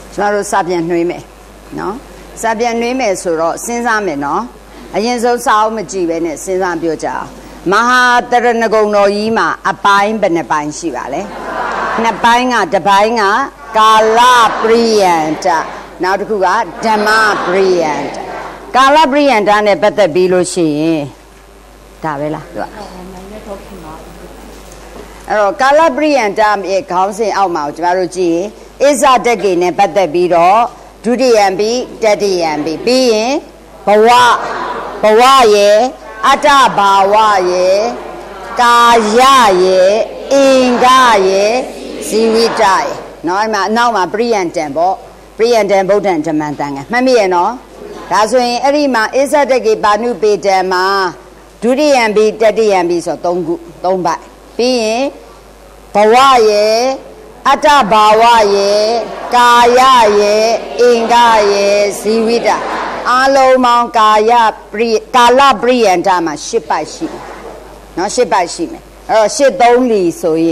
ကျွန်တော်တို့စာပြန်နှွေးမယ်နော်စာပြန်နှွေးမယ်ဆိုတော့စဉ်းစားမယ်နော်အရင်ဆုံးစာအုပ်မကြည့်ပဲနဲ့စဉ်းစားပြောကြအောင်မဟာတရဏဂုံတော်ကြီးမှာအပိုင်းဘယ်နှပိုင်းရှိပါလဲနှစ်ပိုင်းကတစ်ပိုင်းကကာလပရိယန္တနောက်တစ်ခုကဓမ္မပရိယန္တကာလပရိယန္တနဲ့ပတ်သက်ပြီးလို့ရှိရင်ဒါပဲလားသူကအဲ့တော့ကာလပရိယန္တရဲ့ခေါင်းစဉ်အောက်မှာကျမတို့ကြည့်ရင်အိဇတက္ကေနဲ့ပတ်သက်ပြီးတော့ဒုတိယံပြီးတတိယံပြီးပြီးရင်ဘဝရဲ့အတ္တဘာဝရဲ့ကာယရဲ့အင်္ဂရဲ့ဇီဝိတရဲ့နော်အဲ့မှာအနောက်မှာပရိယန္တံပေါ့ပရိယန္တံဗုဒ္ဓံဓမ္မံတန်ကမှတ်မိရဲ့နော်ဒါဆိုရင်အဲ့ဒီမှာအိဇတက္ကေပါဏုပေတံမှာဒုတိယံပြီးတတိယံပြီးဆို3ခု3ပိုက်ပြီးရင်ဘဝရဲ့အတ္တဘာဝရဲ့ကာယရဲ့အင်္ဂရဲ့ဇီဝိတအားလုံးပေါင်းကာလပရိယန္တမှာ10ပိုက်ရှိတယ်နော်10ပိုက်ရှိမယ်အဲ့တော့8 3လီဆိုရင်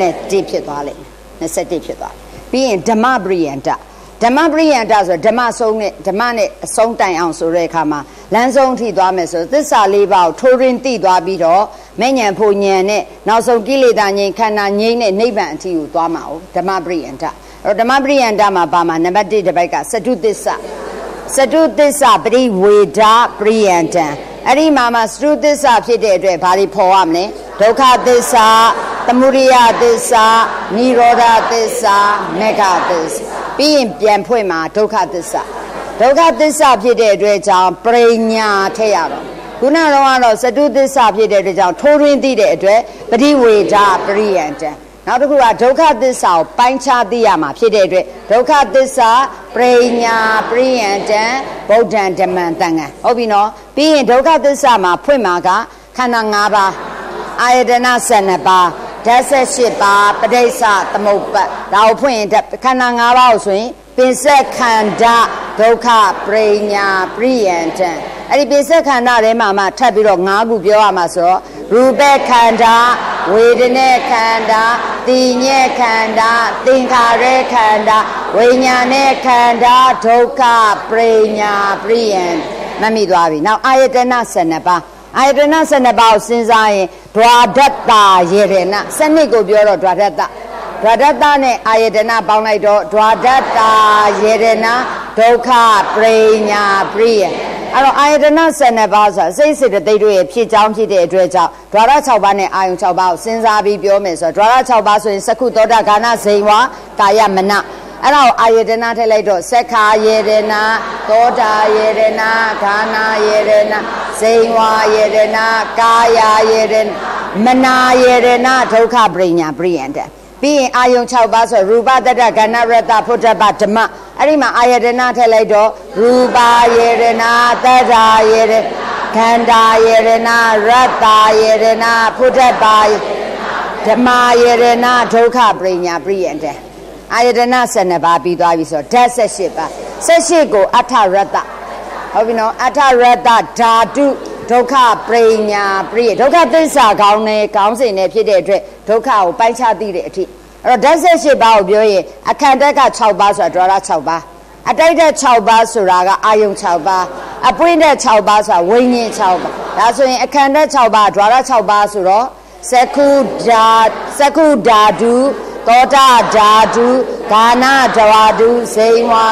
21ဖြစ်သွားလိမ့်မယ်21ဖြစ်သွားပြီးရင်ဓမ္မပရိယန္တဓမ္မပရိယန္တဆိုဓမ္မဆုံးနဲ့ဓမ္မနဲ့အဆုံးတိုင်အောင်ဆိုတဲ့အခါမှာလမ်းဆုံးထိသွားမယ်ဆိုသစ္စာ၄ပါးကိုထိုးရင်းသိသွားပြီးတော့မဲ့ဉဏ်ဖို့ဉဏ်နဲ့နောက်ဆုံးကိလေသာငြိမ်းခန္ဓာငြိမ်းနဲ့နိဗ္ဗာန်အထိကိုသွားမှာ哦ဓမ္မပရိယန္တအဲ့တော့ဓမ္မပရိယန္တမှာပါမှာနံပါတ်1တစ်ပိုက်ကစတုသစ္စာပရိဝေဒပရိယန္တအဲ့ဒီမှာစတုသစ္စာဖြစ်တဲ့အတွက်ဘာတွေဖော်ရမလဲဒုက္ခသစ္စာသမုဒယသစ္စာនិရောဓသစ္စာမေဃသစ္စာပြီးရင်ပြန်ဖွင့်မှာဒုက္ခသစ္စာဖြစ်တဲ့အတွက်ကြောင့်ပရိညာထည့်ရတော့ခုနကတော့စတုသစ္စာဖြစ်တဲ့အတွက်ကြောင့်ထိုးရင်းသိတဲ့အတွက်ပရိဝေဒပရိယန္တနောက်တစ်ခုကဒုက္ခသစ္စာကိုပိုင်းခြားသိရမှာဖြစ်တဲ့အတွက်ဒုက္ခသစ္စာပရိညာပရိယန္တဗုဒ္ဓံဓမ္မံသံဃံဟုတ်ပြီနော်ပြီးရင်ဒုက္ခသစ္စာမှာဖွင့်မှာကခန္ဓာ၅ပါးအာယတนะ12ပါးဓာတ်18ပါးပဋိစ္စသမုပ္ပါဒါကိုဖွင့်ရင်ခန္ဓာ၅ပါးကိုဆိုရင်ပင်စက်ခန္ဓာဒုက္ခပရိညာပရိယန္တအဲ့ဒီပင်စက်ခန္ဓာထဲမှာထပ်ပြီးတော့၅ခုပြောရမှာဆိုတော့ရူပခန္ဓာဝေဒနာခန္ဓာသိဉ္ဇခန္ဓာသင်္ခါရခန္ဓာဝိညာဉ်ခန္ဓာဒုက္ခပရိညာပရိယန္တမှတ်မိသွားပြီနောက်အာယတนะ12ပါးအာယတนะ12ပါးကိုစဉ်းစားရင်ဒွါဒတ္တယေရဏစနစ်ကိုပြောတော့ဒွါဒတ္တနဲ့အာယတนะပေါင်းလိုက်တော့ဒွါဒတ္တယေရဏဒုက္ခပရိညာပရိယအဲ့တော့အာယတนะ12ပါးဆိုတာစိတ်စေတသိက်တို့ရဲ့ဖြစ်ကြောင်းဖြစ်တဲ့အတွက်ကြောင့်ဒွါရ6ပါးနဲ့အာယုံ6ပါးကိုစဉ်းစားပြီးပြောမယ်ဆိုတော့ဒွါရ6ပါးဆိုရင်စက္ခုသောတာဂာနဇိန်ဝါကာယမနအဲ့ဒါကိုအာယတนะထည့်လိုက်တော့စက္ခာယေရဏသောတာယေရဏဂာနာယေရဏဇိန်ဝါယေရဏကာယယေရဏမနာယေရဏဒုက္ခပရိညာပရိယန္တပြီးရင်အာယုံ6ပါးဆိုရူပတတ္တကဏရတ္တဖုဒ္ဓပဓမ္မအဲ့ဒီမှာအာယတนะထည့်လိုက်တော့ရူပယေရဏတတ္တယေရခန္ဓာယေရဏရတ္တယေရဏဖုဒ္ဓပဓမ္မယေရဏဒုက္ခပရိညာပရိယန္တအာယတนะ12ပါးပြီးသွားပြီဆိုတော့ဓာတ်18ပါး18ကိုအထရတ္တဟုတ်ပြီနော်အထရတ္တဓာတုဒုက္ခပရိညာပရိယဒုက္ခသစ္စာကောင်းစဉ်နဲ့ဖြစ်တဲ့အတွက်ဒုက္ခကိုပိုင်းခြားသိတဲ့အထိအဲ့တော့ဓာတ်18ပါးကိုပြောရင်အခန္ဓာက6ပါးဆိုတာဒွါရ6ပါးအတိုက်တဲ့6ပါးဆိုတာကအာယုံ6ပါးအပွင့်တဲ့6ပါးဆိုတာဝိညာဉ်6ပါးဒါဆိုရင်အခန္ဓာ6ပါးဒွါရ6ပါးဆိုတော့စက္ခုဓာတုသောတာဓာတုဂာနဓဝါတုဇိန်ဝါ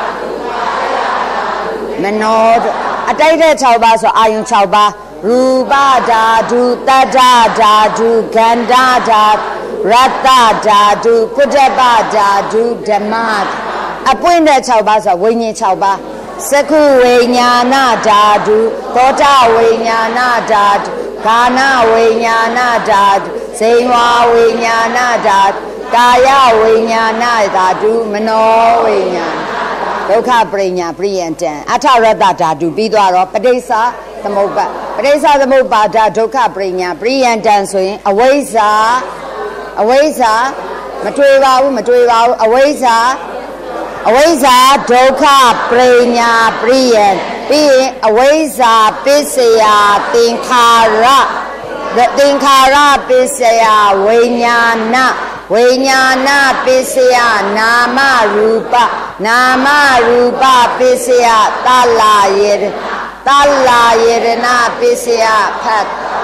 မနောအတိုက်တဲ့6ပါးဆိုအာယုံ6ပါးရူပဓာတုတတ္တဓာတုဂန္ဓဓာတုရတ္တဓာတုဖုဒ္ဓပဓာတုဓမ္မအပွင့်တဲ့6ပါးဆိုဝိညာဉ်6ပါးစက္ခုဝိညာဏဓာတုသောတာဝိညာဏဓာတုဂာနဝိညာဏဓာတုဇိန်ဝါဝိညာဏဓာတုကာယဝိညာဏဓာတုမနောဝိညာဏဒုက္ခပရိညာပရိယန္တအထရတ္တဓာတုပြီးသွားတော့ပဋိစ္စသမုပ္ပါဒဒုက္ခပရိညာပရိယန္တဆိုရင်အဝိဇ္ဇာမတွေ့ပါဘူးအဝိဇ္ဇာဒုက္ခပရိညာပရိယံပြီးရင်အဝိဇ္ဇာပစ္စယသင်္ခါရပစ္စယဝိညာဏဝိညာဏပစ္စယနာမရူပနာမရူပပစ္စယသလာယေသလာယေရဏပစ္စယဖတ်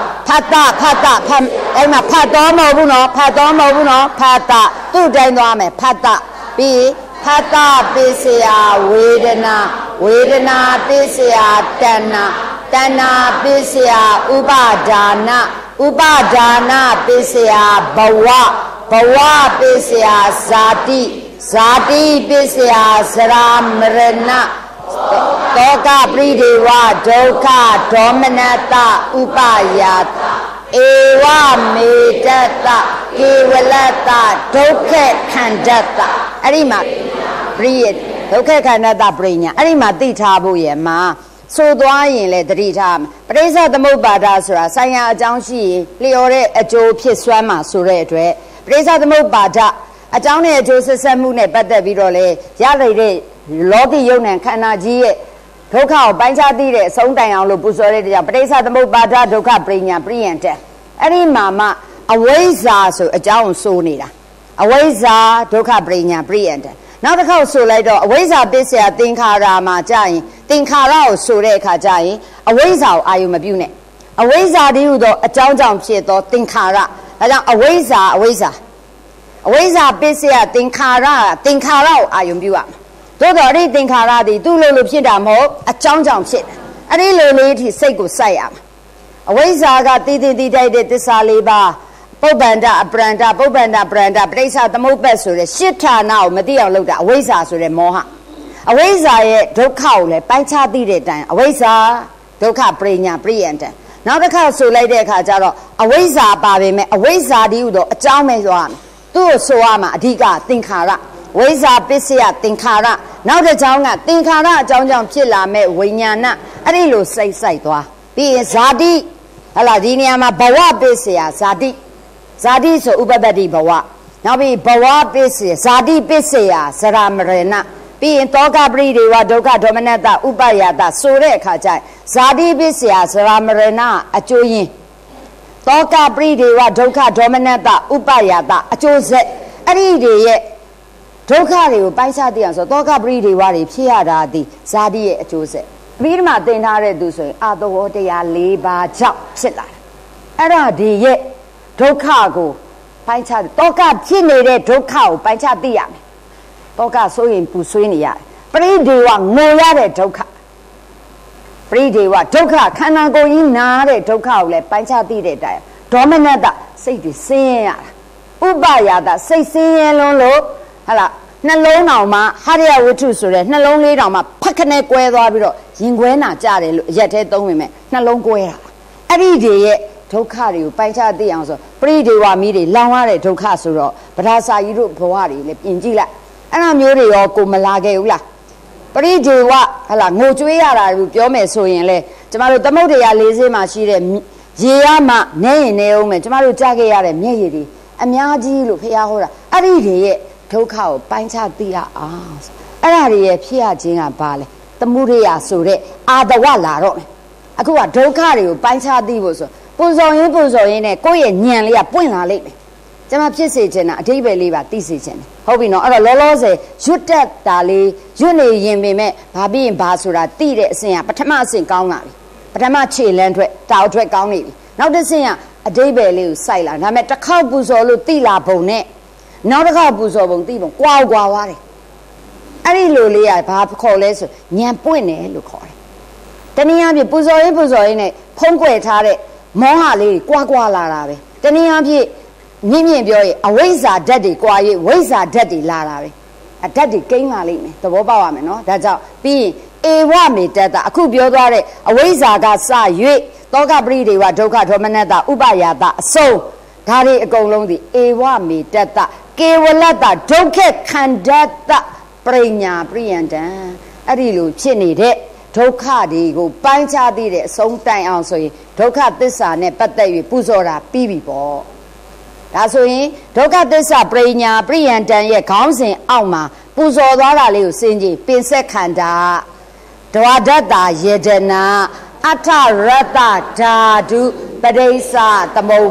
အဲ့မှာဖတ်တော်မဟုတ်ဘူးနော်ဖတ်တော်မဟုတ်ဘူးနော်ဖတ်တာသူ့တိုင်းသွားမယ်ဖတ်တာပြီးဖတ်တာပစ္စယဝေဒနာဝေဒနာပစ္စယတဏ္ဏတဏ္ဏပစ္စယဥပါဒါနဥပါဒါနပစ္စယဘဝဘဝပစ္စယဇာတိဇာတိပစ္စယဇရာမရဏတောကပရိဒေဝဒုက္ခဒေါမနတဥပါယတဧဝမေတ္တကေဝလတ္တဒုက္ခခန္ဓတ္တအဲ့ဒီမှာပရိယဒုက္ခခန္ဓတ္တပရိညာအဲ့ဒီမှာသိထားဖို့ရမှာဆိုသွားရင်လေတတိထားပရိစ္ဆသမုပ္ပါဒဆိုတာဆိုင်ရာအကြောင်းရှိရင်လျော်တဲ့အကျိုးဖြစ်စွမ်းမှာဆိုတဲ့အတွက်ပရိစ္ဆသမုပ္ပါဒအကြောင်းနဲ့အကျိုးဆက်ဆက်မှုနဲ့ပတ်သက်ပြီးတော့လေရတဲ့လောကီယုံ နဲ့ခန္ဓာကြီးရဲ့ဒုက္ခကိုပိုင်းခြားသိတဲ့အဆုံးတိုင်အောင်လို့ပူဇော်တဲ့ကြောင့်ပရိစ္ဆသမုပ္ပါဒဒုက္ခပရိညာပရိယံတက်အဲ့ဒီမှာမှအဝိဇ္ဇာဆိုအကြောင်းကိုဆိုနေတာအဝိဇ္ဇာဒုက္ခပရိညာပရိယံတက်နောက်တစ်ခေါက်ဆိုလိုက်တော့အဝိဇ္ဇာပစ္စယသင်္ခါရမှာကြာရင်သင်္ခါရကိုဆိုတဲ့အခါကြာရင်အဝိဇ္ဇာကိုအာယုမပြုနဲ့အဝိဇ္ဇာတည်းဟူသောအကြောင်းကြောင့်ဖြစ်သောသင်္ခါရဒါကြောင့်အဝိဇ္ဇာပစ္စယသင်္ခါရကိုအာယုပြုရမှာသို့တော်အဲ့ဒီသင်္ခါရသည်သူ့လိုလိုဖြစ်တာမဟုတ်အကြောင်းကြောင့်ဖြစ်တယ်အဲ့ဒီလိုလေးထိစိတ်ကိုစိုက်ရမှာအဝိဇ္ဇာကတည်ထိုက်တဲ့သစ္စာ၄ပါးပုပ္ပန္ဒအပရန္ဒပုပ္ပန္ဒပရန္ဒပဋိစ္စသမုပ္ပတ်ဆိုတဲ့ရှစ်ဌာနကိုမသိအောင်လုပ်တာအဝိဇ္ဇာဆိုတဲ့မောဟအဝိဇ္ဇာရဲ့ဒုက္ခကိုလည်းပိုင်းခြားသိတဲ့အတိုင်းအဝိဇ္ဇာဒုက္ခပရိညာပရိယံတံနောက်တစ်ခါဆိုလိုက်တဲ့အခါကျတော့အဝိဇ္ဇာပါပေမဲ့အဝိဇ္ဇာတည်းဟူသောအကြောင်းပဲဆိုရမယ်သူ့ကိုဆိုရမှာအဓိကသင်္ခါရဝိဇ္ဇာပစ္စယသင်္ခါရနောက်တစ်ကြောင်းကသင်္ခါရအကြောင်းကြောင့်ဖြစ်လာမဲ့ဝိညာဏအဲ့ဒီလိုစိတ်ဆိုင်သွားပြီးရင်ဇာတိဟလာဒီနေရာမှာဘဝပစ္စယဇာတိဆိုဥပပတ္တိဘဝနောက်ပြီးဘဝပစ္စယဇာတိပစ္စယဇရာမရဏပြီးရင်တောကပရိဒေဝဒုက္ခဒေါမနတဥပယတဆိုတဲ့အခါကျရင်ဇာတိပစ္စယဇရာမရဏအကျိုးရင်းတောကပရိဒေဝဒုက္ခဒေါမနတဥပယတအကျိုးဆက်အဲ့ဒီတွေရဲ့ဒုက္ခတွေကိုပိုင်းခြားသိအောင်ဆိုတောကပရိဒေဝတွေဖြစ်ရတာဒီဇာတိရဲ့အကျိုးဆက်ပြီးမှသင်ထားတဲ့သူဆိုရင်အာသဝတရား၄ပါးကြောင့်ဖြစ်လာတယ်အဲ့ဒါဒီရဲ့ဒုက္ခကိုပိုင်းခြားတောကဖြစ်နေတဲ့ဒုက္ခကိုပိုင်းခြားသိရမယ်တောကဆိုရင်ပူဆွေးနေရတယ်ပရိဒေဝငိုရတဲ့ဒုက္ခပရိဒေဝဒုက္ခခန္ဓာကိုယ်ကြီးနားတဲ့ဒုက္ခကိုလည်းပိုင်းခြားသိတဲ့အတိုင်းဒေါမနတစိတ်တွေဆင်းရဲရတာဥပယတစိတ်ဆင်းရဲလွန်းလို့ဟလာနှလုံးတောင်မှာဟရိယဝိထုဆိုတဲ့နှလုံးလေးတောင်မှာဖက်ခနဲ့ကွဲသွားပြီးတော့ရင်ခွဲနာကြတယ်လို့ရက်သေးသုံးဝင်မဲ့နှလုံးကွဲတာအဲ့ဒီတွေရဲ့ဒုက္ခတွေကိုပိုင်းခြားသိအောင်ဆိုပရိဒေဝမီးတွေလောင်ရတဲ့ဒုက္ခဆိုတော့ဗဒာစာကြီးတို့ဘဝတွေလည်းပြင်ကြည့်လိုက်အဲ့လိုမျိုးတွေရောကိုမလာခဲ့ဘူးလားပရိဒေဝဟလာငိုကြွေးရတာလို့ပြောမယ်ဆိုရင်လေကျမတို့သမုဒ္ဒရာ၄စင်းမှာရှိတဲ့ရေရမှနဲရင်နဲအောင်မယ်ကျမတို့ကြားခဲ့ရတဲ့မျက်ရည်တွေအများကြီးလို့ဖះဟောတာအဲ့ဒီတွေရဲ့ဒုက္ခကိုပိုင်းခြားသိရအောင်အဲ့ဒါတွေရဲ့ဖြစ်ရခြင်းကဘာလဲသမုဒယဆိုတဲ့အာတဝလာတော့မယ်အခုကဒုက္ခတွေကိုပိုင်းခြားသိဖို့ဆိုပူဇော်ရင်းနဲ့ကိုယ့်ရဲ့ဉာဏ်လေးကပွင့်လာလိမ့်မယ်ကျွန်မဖြစ်စေချင်တာအဓိပ္ပာယ်လေးပါသိစေချင်တယ်ဟုတ်ပြီနော်အဲ့တော့လောလောဆယ်ရွတ်တက်တာလေးရွတ်နေရင်ပေမဲ့ဘာပြီးရင်ဘာဆိုတာသိတဲ့အစဉ်ကပထမအစဉ်ကောင်းလာပြီပထမခြေလန်းထွက်တောက်ထွက်ကောင်းနေပြီနောက်တစ်ဆင့်ကအဓိပ္ပာယ်လေးကိုစိုက်လာဒါပေမဲ့တစ်ခေါက်ပူဇော်လို့သိလာပုံနဲ့နောက်တစ်ခေါက်ပူဇော်ပုံသိပုံကွာသွားတယ်အဲ့ဒီလိုလေးကဘာခေါ်လဲဆိုဉာဏ်ပွင့်တယ်လို့ခေါ်တယ်တနည်းအားဖြင့်ပူဇော်ရင်းနဲ့ဖုံးကွယ်ထားတဲ့မောဟလေးကွာလာတာပဲတနည်းအားဖြင့်မြင့်ပြောရင်အဝိဇ္ဇာဓာတ်တွေကွာရေးဝိဇ္ဇာဓာတ်တွေလာတာပဲအဓာတ်တွေကိန်းလာလိမ့်မယ်သဘောပေါက်ရမယ်နော်ဒါကြောင့်ပြီးရင်ဧဝမေတ္တအခုပြောသွားတဲ့အဝိဇ္ဇာကစ၍တောကပရိဒေဝဒုက္ခဒေါမနတဥပယတအဆုံးဒါတွေအကုန်လုံးဒီဧဝမေတ္တကေဝလတ္တဒုက္ခခန္ဓတ္တပရိညာပရိယံတံအဲ့ဒီလိုဖြစ်နေတဲ့ဒုက္ခတွေကိုပိုင်းခြားသိတဲ့အဆုံးတိုင်အောင်ဆိုရင်ဒုက္ခသစ္စာနဲ့ပတ်သက်၍ပူဇော်တာပြီးပြီပေါ့ဒါဆိုရင်ဒုက္ခသစ္စာပရိညာပရိယံတံရဲ့ခေါင်းစဉ်အောက်မှာပူဇော်သွားတာလေးကိုစဉ်းကြည့်ပင်ဆက်ခန္ဓာဒဝဒတ္တာယေဒနာအထရတ္တဓာတုပရိစ္ဆသမုပ္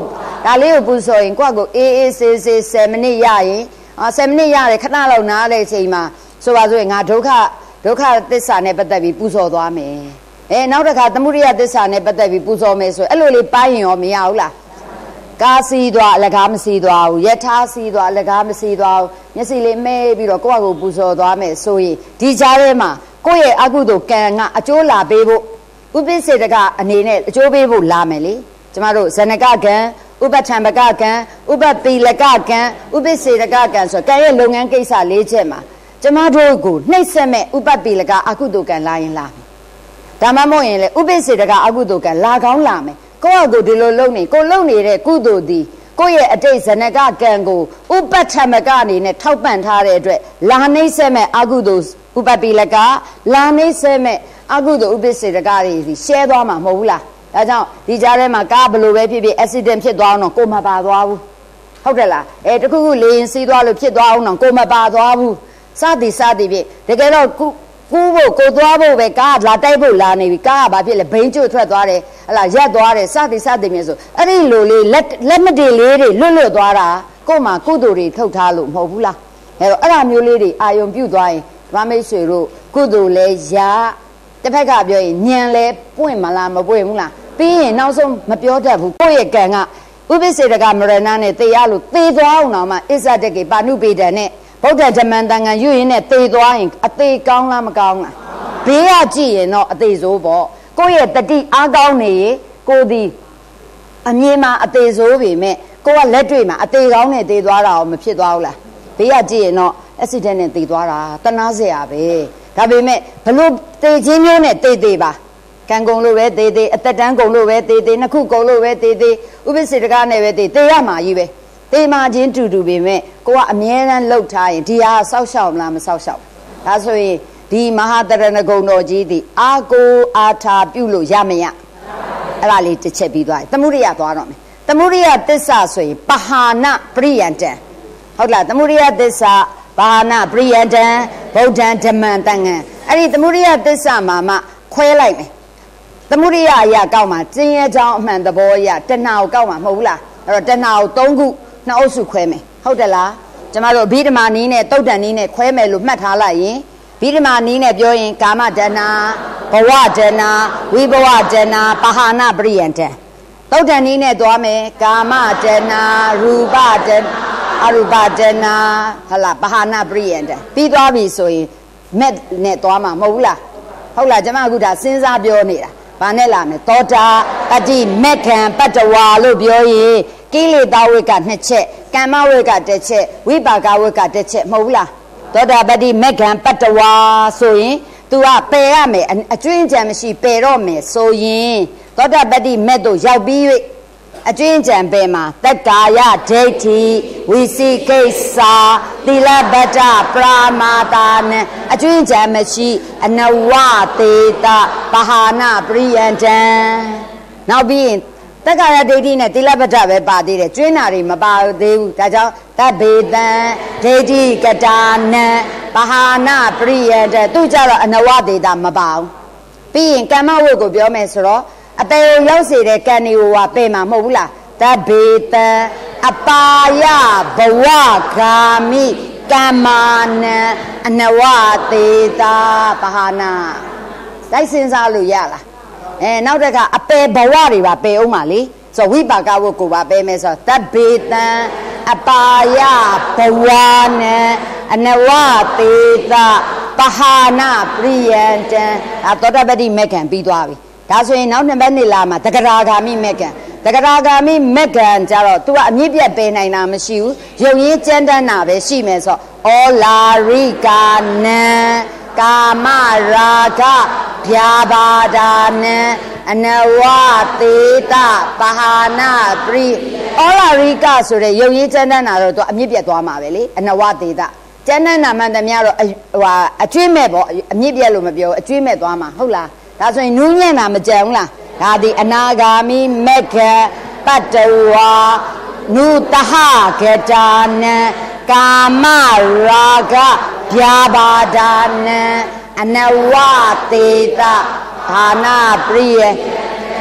ဒါလေးကိုပူဇော်ရင်ကိုယ့်ကိုအေးအေးဆေးဆေး10မိနစ်ရရင်10မိနစ်ရတယ်ခဏလောက်နားတဲ့အချိန်မှာဆိုပါဆိုရင်ငါဒုက္ခသစ္စာနဲ့ပတ်သက်ပြီးပူဇော်သွားမယ်နောက်တစ်ခါသမုဒိယသစ္စာနဲ့ပတ်သက်ပြီးပူဇော်မယ်ဆိုအဲ့လိုလေးပိုင်းရင်ရောမရဘူးလားကားစီးသွားအလကားမစီးသွားဘူးယထာစီးသွားအလကားမစီးသွားဘူးမျက်စိလေးမဲပြီးတော့ကိုယ့်ကိုပူဇော်သွားမယ်ဆိုရင်ဒီကြားထဲမှာကိုယ့်ရဲ့အကုသိုလ်ကံကအကျိုးလာပေးဖို့ဥပိ္ပစေတကအနေနဲ့အကျိုးပေးဖို့လာမယ်လေကျမတို့ဇဏကကံဥပဋ္ဌံပကကံဥပတိလကကံဥပိ္ပစေတကကံဆိုကံရဲ့လုပ်ငန်းကိစ္စ၄ချက်မှာကျမတို့ကိုနှိပ်စက်မဲ့ဥပတိလကအကုသိုလ်ကံလာရင်လာမယ်ဒါမှမဟုတ်ရင်လေဥပိ္ပစေတကအကုသိုလ်ကံလာကောင်းလာမယ်ကိုယ့်အကိုဒီလိုလုပ်နေကိုလုံနေတဲ့ကုသိုလ်သည်ကိုယ့်ရဲ့အတိတ်ဇဏကကံကိုဥပဋ္ဌမကအနေနဲ့ထောက်ပံ့ထားတဲ့အတွက်လာနှိမ့်ဆက်မဲ့အကုသိုလ်ဥပတိလကလာနှိမ့်ဆက်မဲ့အကုသိုလ်ဥပိ္ပစေတကတွေစီရှဲသွားမှာမဟုတ်ဘူးလားဒါကြောင့်ဒီကြားထဲမှာကားဘလို့ပဲဖြစ်ဖြစ် accident ဖြစ်သွားအောင်တော့ကိုမပါသွားဘူးဟုတ်တယ်လားတခုခုလေရင်စီးသွားလို့ဖြစ်သွားအောင်တော့ကိုမပါသွားဘူးစသည်ဖြင့်တကယ်တော့ကူးဖို့ကိုသွားဖို့ပဲကားလာတိုက်ဖို့လာနေပြီကားကဘာဖြစ်လဲဘိန်းကျွတ်ထွက်သွားတယ်ဟလာရက်သွားတယ်စသည်ဖြင့်ဆိုအဲ့ဒီလိုလေးလက်မတည်လေးတွေလွတ်သွားတာကို့မှာကုသိုလ်တွေထုတ်ထားလို့မဟုတ်ဘူးလားအဲ့တော့အဲ့ဒါမျိုးလေးတွေအာယုံပြုတ်သွားရင်ဓမ္မမိတ်ဆွေတို့ကုသိုလ်လဲရတစ်ဖက်ကပြောရင်ဉာဏ်လဲပွင့်မလားမပွင့်ဘူးလားပြီးရင်နောက်ဆုံးမပြောတတ်ဘူးကိုယ့်ရဲ့ကံကဥပိ္ပစေတကမရဏနဲ့သေရလို့သေသွားအောင်တော့မှအစ္ဆတကေပါဏုပေတံနဲ့ဗုဒ္ဓဓမ္မံတန်ခံယူရင်နဲ့သေသွားရင်အသေးကောင်းလားမကောင်းလားဘေးကကြည့်ရင်တော့အသေးဆိုးပေါ့ကိုယ့်ရဲ့တတိအားကောင်းနေရင်ကိုယ်ဒီအမြင်မှာအသေးဆိုးပေမဲ့ကိုကလက်တွေ့မှာအသေးကောင်းနဲ့သေသွားတာရောမဖြစ်သွားဘူးလားဘေးကကြည့်ရင်တော့ accident နဲ့သေသွားတာတနာစရာပဲဒါပေမဲ့ဘလို့သေခြင်းမျိုးနဲ့သေပါကံကုန်လို့ပဲသေအသက်တန်းကုန်လို့ပဲသေနှစ်ခုကုန်လို့ပဲသေဥပိ္ပစေတကနဲ့ပဲသေရမှာကြီးပဲသေမာချင်းတူပေမဲ့ကိုကအမြဲတမ်းလှုပ်ထားရင်ဒီဟာစောက်ရှောက်မလားမစောက်ရှောက်ဒါဆိုရင်ဒီမဟာတရဏဂုံတော်ကြီးသည်အာကိုအာထာပြုလို့ရမရအဲ့ဒါလေးတစ်ချက်ပြီးသွားပြီသမုဒိယသွားတော့မယ်သမုဒိယသစ္စာဆိုရင်ပဟာနပရိယံတံဟုတ်လားသမုဒိယသစ္စာပဟာနပရိယံတံဗုဒ္ဓံဓမ္မံတန်ခံအဲ့ဒီသမုဒိယသစ္စာမှာမှခွဲလိုက်မယ်သမုဒိယအရာကောက်မှာကျင်းရဲချောင်းအမှန်သဘောအရာတဏှာကိုကောက်မှာမဟုတ်ဘူးလားအဲ့တော့တဏှာကို၃ခုနှစ်အုပ်စုခွဲမယ်ဟုတ်တယ်လားကျမတို့အဘိဓမ္မာနည်းနဲ့တုတ်တန်နည်းနဲ့ခွဲမယ်လို့မှတ်ထားလိုက်ရင်အဘိဓမ္မာနည်းနဲ့ပြောရင်ကာမတဏှာဘဝတဏှာဝိဘဝတဏှာပဟာနပရိယံတံတုတ်တန်နည်းနဲ့သွားမယ်ကာမတဏှာရူပတဏှာအရူပတဏှာဟလာပဟာနပရိယံတံပြီးသွားပြီဆိုရင်မက်နဲ့သွားမှာမဟုတ်ဘူးလားဟုတ်လားကျမအခုဒါစဉ်းစားပြောနေတာဘာနဲ့လာမယ်သောတာပတ္တိမက္ခံပတ္တဝါလို့ပြောရင်ကိလေသာဝိက2ချက်ကမ္မဝိက1ချက်ဝိပါကဝိက1ချက်မဟုတ်ဘူးလားသောတာပတ္တိမက္ခံပတ္တဝါဆိုရင် तू ကပယ်ရမယ်အကျွင်းကြံမရှိပယ်တော့မယ်ဆိုရင်သောတာပတ္တိမက်တို့ရောက်ပြီး၍အကျွင်းကြံပယ်မှာတက္ကာယဒိဋ္ဌိဝိသိကိစ္စသီလဗတ္တပရာမာတာနံအကျွင်းကြံမရှိအနဝတေတပဟာနပရိယံတံနောက်ပြီးရင်တက္ကာယဒိဋ္ဌိနဲ့သီလဗတ္တပဲပါသေးတယ်ကျွင်းတာတွေမပါသေးဘူးဒါကြောင့်တဗ္ဗေတံဒိဋ္ဌိကတာနံပဟာနပရိယံတံသူကြတော့အနဝတေတမပါဘူးပြီးရင်ကမ္မဝိကိုပြောမယ်ဆိုတော့အပေကိုရောက်စေတဲ့ကံတွေကိုဟာပယ်မှာမဟုတ်ဘူးလားတဗ္ဗေတံအပါယဘဝဂာမိကမ္မာနံအနဝတေတာပဟာနာလိုက်စဉ်းစားလို့ရလားနောက်တစ်ခါအပေဘဝတွေပါပယ်အောင်ပါလေဆိုဝိပါကဝတ်ကိုပါပယ်မယ်ဆိုတဗ္ဗေတံအပါယဘဝနံအနဝတေတာပဟာနာပရိယံတံသောတာပတ္တိမက္ခံပြီးသွားပြီဒါဆိုရင်နောက်2ဘက်နေလာမှာတဂရာဂာမိမက္ခံတဂရာဂာမိမက္ခံကြတော့ तू ကအမြင့်ပြတ်ပယ်နိုင်တာမရှိဘူးယုံရင်းကြမ်းတမ်းတာပဲရှိမယ်ဆိုဩလာရိကာနံကာမရာဂဗျာပါဒာနံအနဝတေတပဟာနာပရိဩလာရိကဆိုတဲ့ယုံရင်းကြမ်းတမ်းတာတော့ तू အမြင့်ပြတ်သွားမှာပဲလေအနဝတေတကြမ်းတမ်းတာမှန်သမျှတော့အကျွေးမဲ့ပေါ့အမြင့်ပြတ်လို့မပြောအကျွေးမဲ့သွားမှာဟုတ်လားဒါဆိုရင်နူးညံ့တာမကြံဘူးလားဒါဒီအနာဂါမိမက္ခပတ္တဝါနုတဟကတာနံကာမရာဂဗျာပါဒာနံအနဝတေတဌာနပရိယ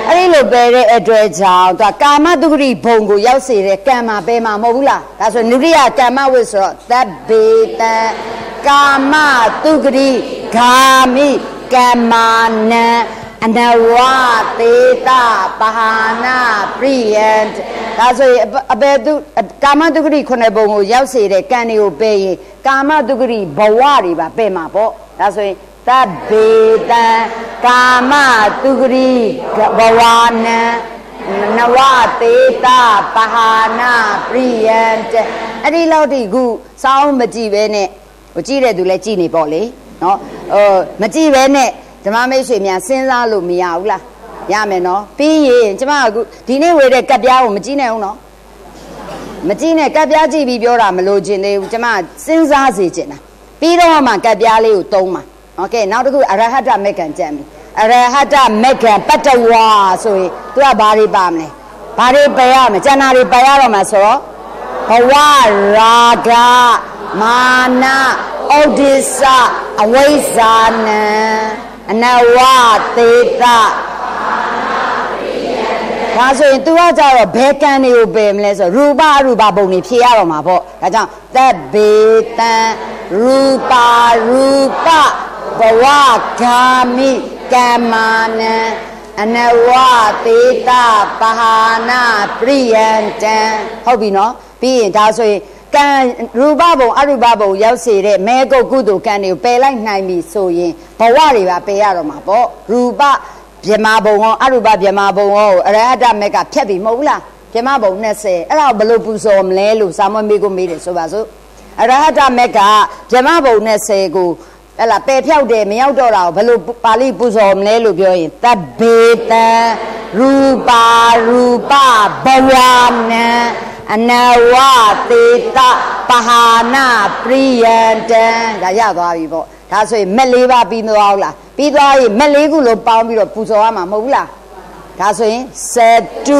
အဲ့ဒီလိုပဲတဲ့အတွေ့အကြုံသူကာမတုဂရိဘုံကိုရောက်စေတဲ့ကံမှာပဲမှာမဟုတ်ဘူးလားဒါဆိုနုရိယကမ္မဝိဆိုတော့သဗ္ဗေတံကာမတုဂရိဂာမိကမ္မာနံအနဝသေတပဟာနာပရိယံဒါဆိုရင်အပေတုကာမတုဂရိခုနှစ်ဘုံကိုရောက်စေတဲ့ကံတွေကိုပယ်ရင်ကာမတုဂရိဘဝတွေပါပယ်မှာပေါ့ဒါဆိုရင်သဗ္ဗေတံကာမတုဂရိဘဝနံနဝသေတပဟာနာပရိယံအဲ့ဒီလောက်ဒီခုစောင်းမကြည့်ပဲနဲ့ဟိုကြည့်တဲ့သူလည်းကြည့်နေပေါ့လေနော်မကြည့်ပဲနဲ့ဓမ္မမိတ်ဆွေများစဉ်းစားလို့မရဘူးလားရမယ်နော်ပြီးရင်ကျမအခုဒီနေ့ဝေတဲ့ကပ်ပြားကိုမကြည့်နဲ့အောင်နော်မကြည့်နဲ့ကပ်ပြားကြည့်ပြီးပြောတာမလို့ခြင်းသေးဘူးကျမစဉ်းစားစေချင်တာပြီးတော့မှကပ်ပြားလေးကိုသုံးပါโอเคနောက်တစ်ခုအရဟတမေကံကြံပြီအရဟတမေကံပတ္တဝါဆိုရင်သူကဘာတွေပါမလဲဘာတွေပယ်ရမလဲကျန်တာတွေပယ်ရတော့မှာဆိုတော့ဘဝရာဂမာနဩဒိစ္စအဝိဇ္ဇာနံအနဝသေတဒါဆိုရင် तू ကကြတော့ဘယ်ကံတွေကိုပယ်မလဲဆိုရူပအရူပဘုံတွေဖြေရတော့မှာပေါ့ဒါကြောင့်သဗ္ဗေတံရူပရူပဘဝဂာမိကမ္မာနံအနဝသေတပဟာနာပရိယံတံဟုတ်ပြီနော်ပြီးရင်ဒါဆိုရင်ကံရူပဘုံအရူပဘုံရောက်စေတဲ့မဲကုတ်ကုသိုလ်ကံတွေကိုပယ်လိုက်နိုင်ပြီဆိုရင်ဘဝတွေပါပယ်ရတော့မှာပေါ့ရူပဗြဟ္မာဘုံရောအရူပဗြဟ္မာဘုံရောအရဟတမေကဖြတ်ပြီမဟုတ်ဘူးလားဗြဟ္မာဘုံ20အဲ့ဒါဘယ်လိုပူဇော်မလဲလို့စာမွေးမေးကိုမေးတယ်ဆိုပါစို့အရဟတမေကဗြဟ္မာဘုံ20ကိုဟဲ့လားပယ်ဖြောက်တယ်မရောက်တော့တာကိုဘယ်လိုပါဠိပူဇော်မလဲလို့ပြောရင်သဗ္ဗေတံရူပါရူပဘဝနံအနဝသေတပဟာနာပရိယံတံဒါရသွားပြီပေါ့ဒါဆိုရင်မက်၄ပါးပြီးသွားလားပြီးသွားရင်မက်၄ခုလုံးပေါင်းပြီးတော့ပူဇော်ရမှာမဟုတ်ဘူးလားဒါဆိုရင်သတု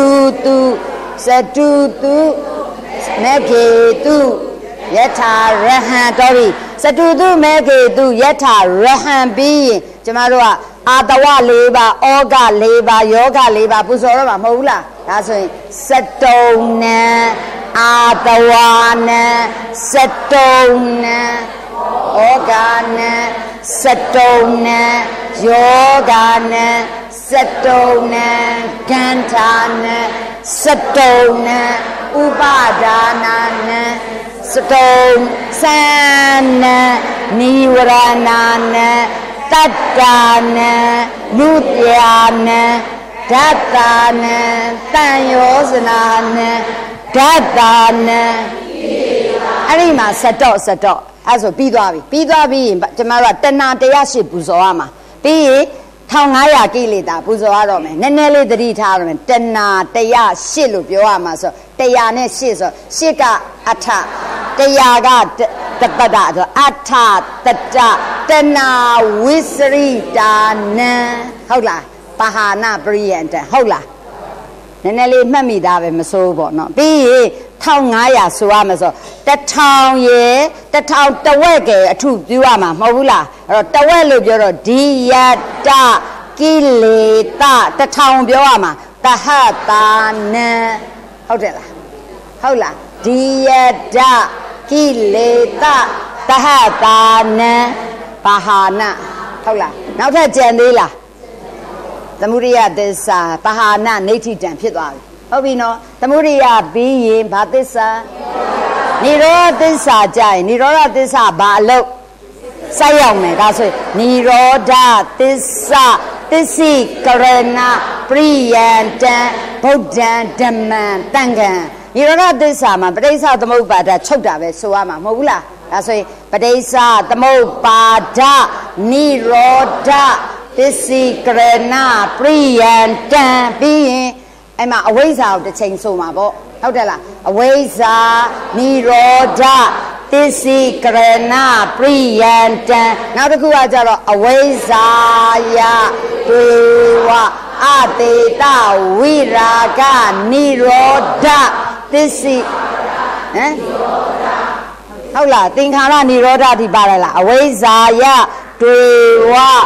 တုမေခေတုယထာရဟံတော်ပြီသတုတုမေခေတုယထာရဟံပြီးရင်ကျမတို့ကအာတဝ၄ပါးဩဃ၄ပါးယောဂ၄ပါးပူဇော်ရမှာမဟုတ်ဘူးလားဒါဆိုရင်စတုံနံအာတဝနံစတုံနံဩဃနံစတုံနံယောဂနံစတုံနံကန္ထာနံစတုံနံဥပါဒါနာနံစတုံသန္နံနိဝရဏနံတတ္တာနံနုတ္ယာနံဓာတာနံတန်ယောဇနာနံဓာတာနံအဲ့ဒီမှာစတော့အဲ့ဆိုပြီးသွားပြီရင်ကျမတို့ကတဏှာ108ပူဇော်ရမှာပြီးရင်1500ကိလေသာပူဇော်ရတော့မယ်နည်းနည်းလေးသတိထားရမယ်တဏှာ108လို့ပြောရမှာဆို100နဲ့8ဆို8ကအထ100ကတပတ္တဆိုအထတတတဏှာဝိစရိတာနံဟုတ်လားပဟာနာပရိယံတဟုတ်လားနည်းနည်းလေးမှတ်မိသားပဲမစိုးဘူးပေါ့နော်ပြီးရင်1500ဆိုရမယ်ဆို1000ရေ1000တဝက်ကဲအထုပြုရမှာမဟုတ်ဘူးလားအဲ့တော့တဝက်လို့ပြောတော့ဒီယတကိလေသာ1000ပြောရမှာတဟတာနံဟုတ်တယ်လားဟုတ်လားဒီယတကိလေသာတဟတာနံပါဟာနာဟုတ်လားနောက်ထပ်ကြံသေးလားသမုဒိယသစ္စာပဟာနာနိဋ္ဌိတံဖြစ်သွားပြီဟုတ်ပြီနော်သမုဒိယပြီးရင်ဘာသစ္စာနိရောဓသစ္စာကြရင်နိရောဓသစ္စာဘာအလုပ်စိုက်ရောက်မယ်ဒါဆိုနိရောဓသစ္စာသစ္စိကရဏပရိယံတံဗုဒ္ဓံဓမ္မံတံဃံနိရောဓသစ္စာမှာပဋိစ္စသမုပ္ပါဒချုပ်တာပဲဆိုရမှာမဟုတ်ဘူးလားဒါဆိုရင်ပဋိစ္စသမုပ္ပါဒနိရောဓသစ္စိကရဏပရိယံတံပြီးရင်အဲ့မှာအဝိဇ္ဇာကိုတစ်ချိန်ဆိုမှာပေါ့ဟုတ်တယ်လားအဝိဇ္ဇာနိရောဓသစ္စိကရဏပရိယံတံနောက်တစ်ခုကကြတော့အဝိဇ္ဇာယတွေဝအတေတဝိရာဂနိရောဓသစ္စိဟမ်ဟုတ်လားသင်္ခါရနိရောဓဒီပါတယ်လားအဝိဇ္ဇာယတွေဝ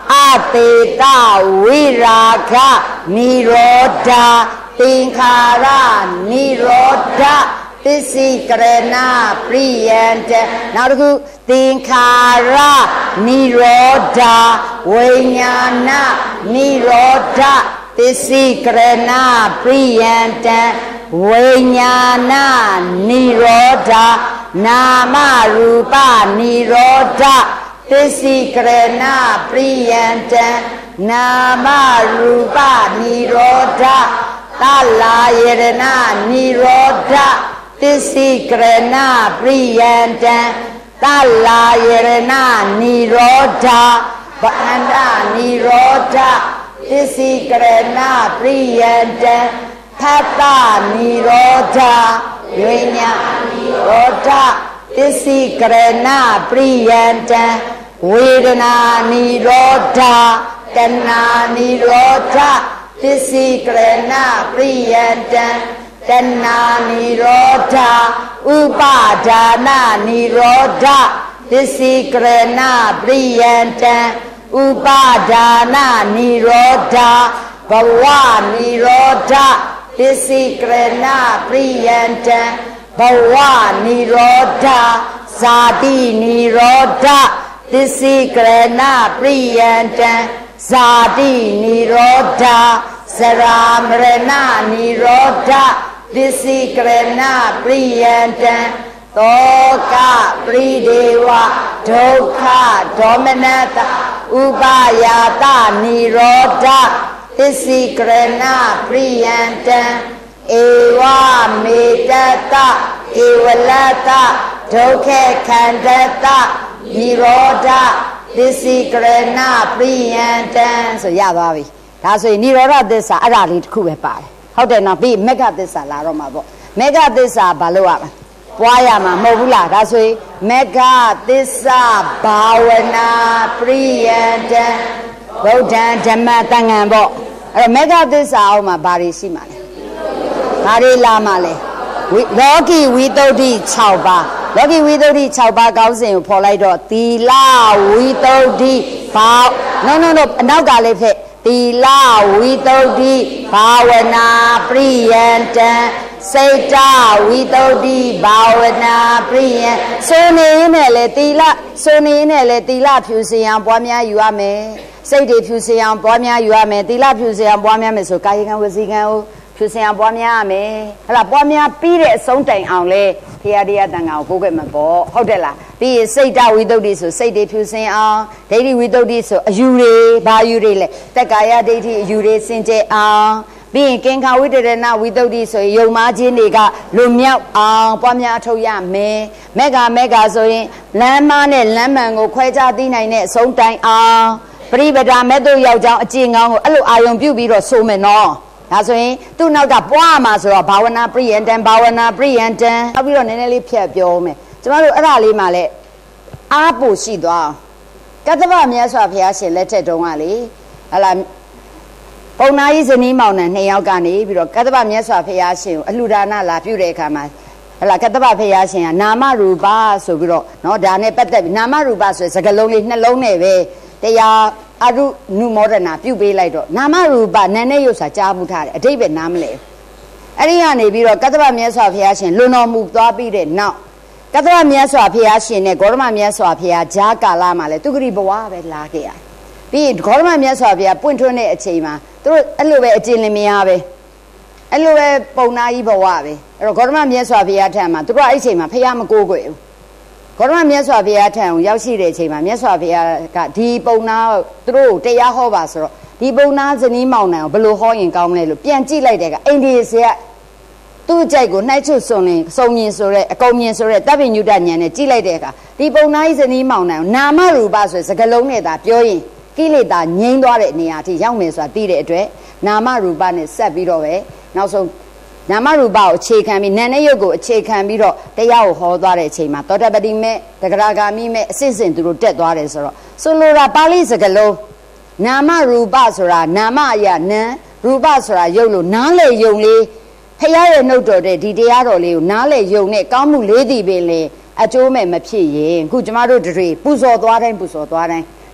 အတေတဝိရာဂနိရောဓသင်္ခါရနိရောဓသစ္စိကရဏပရိယံတနောက်တစ်ခုသင်္ခါရနိရောဓဝိညာဏနိရောဓသစ္စိကရဏပရိယံတဝိညာဏနိရောဓနာမရူပနိရောဓသစ္စိကရဏပရိယံတနာမရူပနိရောဓသလာယရဏနိရောဓသစ္စိကရဏပရိယံတသလာယရဏနိရောဓဗန္ဒနိရောဓသစ္စိကရဏပရိယံတသတ္တနိရောဓဝိညာနိရောဓသစ္စိကရဏပရိယံတဝေဒနာနိရောဓတဏှာနိရောဓသစ္စိကရဏပရိယံတတဏှာနိရောဓဥပါဒါနနိရောဓသစ္စိကရဏပရိယံတဥပါဒါနနိရောဓဘဝနိရောဓသစ္စိကရဏပရိယံတဘဝနိရောဓဇာတိနိရောဓသစ္စိကရဏပရိယံတဇာတိနိရောဓဇရာမရဏနိရောဓသစ္စိကရဏပရိယံတသောကပရိဒေဝဒုက္ခဒေါမနတဥပါယာတနိရောဓသစ္စိကရဏပရိယံတဧဝမေတတဧဝလတဒုက္ခခန္ဓတနိရောဓသစ္စိကရဏပရိယံတဆိုရသွားပြီဒါဆိုရင်နိရောဓသစ္စာအဲ့ဒါလေးတစ်ခုပဲပါတယ်ဟုတ်တယ်နော်ပြီးမေဃသစ္စာလာတော့မှာပေါ့မေဃသစ္စာဘာလို့ရမလဲပွားရမှာမဟုတ်ဘူးလားဒါဆိုရင်မေဃသစ္စာဘာဝနာပရိယံတဗုဒ္ဓံဓမ္မသံဃံပေါ့အဲ့တော့မေဃသစ္စာအောက်မှာဘာတွေရှိမှာလဲဘာတွေလာမှာလဲလောကီဝိသုဒ္ဓိ6ပါးလောကီဝိသုဒ္ဓိ6ပါးကောင်းစဉ်ကိုဖော်လိုက်တော့သီလဝိသုဒ္ဓိဘာno အနောက်ကလေးဖြစ်သီလဝိသုဒ္ဓိဘာဝနာပရိယံတစိတ်တဝိသုဒ္ဓိဘာဝနာပရိယံဆိုနေနဲ့လေသီလဆိုနေနဲ့လေသီလဖြူစင်အောင်ပွားများယူရမယ်စိတ်တွေဖြူစင်အောင်ပွားများယူရမယ်သီလဖြူစင်အောင်ပွားများမယ်ဆိုကာယကံဝစီကံကိုဖြူစင်အောင်ပွားများရမယ်ဟလာပွားများပြီးတဲ့အဆုံးတိုင်အောင်လေဖရာတရားတန်ခါကိုကိုယ်ကဲ့မှာပေါ့ဟုတ်တယ်လားပြီးရင်စိတ်တဝိသုဒ္ဓိဆိုစိတ်တွေဖြူစင်အောင်ဒိဋ္ဌိဝိသုဒ္ဓိဆိုအယူတွေဘာယူတွေလဲတက္ကာယဒိဋ္ဌိအယူတွေစင်ကြယ်အောင်ပြီးရင်ကင်္ခာဝိတရဏဝိသုဒ္ဓိဆိုရင်ယုံမာခြင်းတွေကလွန်မြောက်အောင်ပွားများအထောက်ရမယ်မေဃဆိုရင်လမ်းမနဲ့လမ်းမှန်ကိုခွဲခြားသိနိုင်တဲ့အဆုံးတိုင်အောင်ပရိပဒမဲ့တို့ယောက်ျောင်းအကျင့်ကောင်းကိုအဲ့လိုအာယုံပြုပြီးတော့ဆိုမယ်နော်ဒါဆိုရင်သူ့နောက်ကပွားမှာဆိုတော့ဘာဝနာပရိယံတံဘာဝနာပရိယံတံနောက်ပြီးတော့နည်းနည်းလေးဖြတ်ပြောမယ်ကျမတို့အဲ့ဒါလေးမှလည်းအားပို့ရှိသွားကတ္တဗမြတ်စွာဘုရားရှင်လက်ထက်တုန်းကလေဟလာပုံနာကြီးဇနီးမောင်နှံ2ယောက်ကနေပြီးတော့ကတ္တဗမြတ်စွာဘုရားရှင်ကိုအလှူဒါနလာပြုတဲ့အခါမှာဟလာကတ္တဗဘုရားရှင်ကနာမရူပဆိုပြီးတော့เนาะဒါနဲ့ပတ်သက်ပြီးနာမရူပဆိုတဲ့စကားလုံးလေးနှလုံးနဲ့ပဲတရားအရုနုမောဒနာပြုပေးလိုက်တော့နာမရူပနာနဲ့ရုပ်စာကြားမှုထားတယ်အတိတ်ပဲနားမလဲအဲ့ဒီကနေပြီးတော့ကတ္တဗမြတ်စွာဘုရားရှင်လွန်တော်မူသွားပြီးတဲ့နောက်ကတ္တဗမြတ်စွာဘုရားရှင်နဲ့ဂေါတမမြတ်စွာဘုရားဂျာကာလမှာလဲသူဂရိဘဝပဲလာခဲ့ရတယ်ပြီးရင်ဂေါတမမြတ်စွာဘုရားပွင့်ထွန်းတဲ့အချိန်မှာသူတို့အဲ့လိုပဲအကျဉ်းလင်မယားပဲအဲ့လိုပဲပုံနာကြီးဘဝပဲအဲ့တော့ဂေါတမမြတ်စွာဘုရားထံမှာသူတို့အဲ့အချိန်မှာဘုရားမကိုးကွယ်ဘူးဂေါတမမြတ်စွာဘုရားထံကိုရောက်ရှိတဲ့အချိန်မှာမြတ်စွာဘုရားကဒီပုံနာသူတို့တရားဟောပါဆိုတော့ဒီပုံနာဇနီးမောင်နှံကိုဘယ်လိုဟောရင်ကောင်းမလဲလို့ပြန်ကြည့်လိုက်တဲ့ကအိန္ဒိယဆရာသူ့ကြိုက်ကိုနှိုက်ချွတ်စုံလင်စုံမြင်ဆိုတဲ့အကုန်မြင်ဆိုတဲ့တပ်ပိညုတဉာဏ်နဲ့ကြည့်လိုက်တဲ့အခါဒီပုံနာကြီးဇနီးမောင်နှံကိုနာမရူပဆိုတဲ့စကားလုံးနဲ့သာပြောရင်ကိလေသာငြိမ်းသွားတဲ့နေရာထိရောက်မယ်ဆိုတာသိတဲ့အတွက်နာမရူပနဲ့ဆက်ပြီးတော့ပဲနောက်ဆုံးနာမရူပကိုအခြေခံပြီးနာနဲ့ရုပ်ကိုအခြေခံပြီးတော့တရားကိုဟောသွားတဲ့အချိန်မှာသောတပတိမဲ့တဂရဂါမိမဲ့အစစ်စင်သူတို့တက်သွားတယ်ဆိုတော့ဆိုလိုတာပါဠိစကားလုံးနာမရူပဆိုတာနာမအရာနာရူပဆိုတာရုပ်လို့နားလေယုံလေးဖရာရဲ့နှုတ်တော်တဲ့ဒီတရားတော်လေးကိုနားလေယုံနဲ့ကောင်းမှုလေးတည်ပင်လေအကျိုးမဲ့မဖြစ်ရင်ခုကျမတို့တွေပူဇော်သွားတိုင်း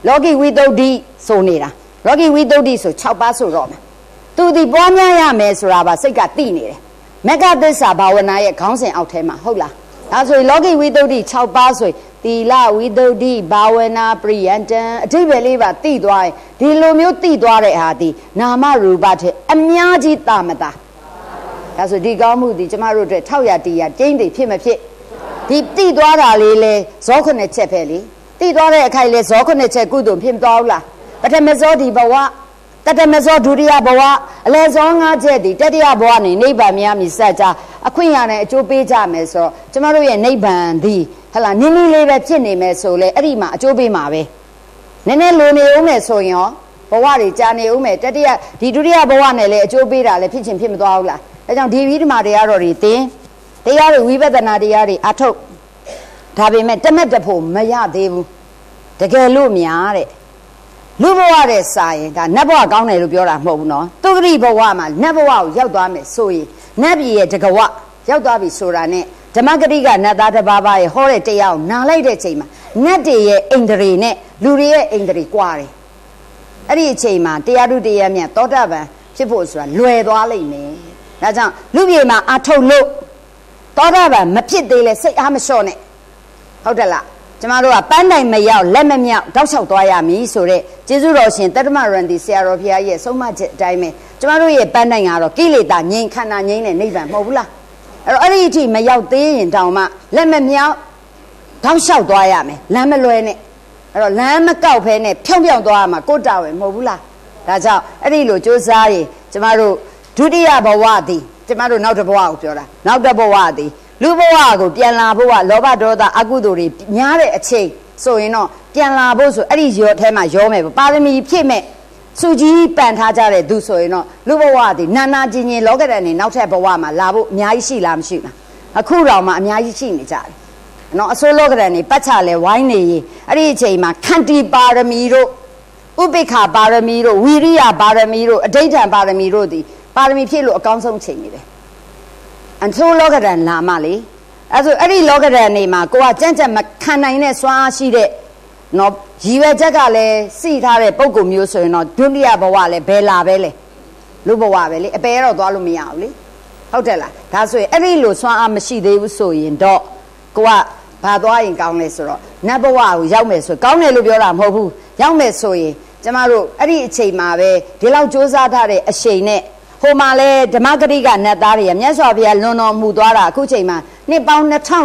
လောကီဝိတုဒ္ဓိဆိုနေတာလောကီဝိတုဒ္ဓိဆို6ပါးဆိုတော့မယ်သူဒီပွားများရမယ်ဆိုတာပါစိတ်ကသိနေတယ်မက္ကသစ္စာဘာဝနာရဲ့ခေါင်းစဉ်အောက်ထဲမှာဟုတ်လားဒါဆိုရင်လောကီဝိတုဒ္ဓိ6ပါးဆိုရင်သီလဝိတုဒ္ဓိဘာဝနာပရိယံတံအဓိပ္ပာယ်လေးပါသိသွားရင်ဒီလိုမျိုးသိသွားတဲ့ဟာဒီနာမရူပတဲ့အများကြီးတာမတာဒါဆိုဒီကောင်းမှုဒီကျမတို့အတွက်600တရာကျင်းသိဖြစ်မဖြစ်ဒီသိသွားတာလေးလဲဇော9ချက်ပဲလေသိသွားတဲ့အခိုက်လဲဇော9ချက်ကုသိုလ်ဖြစ်မသွားဘူးလားပထမဇောဒီဘဝတတမဇောဒုတိယဘဝအလယ်ဇော5ချက်ဒီတတိယဘဝနေနိဗ္ဗာန်များမြည်စကြအခွင့်ရနဲ့အကျိုးပေးကြမယ်ဆိုတော့ကျမတို့ရဲ့နိဗ္ဗာန်ဒီဟလာနင်းလေးလေးပဲဖြစ်နေမယ်ဆိုလဲအဲ့ဒီမှာအကျိုးပေးမှာပဲနည်းနည်းလိုနေဦးမယ်ဆိုရင်ရောဘဝတွေကြာနေဦးမယ်တတိယဒီဒုတိယဘဝနဲ့လည်းအကျိုးပေးတာလည်းဖြစ်ချင်းဖြစ်မသွားဘူးလားဒါကြောင့်ဒီဝိဓမ္မာတရားတော်တွေသင်တရားတွေဝိပဿနာတရားတွေအထုတ်ဒါပေမဲ့တမက်တဖို့မရသေးဘူးတကယ်လို့များတဲ့လူဘဝတဲ့စာရင်ဒါနတ်ဘဝကောင်းတယ်လို့ပြောတာမဟုတ်ဘူးနော်သုဂရိဘဝမှာနတ်ဘဝကိုရောက်သွားမယ်ဆိုရင်နတ်ပြည်ရဲ့တကဝရောက်သွားပြီဆိုတာနဲ့ဓမ္မဂတိကနတ်သားတစ်ပါးပါရဲ့ဟောတဲ့တရားကိုနားလိုက်တဲ့ချိန်မှာနတ်တွေရဲ့အိန္ဒြေနဲ့လူတွေရဲ့အိန္ဒြေကွာတယ်အဲ့ဒီအချိန်မှာတရားထုတရားမြတ်သောတာပန်ဖြစ်ဖို့ဆိုတာလွယ်သွားလိမ့်မယ်ဒါကြောင့်လူပြေမှာအထုတ်လို့သောတာပန်မဖြစ်သေးလဲစိတ်အားမလျှော့နဲ့ဟုတ်တယ်လားကျမတို့ကပန်းတိုင်မရောက်လက်မမြောက်တောက်လျှောက်သွားရမည်ဆိုတဲ့ကျေးဇူးတော်ရှင်တတ္တမရန္တိဆရာတော်ဘုရားရဲ့ဆုံးမချက်အတိုင်းပဲကျမတို့ရဲ့ပန်းတိုင်ကတော့ကိလေသာငြိမ်းခန္ဓာငြိမ်းတဲ့နိဗ္ဗာန်မဟုတ်ဘူးလားအဲ့တော့အဲ့ဒီအထိမရောက်သေးရင်တောင်မှလက်မမြောက်တောက်လျှောက်သွားရမယ်လမ်းမလွဲနဲ့အဲ့တော့လမ်းမကောက်ဖဲနဲ့ဖြောင်းဖြောင်းသွားရမှာကိုတာဝင်မဟုတ်ဘူးလားဒါကြောင့်အဲ့ဒီလိုစ조사ရင်ကျမတို့ဒုတိယဘဝသည်ကျမတို့နောက်တစ်ဘဝကိုပြောတာနောက်တစ်ဘဝသည်လူဘဝကိုပြန်လာဖို့ကလောဘဒေါသအကုသိုလ်တွေများတဲ့အချိန်ဆိုရင်တော့ပြန်လာဖို့ဆိုအဲ့ဒီရောထဲမှာရောမယ်ပါရမီဖြည့်မဲ့စုကြီးပန်ထားကြတဲ့သူဆိုရင်တော့လူဘဝသည်နာနာကျင်ကျင်လောကဓာတ်နေနောက်ထပ်ဘဝမှာလာဖို့အများကြီးရှိလားမရှိလားအခုတော့မှအများကြီးရှိနေကြတယ်နော်အစိုးလောကဓာတ်နေပတ်ချလဲဝိုင်းနေရင်အဲ့ဒီအချိန်မှာခန္တီပါရမီတို့ဥပိ္ပခာပါရမီတို့ဝီရိယပါရမီတို့အဋိဋ္ဌံပါရမီတို့သည်ပါရမီဖြည့်လို့အကောင်းဆုံးချိန်နေတယ်အဆိုးလောကဓာတ်လာမှလေအဲ့ဆိုအဲ့ဒီလောကဓာတ်နေမှာကိုကကြမ်းကြက်မခံနိုင်တဲ့စွမ်းအားရှိတဲ့နော်ရည်ရွယ်ချက်ကလည်းစိထားတဲ့ပုံကုမျိုးဆိုရင်တော့ဒုတိယဘဝလည်းဘယ်လာပဲလေလူဘဝပဲလေအပေတော့သွားလို့မရဘူးလေဟုတ်တယ်လားဒါဆိုရင်အဲ့ဒီလိုစွမ်းအားမရှိသေးဘူးဆိုရင်တော့ကိုကဘာသွားရင်ကောင်းလဲဆိုတော့နတ်ဘဝကိုရောက်မယ်ဆိုကောင်းတယ်လို့ပြောတာမဟုတ်ဘူးရောက်မယ်ဆိုရင်ကျမတို့အဲ့ဒီအချိန်မှာပဲဒီလောက်စ조사ထားတဲ့အချိန်နဲ့ဟိုမှာလဲဓမ္မဂတိကနတ်သားတွေမြတ်စွာဘုရားလွန်တော်မူသွားတာအခုချိန်မှာနှစ်ပေါင်း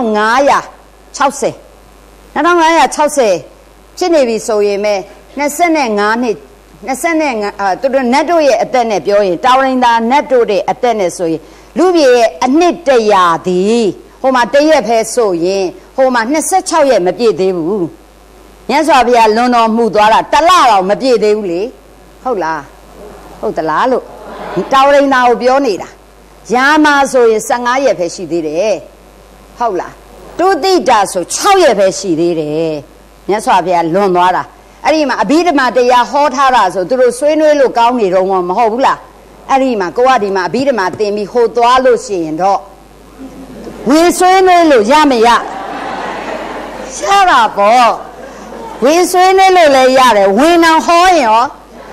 2560ဖြစ်နေပြီဆိုရင်ပဲ25နှစ်သူတို့နတ်တို့ရဲ့အသက်နဲ့ပြောရင်တာဝရိန်သာနတ်တို့ရဲ့အသက်နဲ့ဆိုရင်လူပြေရဲ့အနှစ်100သည်ဟိုမှာတရက်ပဲဆိုရင်ဟိုမှာ26ရက်မပြည့်သေးဘူးမြတ်စွာဘုရားလွန်တော်မူသွားတာတစ်လတော့မပြည့်သေးဘူးလေဟုတ်လားဟုတ်သလားလို့တာဝရိန်သာကိုပြောနေတာရာမာဆိုရင်15ရက်ပဲရှိသေးတယ်ဟုတ်လားတုတိတာဆို6ရက်ပဲရှိသေးတယ်မြတ်စွာဘုရားလွန်သွားတာအဲ့ဒီမှာအဘိဓမ္မာတရားဟောထားတာဆိုသူတို့ဆွေးနွေးလို့ကောင်းနေတော့မဟုတ်ဘူးလားအဲ့ဒီမှာကိုကဒီမှာအဘိဓမ္မာသင်ပြီးဟိုသွားလို့ရှိရင်တော့ဝင်ဆွေးနွေးလို့ရမရရှားတာပေါ့ဝင်ဆွေးနွေးလို့လည်းရတယ်ဝင်အောင်ဟောရင်ရော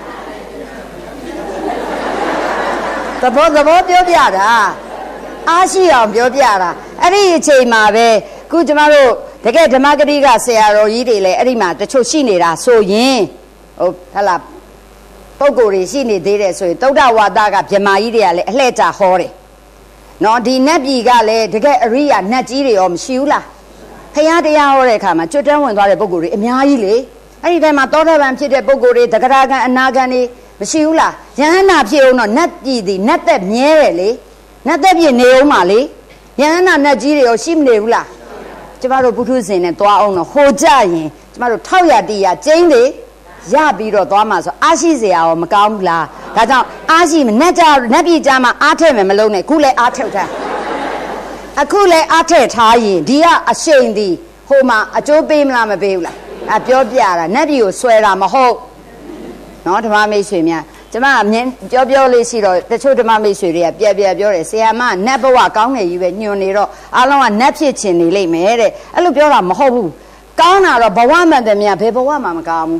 သဘောပြောပြတာအားရှိအောင်ပြောပြတာအဲ့ဒီအချိန်မှာပဲခုကျမတို့တကယ်ဓမ္မဂတိကဆရာတော်ကြီးတွေလည်းအဲ့ဒီမှာတချို့ရှိနေတာဆိုရင်ဟုတ်ဟလာပုဂ္ဂိုလ်တွေရှိနေသေးတယ်ဆိုရင်သုဒ္ဓဝါဒကဗြဟ္မာကြီးတွေကလည်းအလှည့်ကြဟောတယ်နော်ဒီနတ်ပြည်ကလည်းတကယ်အရိယာနတ်ကြီးတွေရောမရှိဘူးလားဖရာတရားဟောတဲ့အခါမှာကျွတ်တန်းဝင်သွားတဲ့ပုဂ္ဂိုလ်တွေအများကြီးလေအဲ့ဒီထဲမှာသောတာပန်ဖြစ်တဲ့ပုဂ္ဂိုလ်တွေသဂရဂံအနာဂံတွေမရှိဘူးလားယဟန္တာဖြစ်အောင်တော့နတ်ပြည်သည်နတ်သက်မြဲတယ်လေနတ်သက်ပြည့်နေအောင်ပါလေယဟန္တာနတ်ကြီးတွေရောရှိမနေဘူးလားကျမတို့ပုထုဇဉ်နဲ့သွားအောင်တော့ဟိုကြရင်ကျမတို့600တရားကျင်းလေရပြီးတော့သွားမှာဆိုအားရှိစရာရောမကောင်းဘူးလားဒါကြောင့်အားရှိနတ်ပြည်ကြမှာအားထည့်မယ်မလုံးနဲ့ခုလဲအားထည့်ထားအခုလဲအားထည့်ထားရင်ဒီကအရှိန်သည်ဟိုမှာအကျိုးပေးမလားမပေးဘူးလားအပြောပြတာနတ်ပြည်ကိုဆွဲတာမဟုတ်နော်ဓမ္မမိတ်ဆွေများကျမအမြင်ပြောလေးရှိတော့တချို့ဓမ္မမိတ်ဆွေတွေကပြပြောတယ်ဆရာမနတ်ဘဝကောင်းတယ်ကြီးပဲညွန်နေတော့အားလုံးကနတ်ဖြစ်ချင်နေလိမ့်မယ်တဲ့အဲ့လိုပြောတာမဟုတ်ဘူးကောင်းတာတော့ဘဝမှန်တယ်များဘယ်ဘဝမှမကောင်းဘူးဒ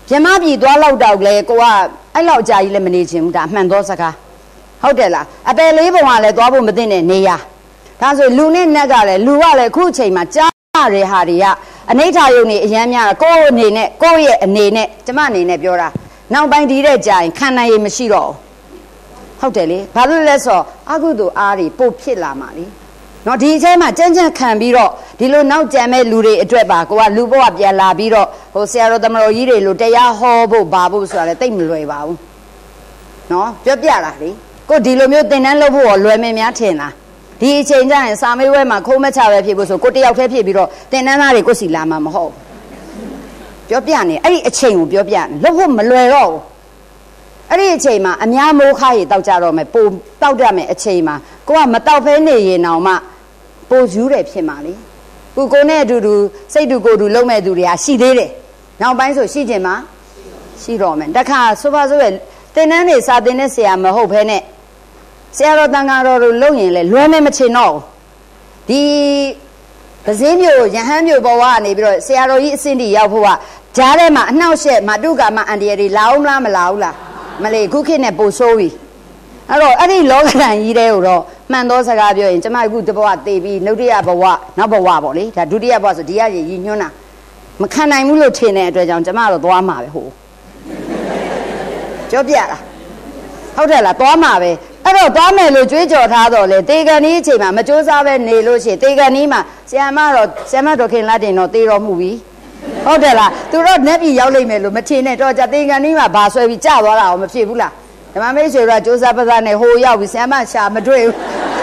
ပြမပြည်သွားလောက်တော့လေကိုကအဲ့လောက်အကြာကြီးလည်းမနေချင်ဘူးဒါအမှန်သောစကားဟုတ်တယ်လားအပယ်လေးပုံကလည်းသွားဖို့မသိနဲ့နေရဒါဆိုလူနဲ့နက်ကလည်းလူကလည်းအခုအချိန်မှာကြားရတဲ့ဟာတွေကအနိဋ္ဌာယုံနေအရမ်းများကိုယ့်အနေနဲ့ကိုယ့်ရဲ့အနေနဲ့ကျမအနေနဲ့ပြောတာနောက်ပိုင်းဒီတဲ့ကြာရင်ခံနိုင်ရမရှိတော့ဟုတ်တယ်လေဘာလို့လဲဆိုအကုသိုလ်အားတွေပို့ဖြစ်လာမှာလေနော်ဒီအချိန်မှာကြမ်းကြမ်းခံပြီးတော့ဒီလိုနောက်ကြံမဲ့လူတွေအတွက်ပါကိုကလူဘဝပြန်လာပြီးတော့ဟိုဆရာတော်သမတော်ကြီးတွေလိုတရားဟောဖို့ဘာဖို့ဆိုတာလည်းတိတ်မလွယ်ပါဘူးနော်ပြောပြတာလေကိုဒီလိုမျိုးသင်တန်းလုပ်ဖို့လွယ်မင်းများထင်လားဒီအချိန်ကျရင်စာမေးပွဲမှာခိုးမချပဲဖြစ်ဖို့ဆိုကိုတယောက်တည်းဖြစ်ပြီးတော့သင်တန်းသားတွေကိုစီလာမှာမဟုတ်ပြောပြနေအဲ့ဒီအချိန်ကိုပြောပြနေလုပ်ဖို့မလွယ်တော့ဘူးအဲ့ဒီအချိန်မှာအများမိုးခါရီတောက်ကြတော့မယ်ပိုတောက်ရမယ်အချိန်မှာကိုကမတောက်ဖဲနေရင်တော့မှပိုယူတယ်ဖြစ်မှာလေကိုနဲ့အတူတူစိတ်တူကိုယ်တူလုံးမဲ့သူတွေကရှိသေးတယ်နောက်ပိုင်းဆိုရှိခြင်းမှာရှိတော့မယ်တခါဆိုပါဆိုရသင်တန်းတွေစာသင်တဲ့ဆရာမဟုတ်ဘဲနဲ့ဆရာတော်တန်ခါတော်တို့လုံရင်လေလွယ်မယ်မချင်တော့ဒီပဇင်းမျိုးရဟန်းမျိုးဘဝကနေပြီးတော့ဆရာတော်ကြီးအစင်းတီရောက်ဖို့ကကြားထဲမှာအနှောက်အယှက်မတုကာမအန်တရတွေလာအောင်လားမလာဘူးလားမလေးခုခေတ်နဲ့ပို့ဆိုးပြီအဲ့တော့အဲ့ဒီလောကဓာတ်ကြီးတဲ့ကိုတော့မှန်သောစကားပြောရင်ကျမအခုတဘဝသေပြီးနှုတ်တရဘဝနောက်ဘဝပေါ့လေဒါဒုတိယဘဝဆိုဒီရည်ညွှန်းတာမခံနိုင်ဘူးလို့ထင်တဲ့အတွက်ကြောင့်ကျမတော့သွားမှာပဲဟိုကြောပြတာဟုတ်တယ်လားသွားမှာပဲအဲ့တော့သွားမယ်လို့ကြွေးကြော်ထားတော့လေတေကန်ကြီးအချိန်မှာမကြိုးစားပဲနေလို့ရှိရင်တေကန်ကြီးမှာဆရာမတော်ခင်လာတင်တော့တေတော်မှုပြီဟုတ်တယ်လားသူတို့နှက်ပြီးရောက်လိမ့်မယ်လို့မထင်နဲ့တော့ကြတေကန်ကြီးမှာဘာဆွဲပြီးကြသွားတာအောင်မဖြစ်ဘူးလားဓမ္မမိတ်ဆွေတို့ကကြိုးစားပစားနဲ့ဟိုရောက်ပြီးဆရာမရှာမတွေ့ဘူး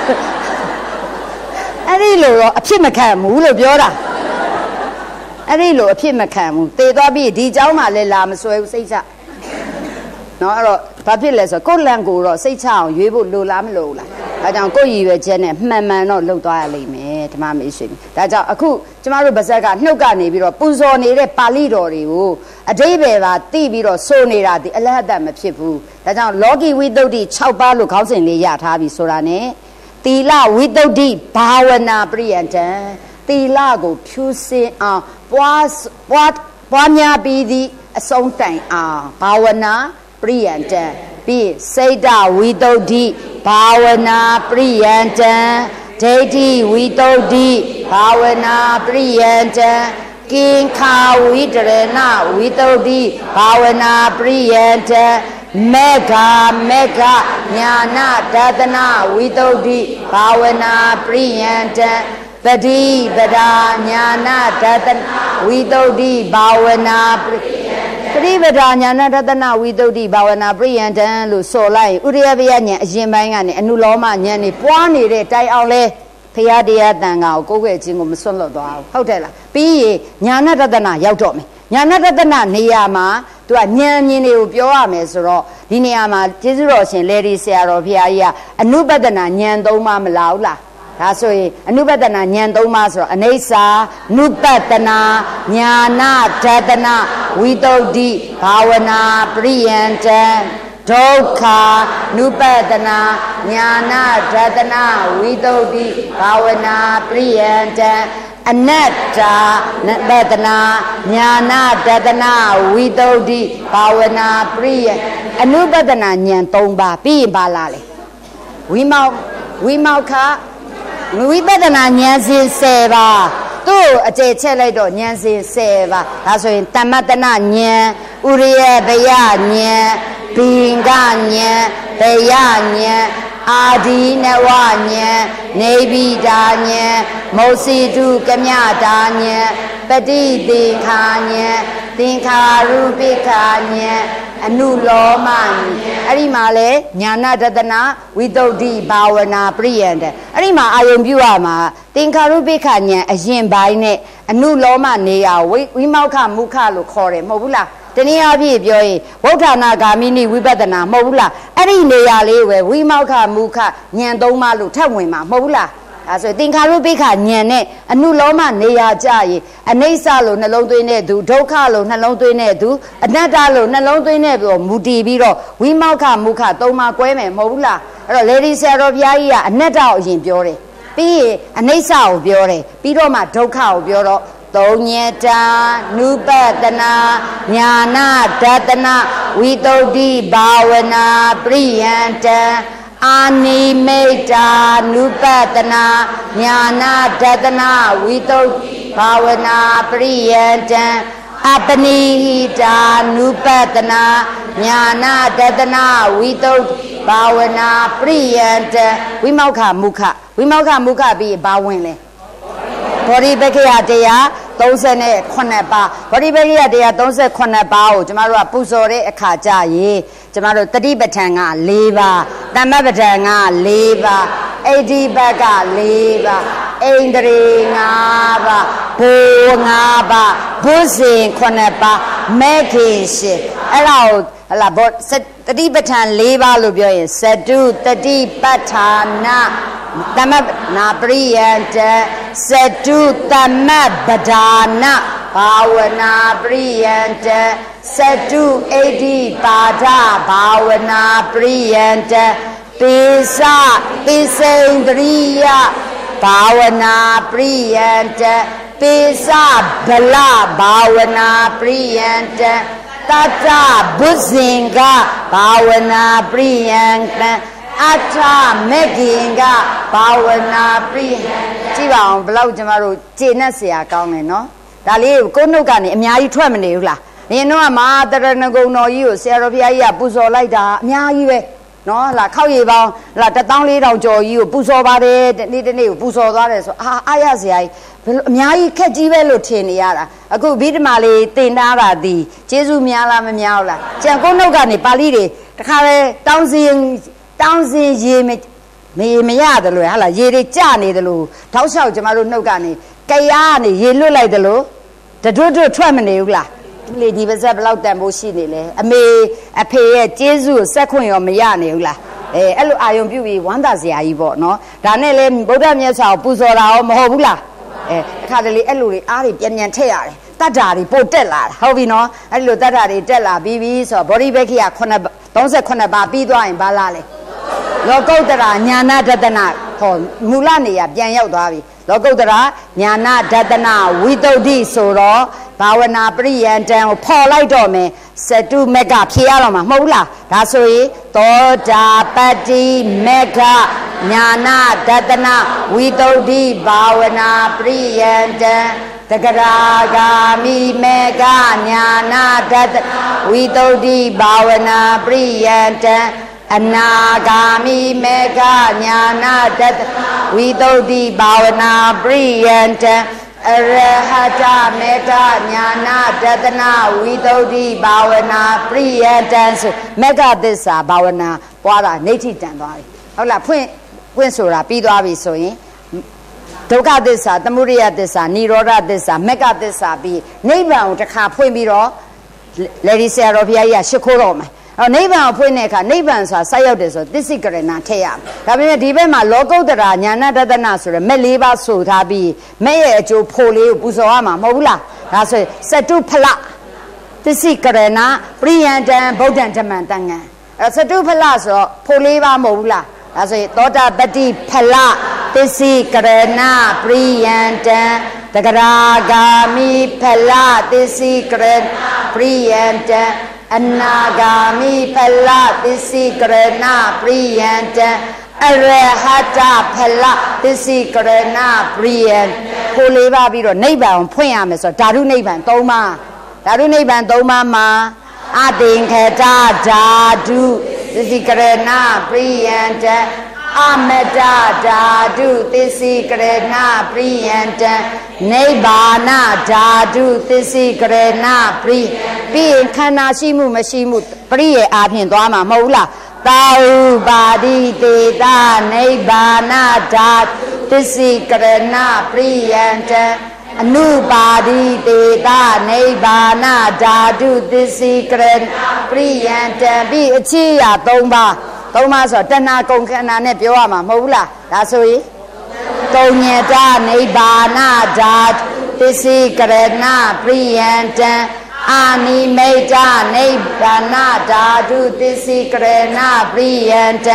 အဲ့ဒီလိုတော့အဖြစ်မခံဘူးလို့ပြောတာအဲ့ဒီလိုအဖြစ်မခံဘူးတေသွားပြီးဒီเจ้าမှလည်းလာမဆွဲဘူးစိတ်ချနော်အဲ့တော့ဘာဖြစ်လဲဆိုကိုယ့်လန့်ကိုတော့စိတ်ချအောင်ရွေးဖို့လိုလားမလိုလားဒါကြောင့်ကိုယ့်ရည်ရွယ်ချက်နဲ့မှန်မှန်တော့လှုပ်သွားရလိမ့်မယ်ဓမ္မမိတ်ဆွေဒါကြောင့်အခုကျမတို့ဗဇက်ကနှုတ်ကနေပြီးတော့ပူဇော်နေတဲ့ပါဠိတော်တွေကိုအဓိပ္ပာယ်ပါသိပြီးတော့ဆိုနေတာဒီအလဟတ်မဖြစ်ဘူးဒါကြောင့်လောကီဝိသုဒ္ဓိ6ပါးလို့ခေါင်းစဉ်လေးရထားပြီဆိုတာ ਨੇ သီလဝိသုဒ္ဓိဘာဝနာပရိယတံသီလကိုဖြူစင်အောင်ပွားများပြီးသည့်အဆုံးတိုင်အောင်ဘာဝနာပရိယတံပြီးစိတ်တဝိသုဒ္ဓိဘာဝနာပရိယတံဒိဋ္ဌိဝိသုဒ္ဓိဘာဝနာပရိယတံကိင်္ခာဝိတရဏဝိသုဒ္ဓိဘာဝနာပရိယတံမေဃညာနာဒသနာဝိသုဒ္ဓိဘာဝနာပရိယတံပတိပဒာညာနာဒသနာဝိသုဒ္ဓိဘာဝနာပရိပဒာညာနာဒသနာဝိသုဒ္ဓိဘာဝနာပရိယတံလို့ဆိုလိုက်ဥရိယပယဉာဏ်အရင်ပိုင်းကနေအနုလောမဉာဏ်နေပွားနေတဲ့တိုင်အောင်လဲဖရာတရားတန်ခါကိုကိုယ်ွယ်ခြင်းကိုမစွန့်လွတ်သွားဘူးဟုတ်တယ်လားပြီးရင်ညာနာဒသနာရောက်တော့မယ်ညာနာဒသနာနေရာမှာသူကဉာဏ်မြင်တွေကိုပြောရမယ်ဆိုတော့ဒီနေရာမှာကျေးဇူးတော်ရှင်လေဒီဆရာတော်ဖရာကြီးကအနုပဒနာဉာဏ်၃ပါးမလာဘူးလားဒါဆိုရင်အနုပဒနာဉာဏ်၃ပါးဆိုတော့အနိစ္စနုပဒနာညာနာဒသနာဝိသုဒ္ဓိဘာဝနာပရိယတံဒုက္ခနုပဒနာညာနာဒသနာဝိသုဒ္ဓိဘာဝနာပရိယတံအနတ္တနပဒနာညာနာဒသနာဝိသုဒ္ဓိဘာဝနာပရိယအနုပဒနာဉာဏ်၃ပါးပြီးရင်ပါလာလေဝိမောက္ခဝိပဿနာဉာဏ်စဉ်10ပါးသူ့အကျယ်ချက်လိုက်တော့ဉာဏ်စဉ်10ပါးဒါဆိုရင်တမ္မတနာဉာဏ်ဥရိယဘယဉာဏ်ဘိင်္ဂဉာဏ်ဘယဉာဏ်အာဒီနဝဉာဏ်နေဗိဒါဉာဏ်မောစီတုကမြတာဉာဏ်ပฏิသင်္ခာဉာဏ်သင်္ခါရုပိက္ခာဉာဏ်အနုလောမဉာဏ်အဲ့ဒီမှာလဲညာနာဒသနာဝိသုဒ္ဓိဘာဝနာပရိယတံအဲ့ဒီမှာအာယုံပြုရမှာသင်္ခါရုပိက္ခာဉာဏ်အရင်ပိုင်းနဲ့အနုလောမနေရဝိမောက္ခမုခလို့ခေါ်တယ်မဟုတ်ဘူးလားတနည်းအားဖြင့်ပြောရင်ဗုဒ္ဓနာဂာမိနိဝိပဿနာမဟုတ်ဘူးလားအဲ့ဒီနေရာလေးပဲဝိမောက္ခမုခဉာဏ်၃ပါးလို့ထပ်ဝင်မှာမဟုတ်ဘူးလားဒါဆိုသင်္ခါရုပိက္ခဉာဏ်နဲ့အနုလောမနေရာကြရင်အနိစ္စလို့နှလုံးသွင်းတဲ့သူဒုက္ခလို့နှလုံးသွင်းတဲ့သူအနတ္တလို့နှလုံးသွင်းတဲ့ပြီးမူတည်ပြီးတော့ဝိမောက္ခမုခ၃ပါးကွဲမယ်မဟုတ်ဘူးလားအဲ့တော့လေဒီဆရာတော်ဘုရားကြီးကအနတ္တကိုအရင်ပြောတယ်ပြီးရင်အနိစ္စကိုပြောတယ်ပြီးတော့မှဒုက္ခကိုပြောတော့သုံးညတာနုပတနာညာနာဒတနာဝိတုဒ္ဓိဘာဝနာပရိယံတံအာနိမိတ်တာနုပတနာညာနာဒတနာဝိတုဒ္ဓိဘာဝနာပရိယံတံအပနိဟိတာနုပတနာညာနာဒတနာဝိတုဒ္ဓိဘာဝနာပရိယံတံဝိမောက္ခမုခပြီးဘာဝင်လဲဘောဓိပက္ခယတရား38ပါဘောဓိပက္ခယတရား38ပါကိုကျမတို့ကပူဇော်တဲ့အခါကြရင်ကျမတို့တတိပဋ္ဌာန်က4ပါတမ္မပဋ္ဌာန်က4ပါဣတိပတ်က4ပါဣန္ဒြေ5ပါဘူ5ပါဘုဇင်9ပါမေခင်10အဲ့ဒါကိုဟလာဘောတတိပဋ္ဌာန်4ပါလို့ပြောရင်သတုတတိပဋ္ဌာနာတမ္မနာပရိယံတသတုတမ္မပဒါနာဘာဝနာပရိယံတသတုဣတိပါဒဘာဝနာပရိယံတပိစပိစိန္ဒရိယဘာဝနာပရိယံတပိစဗလဘာဝနာပရိယံတတတဘုဇင်္ဂဘာဝနာပရိယံတအထမေခင်ကဘာဝနာပရိကြည့်ပါအောင်ဘလောက်ကျမတို့ကျေနပ်เสียကောင်းတယ်နော်ဒါလေးကိုနှုတ်ကနေအများကြီးထွက်မနေဘူးလားနင်တို့ကမဟာတရဏဂုံတော်ကြီးကိုဆရာတော်ဘုရားကြီးကပူဇော်လိုက်တာအများကြီးပဲနော်လာခောက်ရည်ပေါင်းလာ14000ကျော်ကြီးကိုပူဇော်ပါတယ်ဒီနေ့ကိုပူဇော်သွားတယ်ဆိုအားရစရာကြီးဘယ်လိုအများကြီးခက်ကြီးပဲလို့ထင်နေရတာအခုဗိဓမာလေးတင်ထားတာဒီကျေးဇူးများလားမများဘူးလားကျန်ကိုနှုတ်ကနေပါဠိတွေတခါလဲတောင်းစင်ရေမရတယ်လို့ဟာလားရေတွေကျနေတယ်လို့ထောက်လျှောက်ကျမတို့နှုတ်ကနေကြရာကနေရေလွတ်လိုက်တယ်လို့တတွတ်ထွက်မနေဘူးလားလေဒီပါဇက်ဘလောက်တန်ဖို့ရှိနေလဲအမေအဖေရဲ့ကျေးဇူးကိုစက်ခွင့်ရောမရနေဘူးလားအဲ့လိုအာယုံပြုပြီးဝမ်းသာစရာကြီးပေါ့နော်ဒါနဲ့လေဗုဒ္ဓမြတ်စွာကိုပူဇော်တာရောမဟုတ်ဘူးလားအခါတလေအဲ့လိုတွေအားတွေပြန်ထည့်ရတယ်တတ္တာတွေပို့တက်လာတာဟုတ်ပြီနော်အဲ့လိုတတ္တာတွေတက်လာပြီးဆိုတော့ဗောဓိပက္ခိယ38ပါပြီးသွားရင်ဘာလားလဲလောကုတ္တရာညာနာဒတနာဟောမူလနေရပြန်ရောက်သွားပြီလောကုတ္တရာညာနာဒတနာဝိတုဒ္ဓိဆိုတော့ဘာဝနာပရိယံတံကိုဖော်လိုက်တော့မယ်သတုမက်ကဖြေရတော့မှာမဟုတ်ဘူးလားဒါဆိုရင်သောတာပတ္တိမက်ကညာနာဒတနာဝိတုဒ္ဓိဘာဝနာပရိယံတံတဂရာဂာမိမေကညာနာဒတဝိတုဒ္ဓိဘာဝနာပရိယံတံအနာဂာမိမေကညာနာဒတဝိတုဒ္ဓိဘာဝနာပရိယံတံအရဟတမေတ္တာညာနာဒတနာဝိတုဒ္ဓိဘာဝနာပရိယတံဆိုမေဃသစ္စာဘာဝနာပွားတာနေဋ္ဌိတန်သွားပြီဟုတ်လားဖွင့်ဆိုတာပြီးသွားပြီဆိုရင်ဒုက္ခသစ္စာသမုဒယသစ္စာនិရောဓသစ္စာမေဃသစ္စာပြီးနိဗ္ဗာန်ကိုတစ်ခါဖွင့်ပြီးတော့လေဒီဆရာတော်ဘုရားကြီးကရှ िख ိုးတော့မယ်နိဗ္ဗာန်ကိုဖွင့်တဲ့အခါနိဗ္ဗာန်ဆိုတာဆက်ရောက်တယ်ဆိုသစ္စိကရဏထည့်ရမယ်ဒါပေမဲ့ဒီဘက်မှာလောကုတ္တရာညာနာဒတနာဆိုရယ်မဲ့၄ပါးဆိုထားပြီးမဲ့ရဲ့အကျိုးဖို့လေးကိုပူဇော်ရမှာမဟုတ်ဘူးလားဒါဆိုရင်စတုဖလသစ္စိကရဏပရိယံတံဗုဒ္ဓံဓမ္မံတန်ငံစတုဖလဆိုတော့ဖို့၄ပါးမဟုတ်ဘူးလားဒါဆိုရင်သောတာပတ္တိဖလသစ္စိကရဏပရိယံတံတဂရာဂာမိဖလသစ္စိကရဏပရိယံတံအနာဂာမိဖလသစ္စိကရဏပရိယံတံအရဟတဖလသစ္စိကရဏပရိယံကိုလေးပါပြီးတော့နိဗ္ဗာန်ဖွင့်ရမယ်ဆိုတော့ဓာတုနိဗ္ဗာန်3ပါးဓာတုနိဗ္ဗာန်3ပါးမှာအသင်္ခတဓာတုသစ္စိကရဏပရိယံတံအမတဓာတုသစ္စိကရဏပရိယံတံနိဗ္ဗာနဓာတုသစ္စိကရဏပရိပြီးရင်ခန္ဓာရှိမှုမရှိမှုပရိယေအားဖြင့်သွားမှာမဟုတ်လားသာဥပါတိတေတနိဗ္ဗာနဓာတုသစ္စိကရဏပရိယံတံအနုပါတိတေတနိဗ္ဗာနဓာတုသစ္စိကရဏပရိယံတံပြီးအချိယ3ပါး3ပါးဆိုတဏှာကုန်ခန္ဓာနဲ့ပြောရမှာမဟုတ်ဘူးလားဒါဆိုရင်တုံညတနိဗ္ဗာနဓာတုသစ္စိကရဏပရိယံတံအာနိမိတ်နိဗ္ဗာနဓာတုသစ္စိကရဏပရိယံတံ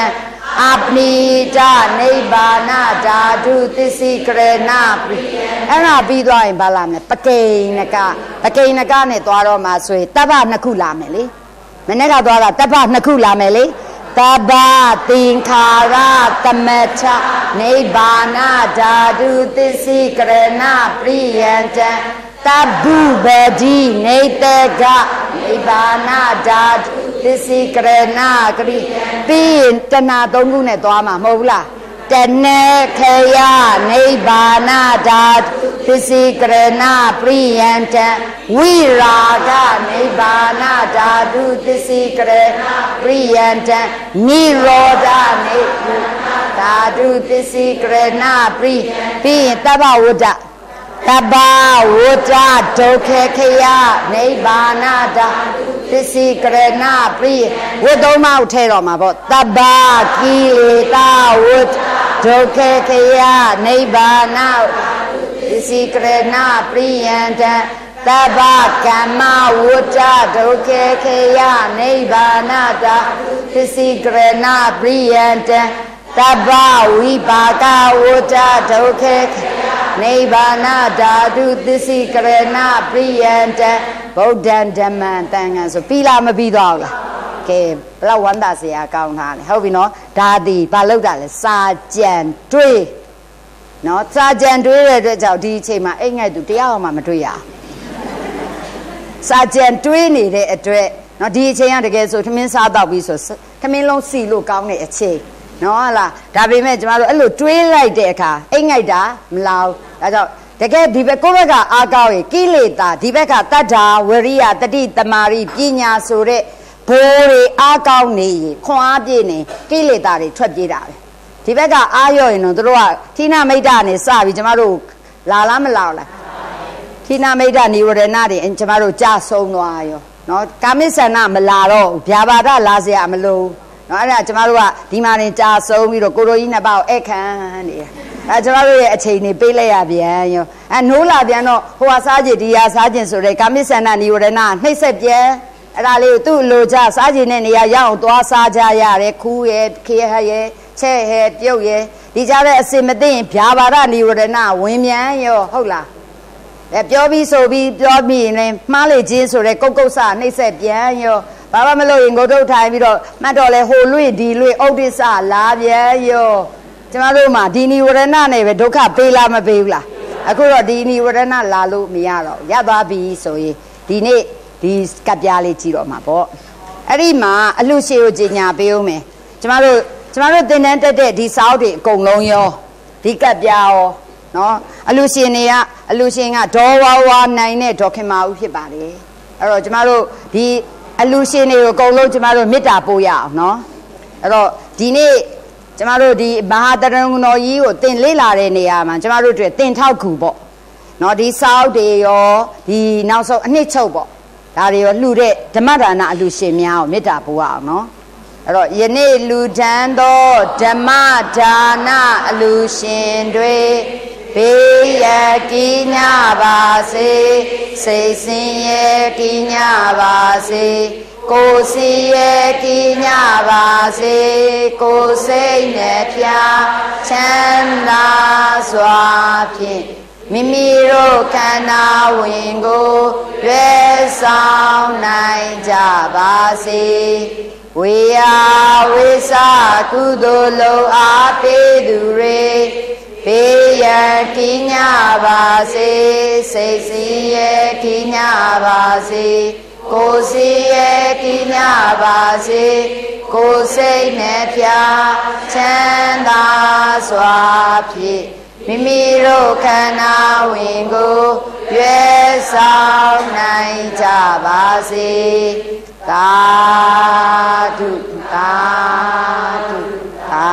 အပိတနိဗ္ဗာနဓာတုသစ္စည်းကရဏပိအဲ့ဒါပြီးသွားရင်ဘာလာမလဲပကိဏကနဲ့သွားတော့မှဆိုရင်တပ္ပနှစ်ခုလာမယ်လေမနေ့ကသွားတာတပ္ပနှစ်ခုလာမယ်လေတပ္ပသင်္ခါရသမထနိဗ္ဗာနဓာတုသစ္စည်းကရဏပရိယံတံတဗ္ဗုပတိနေတကနိဗ္ဗာနဓာတုသစ္စည်းကရဏကရိပြီးရင်တဏှာသုံးခုနဲ့သွားမှာမဟုတ်ဘူးလားတဏခယနိဗ္ဗာနဓာတုသစ္စည်းကရဏပရိယံတံဝိရာဂနိဗ္ဗာနဓာတုသစ္စည်းကရဏပရိယံတံနိရောဓနိဗ္ဗာနဓာတုသစ္စည်းကရဏပရိပြီးရင်တဗ္ဗဝတ္တတဗ္ဗဝတ္တဒုက္ခခယနိဗ္ဗာနဓာတုသစ္စည်းကရဏပရိဝတ္သုံးပါးထဲတော့မှာပေါ့တဗ္ဗကိလေသာဝတ္တဒုက္ခခယနိဗ္ဗာနသစ္စည်းကရဏပရိယံတံတဗ္ဗကမ္မဝတ္တဒုက္ခခယနိဗ္ဗာနဓာတုသစ္စည်းကရဏပရိယံတံတဗ္ဗဝိပါကဝတ္တဒုက္ခနိဗ္ဗာနဓာတုသစ္စည်းကရဏပရိယံတံဗုဒ္ဓံဓမ္မံသံဃံဆိုပြီးလားမပြီးတော့ဘူးလားကဲဘလောက်ဝမ်းသာစရာကောင်းတာလဲဟုတ်ပြီနော်ဒါသည်ဘာလို့တာလဲစာကြံတွေးနော်စာကြံတွေးတဲ့အတွက်ကြောင့်ဒီအချိန်မှာအိမ်ငိုက်သူတရားမှမတွေးရအောင်စာကြံတွေးနေတဲ့အတွက်နော်ဒီအချိန်ကတကယ်ဆိုထမင်းစားတော့ပြီးဆိုထမင်းလုံးစီလို့ကောင်းတဲ့အချိန်နော်ဟာလားဒါပေမဲ့ကျမတို့အဲ့လိုတွေးလိုက်တဲ့အခါအိမ်ငိုက်တာမလောက်ဒါကြောင့်တကယ်ဒီဘက်ကိုယ့်ဘက်ကအားကောင်းရင်ကိလေသာဒီဘက်ကတတ္ထာဝရိယတတိတမာရိပညာဆိုတဲ့ဘိုးတွေအားကောင်းနေရင်ခွန်အားပြည့်နေကိလေသာတွေထွက်ပြေးတာပဲဒီဘက်ကအားရော့ရင်တော့တို့ကဌိနမိတ်္တနဲ့စပြီးကျမတို့လာလားမလောက်လားဌိနမိတ်္တនិဝရဏတွေကျမတို့ကြာဆုံးသွားရောနော်ကာမိဆန္ဒမလာတော့ဗျာပါဒလာเสียမလို့နော်အဲ့ဒါကျမတို့ကဒီမှာနေကြာဆုံးပြီးတော့ကိုရိုကြီးနှစ်ပါးကိုဧခံနေတယ်အဲကျမတို့ရဲ့အချိန်နေပေးလိုက်ရပြန်ရောအဲနိုးလာပြန်တော့ဟိုဟာစားကြည်ဒီဟာစားကြည်ဆိုတဲ့ကာမိဆန္ဒនិဝရဏနှိမ့်ဆက်ပြန်အဲ့ဒါလေးကိုသူ့လိုချစားကြည်တဲ့နေရာရောက်အောင်သွားစားကြရတယ်ခူးရဲ့ခေဟရဲ့ချဲ့ရဲ့ပြုတ်ရဲ့ဒီကြတဲ့အစင်မသိရင်ဗျာပါဒនិဝရဏဝင်မြန်ရောဟုတ်လားအဲပြောပြီးဆိုပြီးပြောပြီးရင်မှားလေချင်းဆိုတဲ့ကုတ်ကုတ်ဆနှိမ့်ဆက်ပြန်ရောဘာမှမလုပ်ရင်ကိုထုတ်ထိုင်ပြီးတော့မှတ်တော့လဲဟိုလွေ့ဒီလွေ့ဥဒိစ္စလာပြန်ရောကျမတို့မှာဒီနိဝရဏနဲ့ပဲဒုက္ခပေးလားမပေးဘူးလားအခုတော့ဒီနိဝရဏလာလို့မရတော့ရသွားပြီဆိုရင်ဒီနေ့ဒီကပ်ပြားလေးကြည့်တော့မှာပေါ့အဲ့ဒီမှာအလှရှိကိုကြီးညာပေးဦးမယ်ကျမတို့သင်တန်းတက်တဲ့ဒီစာအုပ်တွေအကုန်လုံးရောဒီကပ်ပြားရောနော်အလှရှင်ကဒေါ်ဝါဝါနိုင်တဲ့ဒေါခင်မာဦးဖြစ်ပါတယ်အဲ့တော့ကျမတို့ဒီအလှရှင်တွေကိုအကုန်လုံးကျမတို့မေတ္တာပို့ရအောင်နော်အဲ့တော့ဒီနေ့ကျမတို့ဒီမဟာတရဏဂုဏကြီးကိုသင်လေ့လာတဲ့နေရာမှာကျမတို့တွေသင်ထောက်ကူပေါ့နော်ဒီစာအုပ်တွေရောဒီနောက်ဆုံးအနှစ်ချုပ်ပေါ့ဒါတွေရောလှူတဲ့ဓမ္မဒါနအလှရှင်များကိုမေတ္တာပို့ရအောင်နော်အဲ့တော့ယနေ့လူထမ်းသောဓမ္မဒါနအလှရှင်တွေဘေးရကင်းကြပါစေစိတ်ဆင်းရဲကင်းကြပါစေကိုယ်စီရဲ့ကင်းကြပါစေကိုယ်စိတ်နဲ့ဖြာချမ်းသာစွာဖြင့်မိမိတို့ခန္ဓာဝင်ကိုရွယ်ဆောင်နိုင်ကြပါစေဝေယဝိသကုသိုလ်လုံးအားပေးသူတွေဘေးရန်ကင်းကြပါစေစိတ်စီရဲ့ကင်းကြပါစေကိုယ်စီရဲ့ကင်းကြပါစေကိုယ်စိတ်နဲ့ဖြာချမ်းသာစွာဖြင့်မိမိတို့ခန္ဓာဝင်ကိုရွယ်ဆောင်နိုင်ကြပါစေသာဓုသာဓုသာ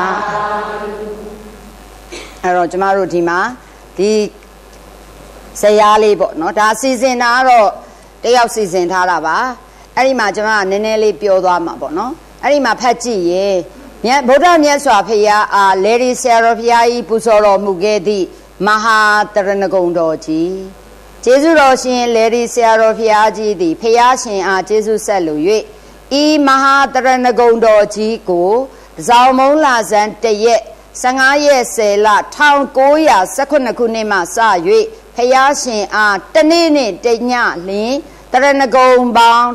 အဲ့တော့ကျမတို့ဒီမှာဒီဇယားလေးပေါ့နော်ဒါစီစဉ်တာကတော့တယောက်စီစဉ်ထားတာပါအဲ့ဒီမှာကျမကနည်းနည်းလေးပြောသွားမှာပေါ့နော်အဲ့ဒီမှာဖတ်ကြည့်ရင်ဗုဒ္ဓမြတ်စွာဘုရားအားလေဒီဆရာတော်ဘုရားကြီးပူဇော်တော်မူခဲ့သည့်မဟာတရဏဂုံတော်ကြီးကျေးဇူးတော်ရှင်လေဒီဆရာတော်ဘုရားကြီးသည်ဘုရားရှင်အားကျေးဇူးဆက်လို၍ဤမဟာတရဏဂုံတော်ကြီးကိုဇောင်မုံလာဇန်တရက်15ရက်10လ1919ခုနှစ်မှစ၍ဖျားရှင်အားတနေ့နှင့်တညလျင်တရဏဂုံပေါင်း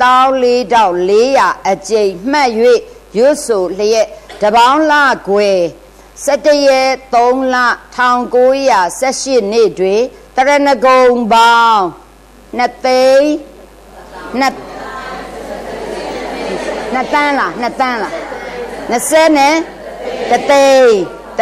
14400အကျိန်မှတ်၍ရွတ်ဆိုလျက်တပေါင်းလခွေ17ရက်3လ1918နေ့တွင်တရဏဂုံပေါင်း2သိန်း2တန်းလား20နဲ့တသိန်း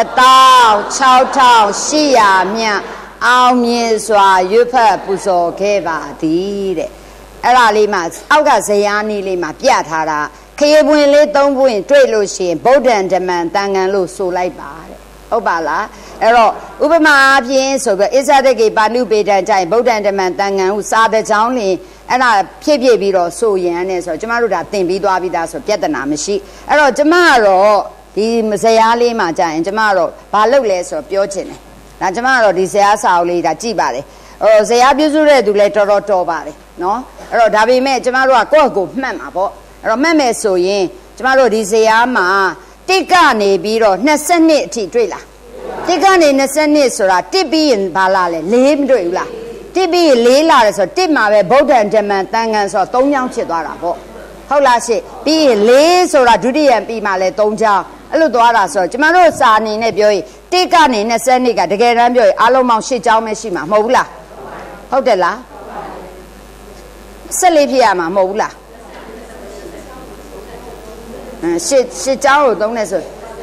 16800မြတ်အောင်မြင်စွာရွတ်ဖတ်ပူဇော်ခဲ့ပါသည်တဲ့အဲ့ဒါလေးမှအောက်ကဇယားနည်းလေးမှာပြထားတာခရီးပွင့်လေး3ပွင့်တွေ့လို့ရှိရင်ဗုဒ္ဓံဓမ္မံတန်ခံလို့ဆိုလိုက်ပါတဲ့ဟုတ်ပါလားအဲ့တော့ဥပမာအပြင်ဆိုပြီးအစ္ဆဒကေပါဏုပေတံကြိုင်ဗုဒ္ဓံဓမ္မံတန်ခံဟုစာတဲ့ကြောင်းလင်အဲ့ဒါဖြည့်ပြီးတော့ဆိုရန်နဲ့ဆိုတော့ကျမတို့ဒါသင်ပြီးသွားပြီးသားဆိုပြဿနာမရှိအဲ့တော့ကျမကတော့ဒီဇယားလေးမှာကြာရင်ကျမကတော့ဘာလုပ်လဲဆိုတော့ပြောချင်တယ်ဒါကျမကတော့ဒီဇယားစာအုပ်လေးဒါကြည့်ပါတယ်ဇယားပြုစုတဲ့သူလည်းတော်တော်ပါတယ်နော်အဲ့တော့ဒါပေမဲ့ကျမတို့ကကိုယ့်ကိုမှတ်မှာပေါ့အဲ့တော့မှတ်မယ်ဆိုရင်ကျမတို့ဒီဇယားမှာတစ်ကနေပြီးတော့22အထိတွေ့လားတစ်ကနေ22ဆိုတာတစ်ပြီးရင်ဘာလာလဲ4မတွေ့ဘူးလားတစ်ပြီးရင်4လာတယ်ဆိုတော့တစ်မှာပဲဗုဒ္ဓံဓမ္မံတန်ခံဆိုတော့3ချောင်းဖြစ်သွားတာပေါ့ဟုတ်လားရှင့်ပြီးရင်4ဆိုတာဒုတိယပြီးမှလဲ3ချောင်းအဲ့လိုသွားတာဆိုတော့ကျမတို့စာအနေနဲ့ပြောရင်တစ်ကနေ22ကတကယ်တမ်းပြောရင်အားလုံးပေါင်း8ချောင်းပဲရှိမှာမဟုတ်ဘူးလားဟုတ်တယ်လား14ဖြစ်ရမှာမဟုတ်ဘူးလား8ချောင်းကိုသုံးနေဆို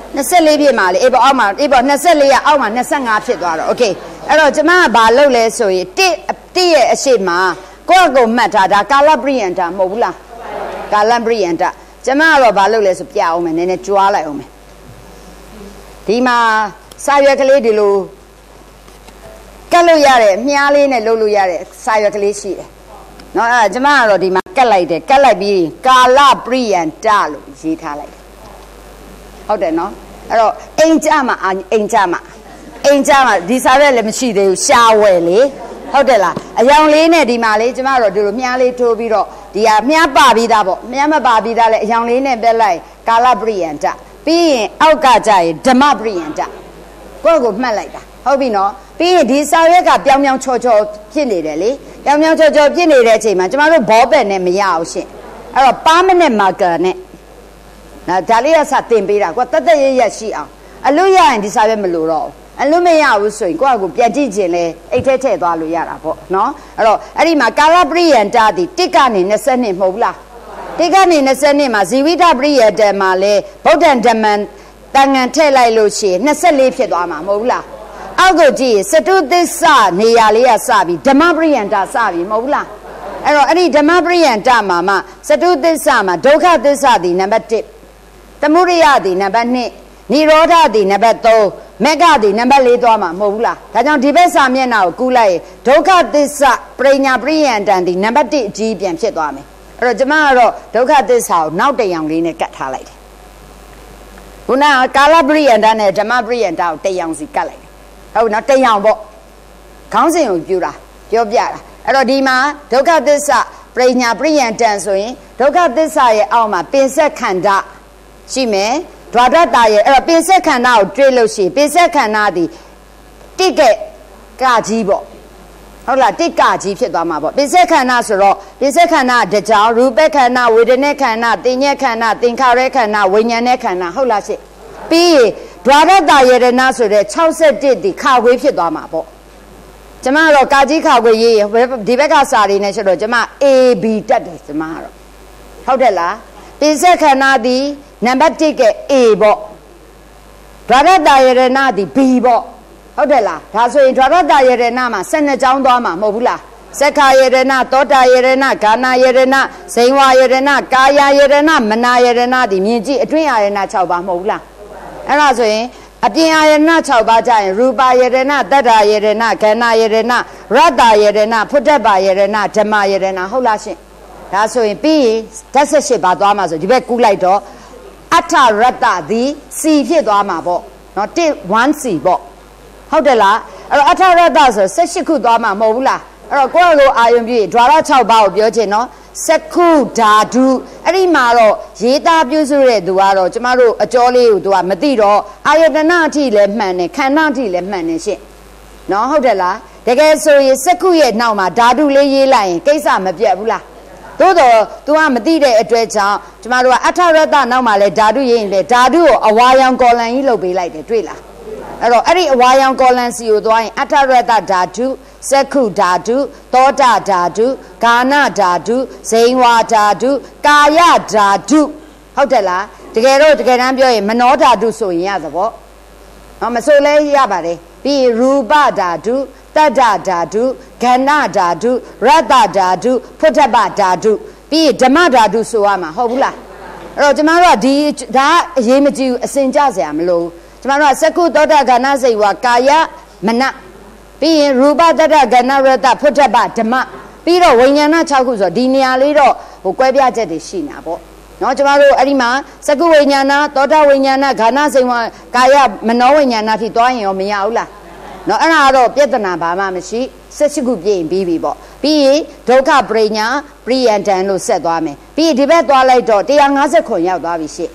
24ဖြစ်မှာလေအေးပေါ့အောက်မှာအေးပေါ့24ကအောက်မှာ25ဖြစ်သွားတော့โอเคအဲ့တော့ကျမကဘာလုပ်လဲဆိုရင်တစ်ရဲ့အရှိမှာကိုယ့်ကိုမှတ်ထားဒါကာလပရိယန္တာမဟုတ်ဘူးလားကာလပရိယန္တာကျမကတော့ဘာလုပ်လဲဆိုပြအောင်မယ်နည်းနည်းကြွားလိုက်အောင်မယ်ဒီမှာစာရွက်ကလေးဒီလိုကတ်လို့ရတယ်မြားလေးနဲ့လုပ်လို့ရတဲ့စာရွက်ကလေးရှိတယ်เนาะအဲ့ဒါကျမကတော့ဒီမှာကတ်လိုက်တယ်ကတ်လိုက်ပြီးကာလပရိယန္တလို့ရေးထားလိုက်တယ်ဟုတ်တယ်เนาะအဲ့တော့အိမ်ကြမှာအိမ်ကြမှာဒီစာရွက်လည်းမရှိသေးဘူးရှားဝယ်လေဟုတ်တယ်လားအယောင်လေးနဲ့ဒီမှာလေးကျမတို့ဒီလိုမြားလေးထိုးပြီးတော့ဒီဟာမြားပါပြီးသားပေါ့မြားမပါပြီးသားလဲအယောင်လေးနဲ့ပြက်လိုက်ကာလပရိယန္တပြီးရင်အောက်ကကြရင်ဓမ္မပရိယန္တကိုယ့်ကိုမှတ်လိုက်တာဟုတ်ပြီနော်ပြီးရင်ဒီစာရွက်ကပြောင်းချောဖြစ်နေတယ်လေပြောင်းချောဖြစ်နေတဲ့အချိန်မှာကျမတို့ဘောပက်နဲ့မရအောင်ရှင့်အဲ့တော့ permanent marker နဲ့ဒါလေးကစတင်ပေးတာကိုတတ်ရရှိအောင်အလို့ရရင်ဒီစာရွက်မလို့တော့အလို့မရဘူးဆိုရင်ကိုယ့်အကိုပြန်ကြည့်ခြင်းလဲအိတ်ထဲထည့်သွားလို့ရတာပေါ့နော်အဲ့တော့အဲ့ဒီမှာကာလပရိယန္တသည်တစ်ကနေ22မဟုတ်ဘူးလားတစ်ကနေ22မှာဇီဝိတပရိယတံမှာလဲဗုဒ္ဓံဓမ္မံတန်ငံထည့်လိုက်လို့ရှိရင်24ဖြစ်သွားမှာမဟုတ်ဘူးလားအောက်ကိုကြည့်စတုသစ္စာနေရာလေးကစပြီးဓမ္မပရိယန္တစပြီးမဟုတ်ဘူးလားအဲ့တော့အဲ့ဒီဓမ္မပရိယန္တမှာမှစတုသစ္စာမှာဒုက္ခသစ္စာသည်နံပါတ်1သမုဒယသည်နံပါတ်2နိရောဓသည်နံပါတ်3မေဃသည်နံပါတ်4သွားမှာမဟုတ်ဘူးလားဒါကြောင့်ဒီဘက်စာမျက်နှာကိုကူးလိုက်ရင်ဒုက္ခသစ္စာပရိညာပရိယန္တံသည်နံပါတ်1အကြီးပြန်ဖြစ်သွားမယ်အဲ့တော့ကျမကတော့ဒုက္ခသစ္စာကိုနောက်တရောင်လေးနဲ့ကတ်ထားလိုက်တယ်ခုနကကာလပရိယန္တနဲ့ဓမ္မပရိယန္တကိုတရောင်စီကတ်လိုက်တယ်ဟုတ်နော်တရောင်ပေါ့ခေါင်းစဉ်ကိုပြောပြတာအဲ့တော့ဒီမှာဒုက္ခသစ္စာပရိညာပရိယန္တံဆိုရင်ဒုက္ခသစ္စာရဲ့အောက်မှာပင်ဆက်ခန္ဓာရှိမယ်ဒွါဒတာရဲ့အဲ့တော့ပင်ဆက်ခန္ဓာကိုတွေးလို့ရှိရင်ပင်ဆက်ခန္ဓာသည်တိကကကြီးပေါ့ဟုတ်လားတိကကြီးဖြစ်သွားမှာပေါ့ပင်ဆက်ခန္ဓာဆိုတော့ပင်ဆက်ခန္ဓာတကြောင်ရူပခန္ဓာဝေဒနာခန္ဓာသင်ညက်ခန္ဓာသင်္ခါရခန္ဓာဝိညာဉ်နဲ့ခန္ဓာဟုတ်လားရှင့်ပြီးရင်ဒွါဒတာယရဏဆိုတဲ့61ဒီခါခွေးဖြစ်သွားမှာပေါ့ကျမကတော့ကာကြီးခါခွေးရေးဒီဘက်ကစာတွေနဲ့ဆိုတော့ကျမ AB တက်တယ်ကျမကတော့ဟုတ်တယ်လားပင်ဆက်ခန္ဓာသည်နံပါတ်1က A ပေါ့ဒွါရတယရဏသည် B ပေါ့ဟုတ်တယ်လားဒါဆိုရင်ဒွါရတယရဏမှာ12ကျောင်းသွားမှာမဟုတ်ဘူးလားစက္ခာယရဏသောတာယရဏဂါနာယရဏဇိဝယရဏကာယယရဏမနာယရဏသည်မြင်ကြည့်အတွင်းယရဏ6ပါးမဟုတ်ဘူးလားအဲ့ဒါဆိုရင်အပြင်ယရဏ6ပါးကြရင်ရူပယရဏတတ္တယရဏဂဏယရဏရတ္တယရဏဖုတ္တပယရဏဓမ္မယရဏဟုတ်လားရှင့်ဒါဆိုရင်ပြီးရင်ဓာတ်18ပါးသွားမှာဆိုဒီဘက်ကူးလိုက်တော့အထရတ္တသည်စီဖြစ်သွားမှာပေါ့နော်1 စီပေါ့ဟုတ်တယ်လားအဲ့တော့အထရတ္တဆို18ခုသွားမှာမဟုတ်ဘူးလားအဲ့တော့ကိုယ့်လိုအာယုံပြည့်ဒွါရ6ပါးကိုပြောချင်နော်စက္ခုဓာတုအဲ့ဒီမှာတော့ရေးသားပြုစုတဲ့သူကတော့ကျမတို့အကျော်လေးကိုသူကမသိတော့အာယတနာအထိလည်းမှန်တယ်ခန္ဓာအထိလည်းမှန်တယ်ရှင့်နော်ဟုတ်တယ်လားတကယ်ဆိုရင်စက္ခုရဲ့နောက်မှာဓာတုလေးရေးလိုက်ရင်ကိစ္စမပြတ်ဘူးလားသို့တော့ तू ကမသိတဲ့အတွက်ကြောင့်ကျမတို့ကအထရတ္တနောက်မှာလဲဓာတုရေးရင်လေဓာတုကိုအဝါရောင်ကော်လန်ကြီးလုပ်ပေးလိုက်တယ်တွေ့လားအဲ့တော့အဲ့ဒီအဝါရောင်ကော်လန်စီကိုသွားရင်အထရတ္တဓာတုစက္ခုဓာတုသောတာဓာတုဂာနဓာတုဇိန်ဝါဓာတုကာယဓာတုဟုတ်တယ်လားတကယ်တမ်းပြောရင်မနောဓာတုဆိုရင်ရသဘောနော်မဆိုလဲရပါတယ်ပြီးရူပဓာတုတတ္တဓာတုဂဏဓာတုရတ္တဓာတုဖုထပဓာတုပြီးဓမ္မဓာတုဆိုရမှာဟုတ်ဘူးလားအဲ့တော့ကျမတို့ကဒီဒါအရေးမကြီးဘူးအစင်ကြစရာမလိုဘူးကျမတို့ကစက္ခုသောတာဂဏစိတ်ဝါကာယမနပြီးရင်ရူပတတ္တဂဏရတ္တဖုထပဓမ္မပြီးတော့ဝိညာဏ6ခုဆိုဒီနေရာလေးတော့ဟိုကွဲပြားချက်တွေရှိနေတာပေါ့နော်ကျမတို့အဲ့ဒီမှာစက္ခုဝိညာဏသောတာဝိညာဏဂဏစိတ်ဝါကာယမနောဝိညာဏထိသွားရင်ရောမရဘူးလားနော်အဲ့ဒါတော့ပြဿနာဘာမှမရှိ18ခုပြည့်ရင်ပြီးပြီပေါ့ပြီးရင်ဒုက္ခပရိညာပရိယံတန်လို့ဆက်သွားမယ်ပြီးရင်ဒီဘက်သွားလိုက်တော့150ခွန်ရောက်သွားပြီရှင့်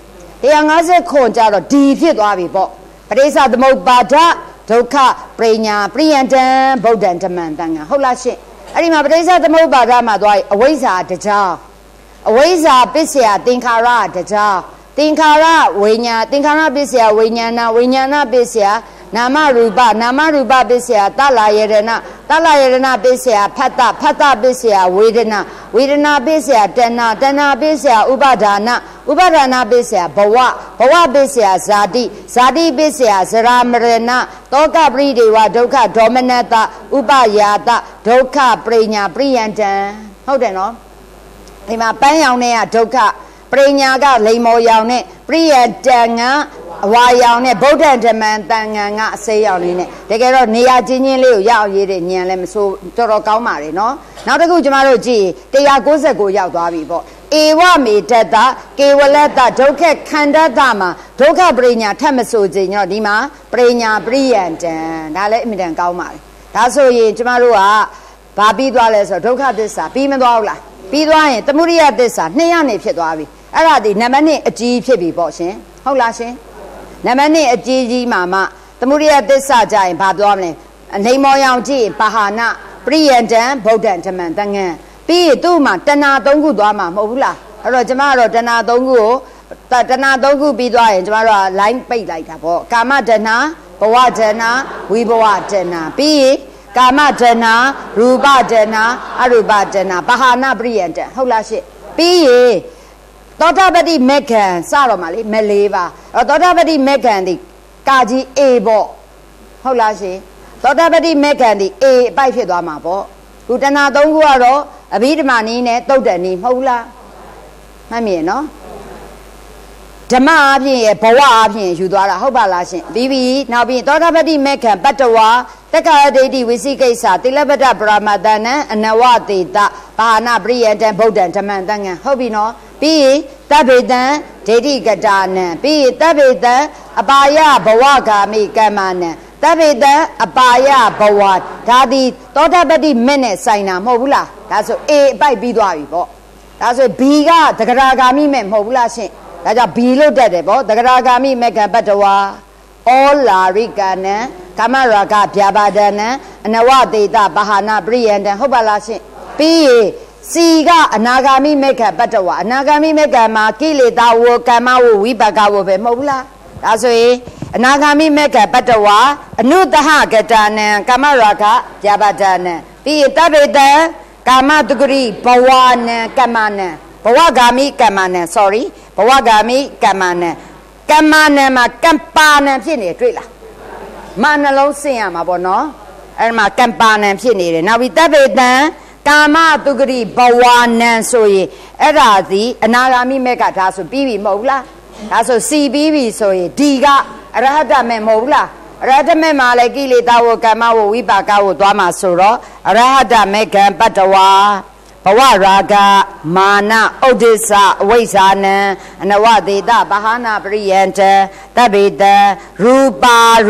150ခွန်ကြတော့ဒီဖြစ်သွားပြီပေါ့ပရိစ္ဆသမုပ္ပါဒဒုက္ခပရိညာပရိယံတန်ဗုဒ္ဓံဓမ္မံတန်ခါဟုတ်လားရှင့်အဲ့ဒီမှာပရိစ္ဆသမုပ္ပါဒမှာသွားရင်အဝိဇ္ဇာတကြောင်အဝိဇ္ဇာပစ္စယသင်္ခါရတကြောင်သင်္ခါရဝိညာသင်္ခါရပစ္စယဝိညာဏဝိညာဏပစ္စယနာမရူပပစ္စယတလာယရဏပစ္စယဖတ်တပစ္စယဝေဒနာပစ္စယတဏပစ္စယဥပါဒါနပစ္စယဘဝပစ္စယဇာတိပစ္စယဇရာမရဏတောကပရိဒေဝဒုက္ခဒေါမနတဥပယာတဒုက္ခပရိညာပရိယံတံဟုတ်တယ်နော်ဒီမှာပန်းရောင်တဲ့ကဒုက္ခပရိညာကလိမ္မောရောင်နဲ့ပရိယံတံကအဝါရောင်နဲ့ဗုဒ္ဓဓမ္မံတန်ငံကအစေးရောင်လေးနဲ့တကယ်တော့နေရာချင်းချင်းလေးကိုရအောင်ရေးတဲ့ညံလဲမဆိုးတော်တော်ကောင်းပါလေနော်နောက်တစ်ခုကျမတို့ကြည့်199ရောက်သွားပြီပေါ့ဧဝမေတ္တကေဝလတ္တဒုက္ခခန္ဓတမှာဒုက္ခပရိညာထပ်မဆိုခြင်းတော့ဒီမှာပရိညာပရိယံတံဒါလည်းအမြဲတမ်းကောင်းပါလေဒါဆိုရင်ကျမတို့ကဘာပြီးသွားလဲဆိုတော့ဒုက္ခသစ္စာပြီးမသွားဘူးလားပြီးသွားရင်သမုဒိယသစ္စာ200နေဖြစ်သွားပြီအဲ့ဒါဒီနံပါတ်1အကြီးဖြစ်ပြီပေါ့ရှင်ဟုတ်လားရှင်နံပါတ်1အကြီးမှာမှသမုဒိယသစ္စာကြရင်ဘာပြောမလဲလိမ္မောရောင်ကြည့်ပါဟာနပရိယံတံဗုဒ္ဓံဓမ္မံတန်ငန်ပြီးရင်သူ့မှာတဏှာ3ခုသွားမှာမဟုတ်ဘူးလားအဲ့တော့ကျမကတော့တဏှာ3ခုကိုတဏှာ3ခုပြီးသွားရင်ကျမတို့က line ပိတ်လိုက်တာပေါ့ကာမတဏှာဘဝတဏှာဝိဘဝတဏှာပြီးရင်ကာမတဏှာရူပတဏှာအရူပတဏှာပါဟာနပရိယံတံဟုတ်လားရှင့်ပြီးရင်သောတာပတိမေခံစတော့မှာလေမလေးပါသောတာပတိမေခံဒီကာကြီး A ပေါ့ဟုတ်လားရှင်သောတာပတိမေခံဒီ A အပိုက်ဖြစ်သွားမှာပေါ့ခုတဏှာ3ခုကတော့အဘိဓမ္မာနည်းနဲ့တုတ်တန်နည်းမဟုတ်လားမှတ်မြင်နော်ဓမ္မအဖြစ်ရဘဝအဖြစ်ယူသွားတာဟုတ်ပါလားရှင်ပြီးပြီနောက်ပြီးသောတာပတိမေခံပတ္တဝါတက္ကရာဒိဋ္ဌိဝိသိကိစ္စတိလပတ္တပရမတနံအနဝတေတဘာနာပရိယတံဗုဒ္ဓံဓမ္မံတန်ငံဟုတ်ပြီနော်ပြီးရင်တဗ္ဗေတံဒိဋ္ဌိကတာနံပြီးရင်တဗ္ဗေတံအပါယဘဝဂာမိကမ္မနံတဗ္ဗေတံအပါယဘဝဒါသည်သောတာပတိမဲ့နဲ့ဆိုင်တာမဟုတ်ဘူးလားဒါဆို A အပိုက်ပြီးသွားပြီပေါ့ဒါဆို B ကသဂရာဂာမိမဲ့မဟုတ်ဘူးလားရှင့်ဒါကြောင့် B လို့တက်တယ်ပေါ့သဂရာဂာမိမေကံပတ္တဝါဩလာရိကနံကာမရာဂဗျာပါဒနံအနဝတေတဘာဟာနာပရိယံတံဟုတ်ပါလားရှင့်ပြီးရင်စီကအနာဂါမိမေကပတ္တဝါအနာဂါမိမေကမှာကိလေသာဝကမ္မဝဝိပါကဝပဲမဟုတ်ဘူးလားဒါဆိုရင်အနာဂါမိမေကပတ္တဝါအနုတဟကတာနံကာမရာဂဗျာပါဒနံပြီးရင်တဗ္ဗေတံကာမတုဂရိဘဝနံကမ္မနံဘဝဂာမိကမ္မနံ sorry ဘဝဂာမိကမ္မနံကမ္မနံမှာကမ္ပါနံဖြစ်နေတွေ့လားမနှလုံးဆင်ရမှာပေါ့နော်အဲ့မှာကမ္ပါနံဖြစ်နေတယ်နောက်ပြီးတဗ္ဗေတံကာမတုဂရိဘဝနံဆိုရင်အဲ့ဒါဒီအနာဂါမိမေကဒါဆိုပြီးပြီမဟုတ်ဘူးလားဒါဆိုစီပြီးပြီဆိုရင်ဒီကအရဟတမေမဟုတ်ဘူးလားအရဟတမေမှာလည်းကိလေသာဝကမ္မဝဝိပါကဝသွားမှာဆိုတော့အရဟတမေကံပတ္တဝါဘဝရာဂမာနဥဒိစ္စအဝိဇ္ဇာနံအနဝတေတဘာဟာနာပရိယံတံတဗ္ဗေတံရူပ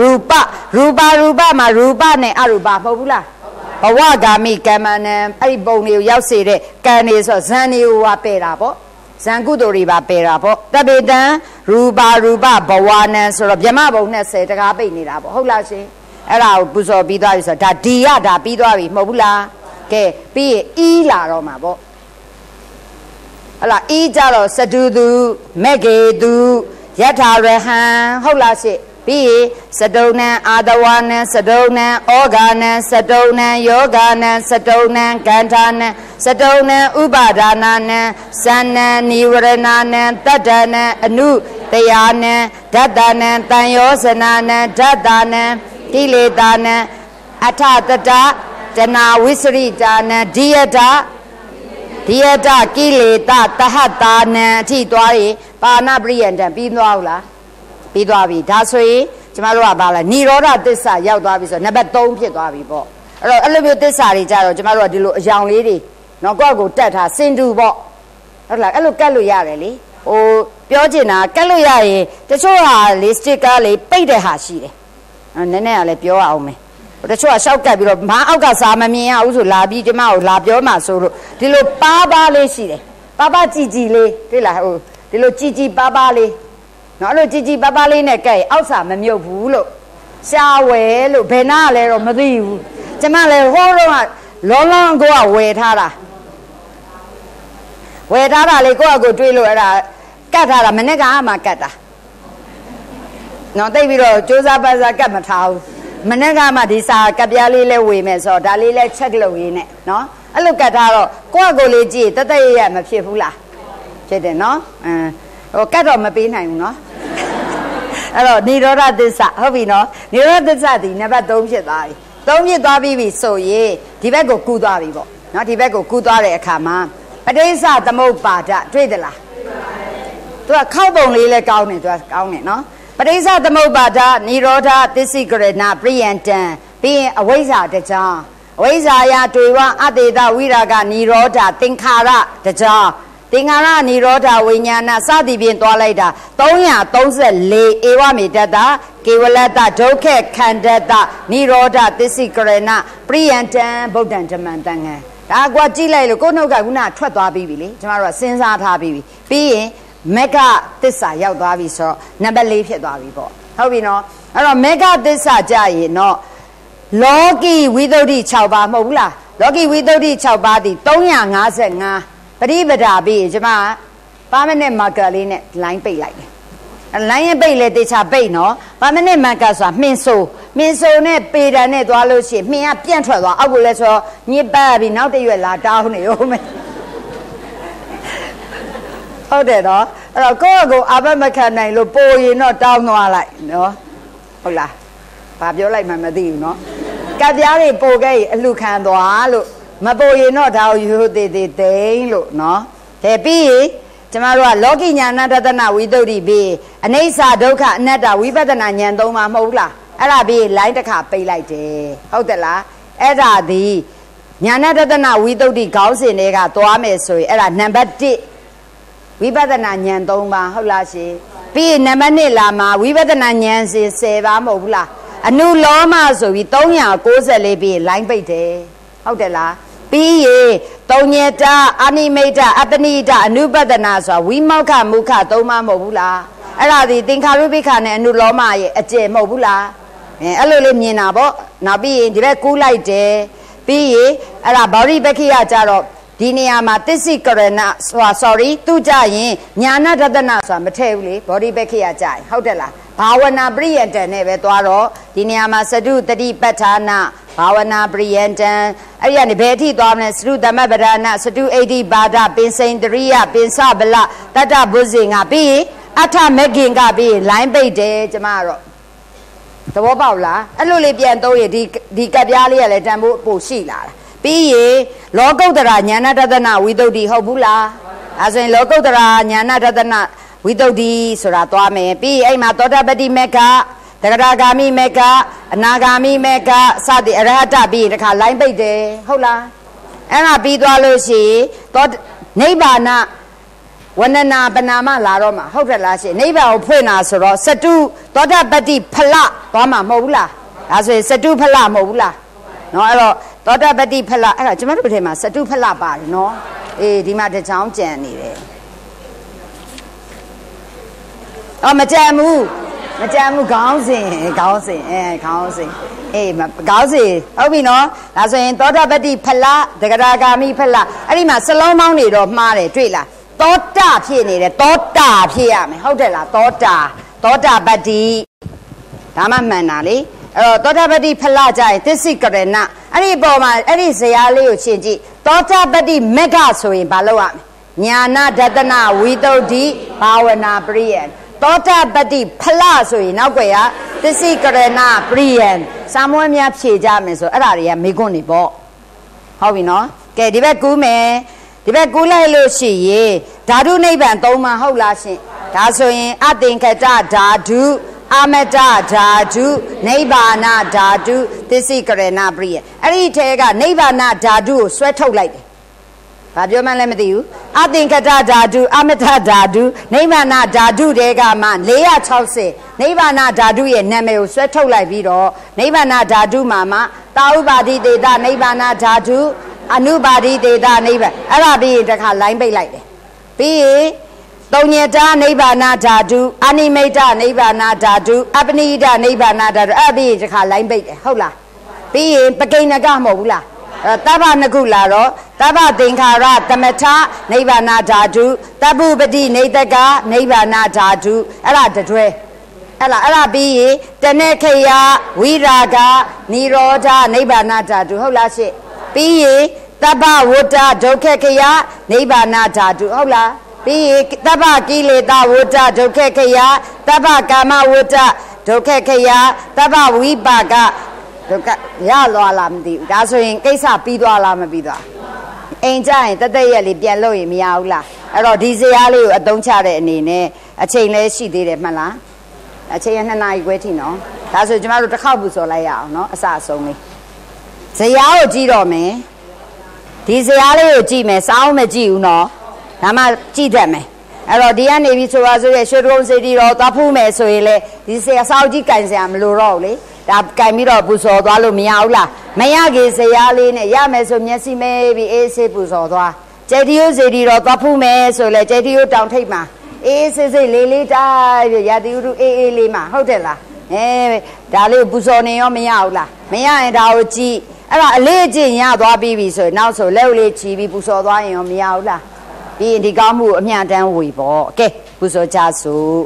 မှာရူပနဲ့အရူပမဟုတ်ဘူးလားဘဝဂာမိကမ္မနံအဲ့ဒီပုံတွေကိုရောက်စေတဲ့ကံတွေဆိုဇန်တွေကိုပယ်တာပေါ့ဇံကုသိုလ်တွေပါပယ်တာပေါ့တပေတံရူပဘဝနံဆိုတော့ဗြဟ္မဘုံ20တကားပိတ်နေတာပေါ့ဟုတ်လားရှင်အဲ့ဒါကိုပူဇော်ပြီးသွားပြီဆိုတော့ဒါဒီရဒါပြီးသွားပြီမဟုတ်ဘူးလားကဲပြီးရင်အီးလာတော့မှာပေါ့ဟလာအီးကြတော့စတုသူမက်ကေသူယထာရဟံဟုတ်လားရှင်ပြီးရင်စတုဏံအာတဝနံစတုဏံဩဃာနံစတုဏံယောဂာနံစတုဏံကန္ထာနံစတုဏံဥပါဒါနာနံသန္နံနိဝရဏနံတတ္တနံအနုတယာနံဓတ္တနံတန်ယောဇနာနံဓတ္တနံကိလေသာနံအထတတတနာဝိစရိတာနံဒီယတကိလေသာတဟတ္တာနံအထိသွားရင်ပါဏပရိယံတံပြီးသွားဘူးလားပြီးသွားပြီဒါဆိုရင်ကျမတို့ကဘာလဲនិရောဓသစ္စာရောက်သွားပြီဆိုတော့နံပါတ်3ဖြစ်သွားပြီပေါ့အဲ့လိုမျိုးသစ္စာတွေကြတော့ကျမတို့ကဒီလိုအယောင်လေးတွေနော်ကိုယ့်ကိုတက်ထားစင်တူပေါ့ဟုတ်လားအဲ့လိုကတ်လို့ရတယ်လေဟိုပြောချင်တာကတ်လို့ရရင်တချို့ဟာလေစတစ်ကာလေးပိတ်တဲ့ဟာရှိတယ်နည်းနည်းကလည်းပြောရအောင်မယ်တချို့ကရှောက်ကပ်ပြီးတော့မအောက်ကစာမမြင်ရဘူးဆိုလာပြီးကျမကိုလာပြောမှဆိုလို့ဒီလိုပါလေးရှိတယ်ပါကြည်ကြည်လေးတွေ့လားဟိုဒီလိုကြည်ကြည်ပါလေးနော်အဲ့လိုကြည်ကြည်ပါလေးနဲ့ကဲအောက်စာမမြုပ်ဘူးလို့ရှားဝဲလို့ဘယ်နာလဲတော့မသိဘူးကျမလည်းဟိုးတော့လောလောကိုကဝယ်ထားတာလေကိုယ့်အကိုတွေးလို့အဲ့ဒါကတ်ထားတာမနေ့ကမှကတ်တာနော်သိပြီးတော့စူးစမ်းပါစားကတ်မထားဘူးမနေ့ကမှဒီစာကတ်ပြားလေးလဲဝေမယ်ဆိုတော့ဒါလေးလဲချက်လုပ်ရင်းနဲ့နော်အဲ့လိုကတ်ထားတော့ကိုယ့်အကိုလေးကြည့်တသက်ရမဖြစ်ဘူးလားဖြစ်တယ်နော်ဟိုကတ်တော့မပေးနိုင်ဘူးနော်အဲ့တော့និရောဓသစ္စာဟုတ်ပြီနော်និရောဓသစ္စာဒီနံပါတ်3ဖြစ်သွားပြီ3ဖြစ်သွားပြီဆိုရင်ဒီဘက်ကိုကူးသွားပြီပေါ့နော်ဒီဘက်ကိုကူးသွားတဲ့အခါမှာပဋိစ္စသမုပ္ပါဒတွေ့သလားသူကခောက်ပုံလေးလဲကောင်းတယ်သူကကောင်းတယ်နော်ပဋိစ္စသမုပ္ပါဒនិရောဓသစ္စိကရဏပရိယံတံပြီးရင်အဝိဇ္ဇာတကြောင်အဝိဇ္ဇာယတွေ့ဝအတေတဝိရာဂនិရောဓသင်္ခါရတကြောင်သင်္ခါရនិရောဓဝိညာဏစသည်ဖြင့်သွားလိုက်တာ334ဧဝမေတ္တကေဝလတ္တဒုက္ခခန္ဓတ္တនិရောဓသစ္စိကရဏပရိယံတံဗုဒ္ဓံဓမ္မံတန်ခံဒါကွာကြည့်လိုက်လို့ကိုယ်နှုတ်ကခုနထွက်သွားပြီလေကျမတို့ကစဉ်းစားထားပြီးပြီးရင်မက္ခသစ္စာရောက်သွားပြီဆိုတော့နံပါတ်4ဖြစ်သွားပြီပေါ့ဟုတ်ပြီနော်အဲ့တော့မက္ခသစ္စာကြရင်တော့လောကီဝိသုဒ္ဓိ6ပါးမဟုတ်ဘူးလားလောကီဝိသုဒ္ဓိ6ပါးဒီ355ပရိပဒါပြီးကျမပါမနစ်မာကာလေးနဲ့လိုင်းပိတ်လိုက်တယ်လိုင်းရင်ပိတ်လေတေချာပိတ်နော်ပါမနစ်မာကာဆိုတာမှင်ဆိုနဲ့ပေတံနဲ့သွားလို့ရှိရင်မှင်ကပြန့်ထွက်သွားအောက်ကိုလဲဆိုညစ်ပတ်ပြီးနောက်တစ်ရွက်လာတောင်းနေဦးမယ်ဟုတ်တယ်နော်အဲ့တော့ကိုယ့်ကိုအာဘမခံနိုင်လို့ပိုရင်တော့တောင်းသွားလိုက်နော်ဟုတ်လားဘာပြောလိုက်မှမသိဘူးနော်ကပ်ပြားတွေပိုခဲ့ရင်အလှခံသွားလို့မပိုရင်တော့ဒါကိုယူသေးသိမ့်လို့နော်ဒါပြီးရင်ကျမတို့ကလောကိညာဏတတနာဝိသုဒ္ဓိပြီးအနိစ္စဒုက္ခအနတ္တဝိပဿနာဉာဏ်3ပါးမဟုတ်ဘူးလားအဲ့ဒါပြီးလိုင်းတစ်ခါပိတ်လိုက်တယ်ဟုတ်တယ်လားအဲ့ဒါဒီညာဏတတနာဝိသုဒ္ဓိခေါင်းစဉ်တွေကသွားမယ်ဆိုရင်အဲ့ဒါနံပါတ်1ဝိပဿနာဉာဏ်3ပါးဟုတ်လားရှင်ပြီးရင်နံပါတ်2လာမှာဝိပဿနာဉာဏ်စဉ်10ပါးမဟုတ်ဘူးလားအနုလောမဆိုပြီး394ပြီးလိုင်းပိတ်တယ်ဟုတ်တယ်လားပြီးရင်သုံးညတအာနိမိတ်အပနိဒအနုပဒနာဆိုတာဝိမောက္ခမုခ3ပါးမဟုတ်ဘူးလားအဲ့ဒါဒီသင်္ခါရုပ္ပခနဲ့အနုလောမရဲ့အကျယ်မဟုတ်ဘူးလားအဲ့လိုလေးမြင်တာပေါ့နောက်ပြီးရင်ဒီဘက်ကူးလိုက်တယ်ပြီးရင်အဲ့ဒါဗောဓိပက္ခိယကြတော့ဒီနေရာမှာသစ္စိကရဏsorry သူကြရင်ညာဏတတနာဆိုတာမထည့်ဘူးလေဗောဓိပက္ခိယကြရင်ဟုတ်တယ်လားဘာဝနာပရိယတံနဲ့ပဲသွားတော့ဒီနေရာမှာသတုတတိပဋ္ဌာနာဘာဝနာပရိယတံအဲ့ဒီကနေဘယ်အထိသွားမလဲသတုသမ္မပဒနာသတုဣတိဘာဒပင်စိန်တရိယပင်စဗလတတ္တဘုဇင်ကပြီးရင်အထမဂင်ကပြီးရင်လိုင်းပိတ်တယ်ကျမကတော့သဘောပေါက်လားအဲ့လိုလေးပြန်သုံးရင်ဒီကပ်ပြားလေးကလည်းတန်ဖို့ပို့ရှိလာတာပြီးရင်လောကုတ္တရာညာဏတတနာဝိသုဒ္ဓိဟုတ်ဘူးလားအဲဆိုရင်လောကုတ္တရာညာဏတတနာဝိသုဒ္ဓိဆိုတာသွားမယ်ပြီးအဲ့မှာသောတာပတိမေဃတဂရဂာမိမေဃအနာဂာမိမေဃစသည်အရဟတပြီးတခါလိုင်းပိတ်တယ်ဟုတ်လားအဲ့ဒါပြီးသွားလို့ရှိရင်သောနိဗ္ဗာန်ဝန္ဒနာပနာမလာတော့မှာဟုတ်တယ်လားရှင်နိဗ္ဗာန်ကိုဖွင့်တာဆိုတော့စတုသောတာပတိဖလသွားမှာမဟုတ်ဘူးလားဒါဆိုရင်စတုဖလမဟုတ်ဘူးလားနော်အဲ့တော့သောတာပတိဖလအဲ့ဒါကျမတို့ထဲမှာစတုဖလပါတယ်နော်အေးဒီမှာတစ်ချောင်းကြံနေတယ်အော်မကြံဘူးခေါင်းစဉ်ခေါင်းစဉ်အေးခေါင်းစဉ်ဟုတ်ပြီနော်ဒါဆိုရင်သောတာပတ္တိဖလားတဂရဂါမိဖလားအဲ့ဒီမှာစလုံးပေါင်းနေတော့မှားတယ်တွေ့လားသောတာဖြစ်နေတယ်သောတာဖြစ်ရမယ်ဟုတ်တယ်လားသောတာပတ္တိဒါမှမှန်တာလေအဲ့တော့သောတာပတ္တိဖလားကြရင်သစ္စိကရဏအဲ့ဒီအပေါ်မှာအဲ့ဒီဇယားလေးကိုရှင်းကြည့်သောတာပတ္တိမက္ခဆိုရင်ဘာလုပ်ရမလဲညာနာဒတနာဝိတုဒ္ဓိဘာဝနာပရိယံသောတာပတ္တိဖလားဆိုရင်နောက်ွယ်ကသစ္စိကရဏပရိယံစာမွေးများဖြေကြမယ်ဆိုအဲ့ဒါတွေကမေခွန်းနေပေါ့ဟုတ်ပြီနော်ကဲဒီဘက်ကူးမယ်ဒီဘက်ကူးလိုက်လို့ရှိရင်ဓာတုနိဗ္ဗာန်၃ပါးဟုတ်လားရှင်ဒါဆိုရင်အသင်္ခတဓာတုအမတဓာတုနိဗ္ဗာနဓာတုသစ္စိကရဏပရိယအဲ့ဒီထဲကနိဗ္ဗာနဓာတုကိုဆွဲထုတ်လိုက်တယ်ဘာပြောမှန်းလည်းမသိဘူးအသင်္ခတဓာတုအမတဓာတုနိဗ္ဗာနဓာတုတဲကမှ460နိဗ္ဗာနဓာတုရဲ့နာမည်ကိုဆွဲထုတ်လိုက်ပြီးတော့နိဗ္ဗာနဓာတုမှာမှတာဥပါတိတေတနိဗ္ဗာနဓာတုအနုပါတိတေတနိဗ္ဗာန်အဲ့ဒါပြီးရင်တစ်ခါလိုင်းပိတ်လိုက်တယ်ပြီးရင်သုံးညတနိဗ္ဗာနဓာတုအနိမိတ်နိဗ္ဗာနဓာတုအပနိဒနိဗ္ဗာနဓာတုအဲ့ပြီးရင်တစ်ခါလိုင်းပိတ်တယ်ဟုတ်လားပြီးရင်ပကိဏကမဟုတ်ဘူးလားတဗ္ဗနကုလာတော့တဗ္ဗသင်္ခါရသမထနိဗ္ဗာနဓာတုတပ္ပုပတိနေတကနိဗ္ဗာနဓာတုအဲ့ဒါတွဲအဲ့ဒါပြီးရင်တဏ္ဍခေယဝိရာဂနိရောဓနိဗ္ဗာနဓာတုဟုတ်လားရှင့်ပြီးရင်တပ္ပဝတ္တဒုက္ခခေယနိဗ္ဗာနဓာတုဟုတ်လားပြီးရင်တပ္ပကိလေသာဝတ္တဒုက္ခခေယတပ္ပကာမဝတ္တဒုက္ခခေယတပ္ပဝိပါကဒုက္ခရသွားလားမသိဘူးဒါဆိုရင်ကိစ္စပြီးသွားလားမပြီးသွားအိမ်ကြရင်တသက်ရက်လေးပြန်လို့ရင်မရဘူးလားအဲ့တော့ဒီဇာတ်လေးကိုအသုံးချတဲ့အနေနဲ့အချိန်လည်းရှိသေးတယ်မှတ်လားအချိန်2နာရီခွဲထိနော်ဒါဆိုကျမတို့တစ်ခေါက်ပူစော်လိုက်ရအောင်နော်အစအဆုံးလေးဇာတ်ကိုကြည့်တော့မယ်ဒီဇာတ်လေးကိုကြည့်မယ်စောင်းမကြည့်ဘူးနော်ဒါမှကြည့်တတ်မယ်အဲ့တော့ဒီကနေပြီးဆိုပါဆိုရရွှေတုံးစေတီတော့သွားဖူးမယ်ဆိုရင်လေဒီစောက်ကြီးကန်စရာမလိုတော့ဘူးလေဒါကင်ပြီးတော့ပူစော်သွားလို့မရဘူးလားမရခင်ဇရာလေးနဲ့ရမယ်ဆိုမျက်စိမဲပြီးအေးဆေးပူစော်သွားကျဲတီယိုစေတီတော့သွားဖူးမယ်ဆိုလဲကျဲတီယိုတောင်ထိပ်မှာအေးဆေးဆေးလေးလေးတိုင်းပြီးရာတီယိုအေးအေးလေးမှာဟုတ်တယ်လားဒါလေးပူစော်နေရောမရဘူးလားမရရင်ဒါကိုကြည့်အဲ့ဒါအလေးအကျင့်ရသွားပြီးပြီဆိုရင်နောက်ဆိုလက်လေးချီပြီးပူစော်သွားရင်ရောမရဘူးလားပြီးရင်ဒီကောင်းမှုအမြတ်တမ်းဝေပေါ့ကဲပူစော်ကြစို့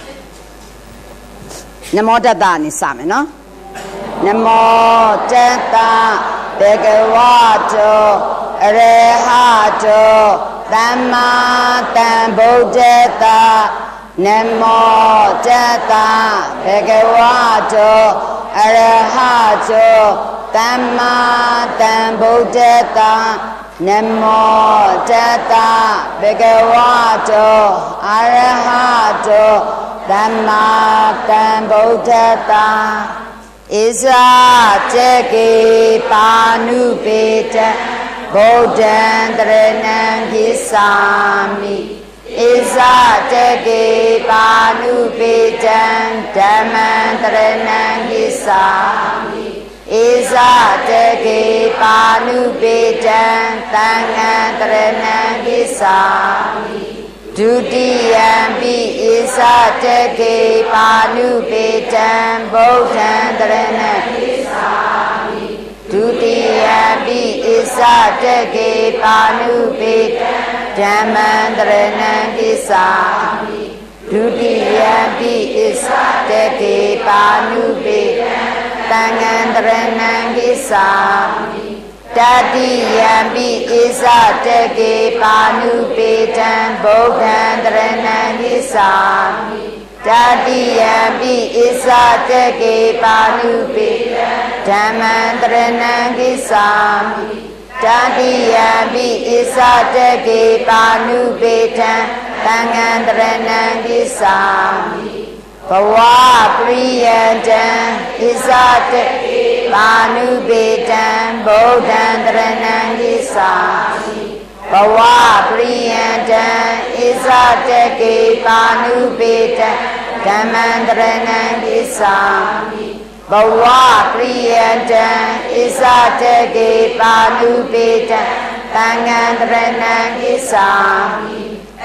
နမောတတ္တနဲ့စမယ်နော်နမောတတ္တဘေကဝတောအရေဟတောသမ္မာသမ္ဗုဒ္ဓတ္တနမောတတ္တဘေကဝတောအရေဟတောသမ္မာသမ္ဗုဒ္ဓတ္တနမောတတ္တဘေကဝတောအရေဟတောသမ္မာသမ္ဗုဒ္ဓတ္တဣဇာတေကေပါဏုပေတံဗုဒ္ဓံတရဏံကိသာမိဣဇာတေကေပါဏုပေတံဓမ္မံတရဏံကိသာမိဣဇာတေကေပါဏုပေတံသံဃံတရဏံကိသာမိဒုတိယံပိဣဇာတေကေပါဏုပေတံဗုဒ္ဓံတရဏံကိသာမိဒုတိယံပိဣဇာတေကေပါဏုပေတံဓမ္မံတရဏံကိသာမိဒုတိယံပိဣဇာတေကေပါဏုပေတံသံဃံတရဏံကိသာမိတတိယံပိဣဇာတေကေပါဏုပေတံဗုဒ္ဓံတရဏံကိသာမိတတိယံပိဣဇာတေကေပါဏုပေတံဓမ္မံတရဏံကိသာမိတတိယံပိဣဇာတေကေပါဏုပေတံသံဃံတရဏံကိသာမိဘဝပရိယတံဣဇာတေပါဏုပေတံဗုဒ္ဓံတရဏံကိသာမိဘဝပရိယတံဣဇာတေကေပါဏုပေတံဓမ္မံတရဏံကိသာမိဘဝပရိယတံဣဇာတေကေပါဏုပေတံသံဃံတရဏံကိသာမိအ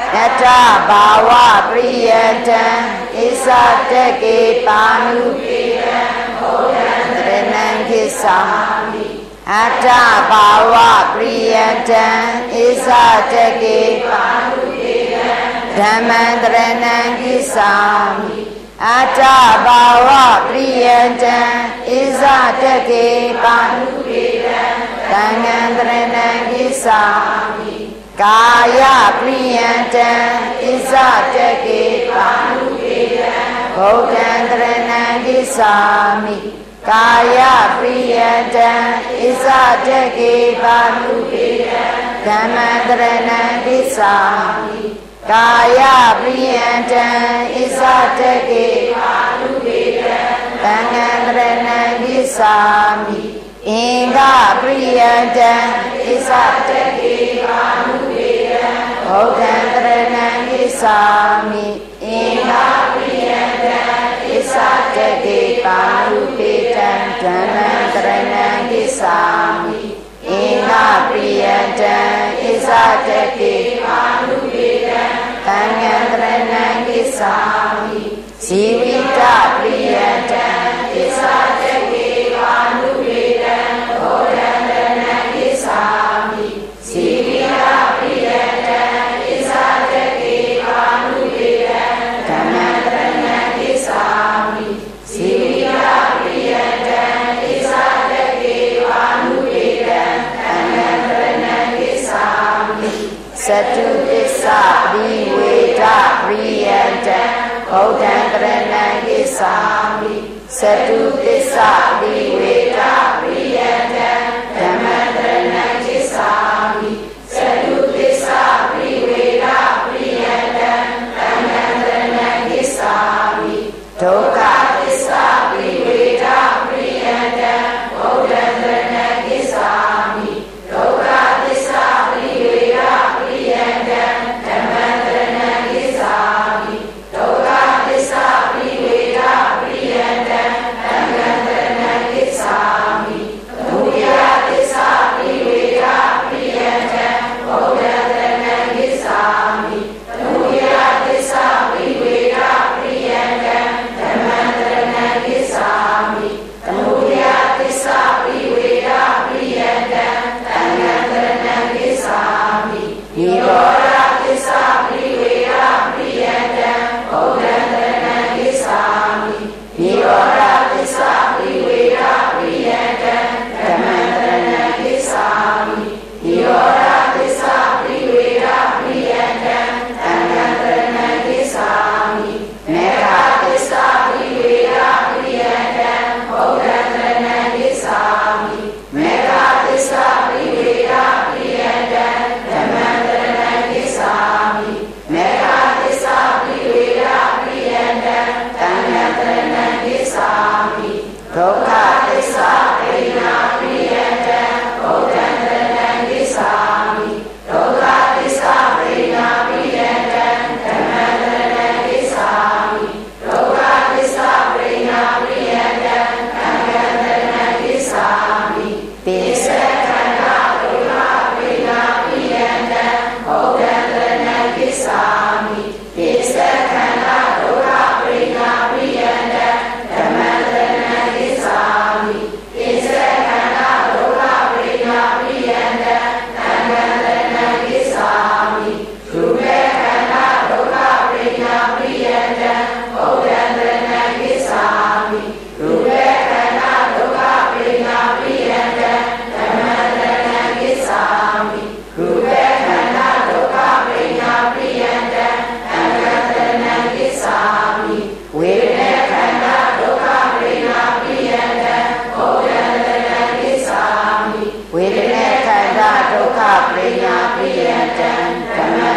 Etta bhava priyantam isa teke panu Dharanam kisami Atta bhava priyantam isa teke panu Dhamman dharanam kisami Atta bhava priyantam isa teke panu Dhamman dharanam kisami Kaya priyantam isa teke panu Buddham dharanam kisami Kaya priyantam isa teke panu Dhamman dharanam kisami Kaya priyantam isa teke panu Dhamman dharanam kisami Inga priyantam isa teke panu Buddham dharanam kisami Inga priyantam isa teke panu Dhamman dharanam kisami Inga priyantam isa teke panu Dhamman dharanam kisami Sivita priyantam isa teke panu Buddham dharanam kisami Sivita priyantam isa teke panu Dhamman dharanam kisami Sivita priyantam isa teke panu Dhamman dharanam kisami Satu tissa priveda priyantam Buddham dharanam kisami Satu tissa priveda priyantam Dhamman dharanam kisami Satu tissa priveda priyantam Dhamman dharanam kisami Dukkha tissa priveda priyantam Buddham dharanam kisami Dukkha tissa priveda priyantam Dhamman dharanam kisami Dukkha tissa priveda priyantam Dhamman dharanam kisami Dukkha tissa priveda priyantam Buddham dharanam kisami Dukkha tissa priveda priyantam Dhamman dharanam kisami Dukkha tissa priveda priyantam Dhamman dharanam kisami Nirodha tissa priveda priyantam Buddham dharanam kisami Nirodha tissa priveda priyantam Dhamman dharanam kisami Nirodha tissa priveda priyantam Dhamman dharanam kisami Megha tissa priveda priyantam Buddham dharanam kisami Megha tissa priveda priyantam Dhamman dharanam kisami Megha tissa priveda priyantam Dhamman dharanam kisami Dukkha tissa priveda priyantam Buddham dharanam kisami Dukkha tissa priveda priyantam Dhamman dharanam kisami Dukkha tissa priveda priyantam Dhamman dharanam kisami Tissa khanda dukkha priveda priyantam Buddham dharanam kisami Tissa khanda dukkha priveda priyantam Dhamman dharanam kisami Tissa khanda dukkha priveda priyantam Dhamman dharanam kisami Rupa khanda dukkha priveda priyantam Buddham dharanam kisami Rupa khanda dukkha priveda priyantam Dhamman dharanam kisami Rupa khanda dukkha priveda priyantam Dhamman dharanam kisami Vedana khanda dukkha priveda priyantam Buddham dharanam kisami Vedana khanda dukkha priveda priyantam Dhamman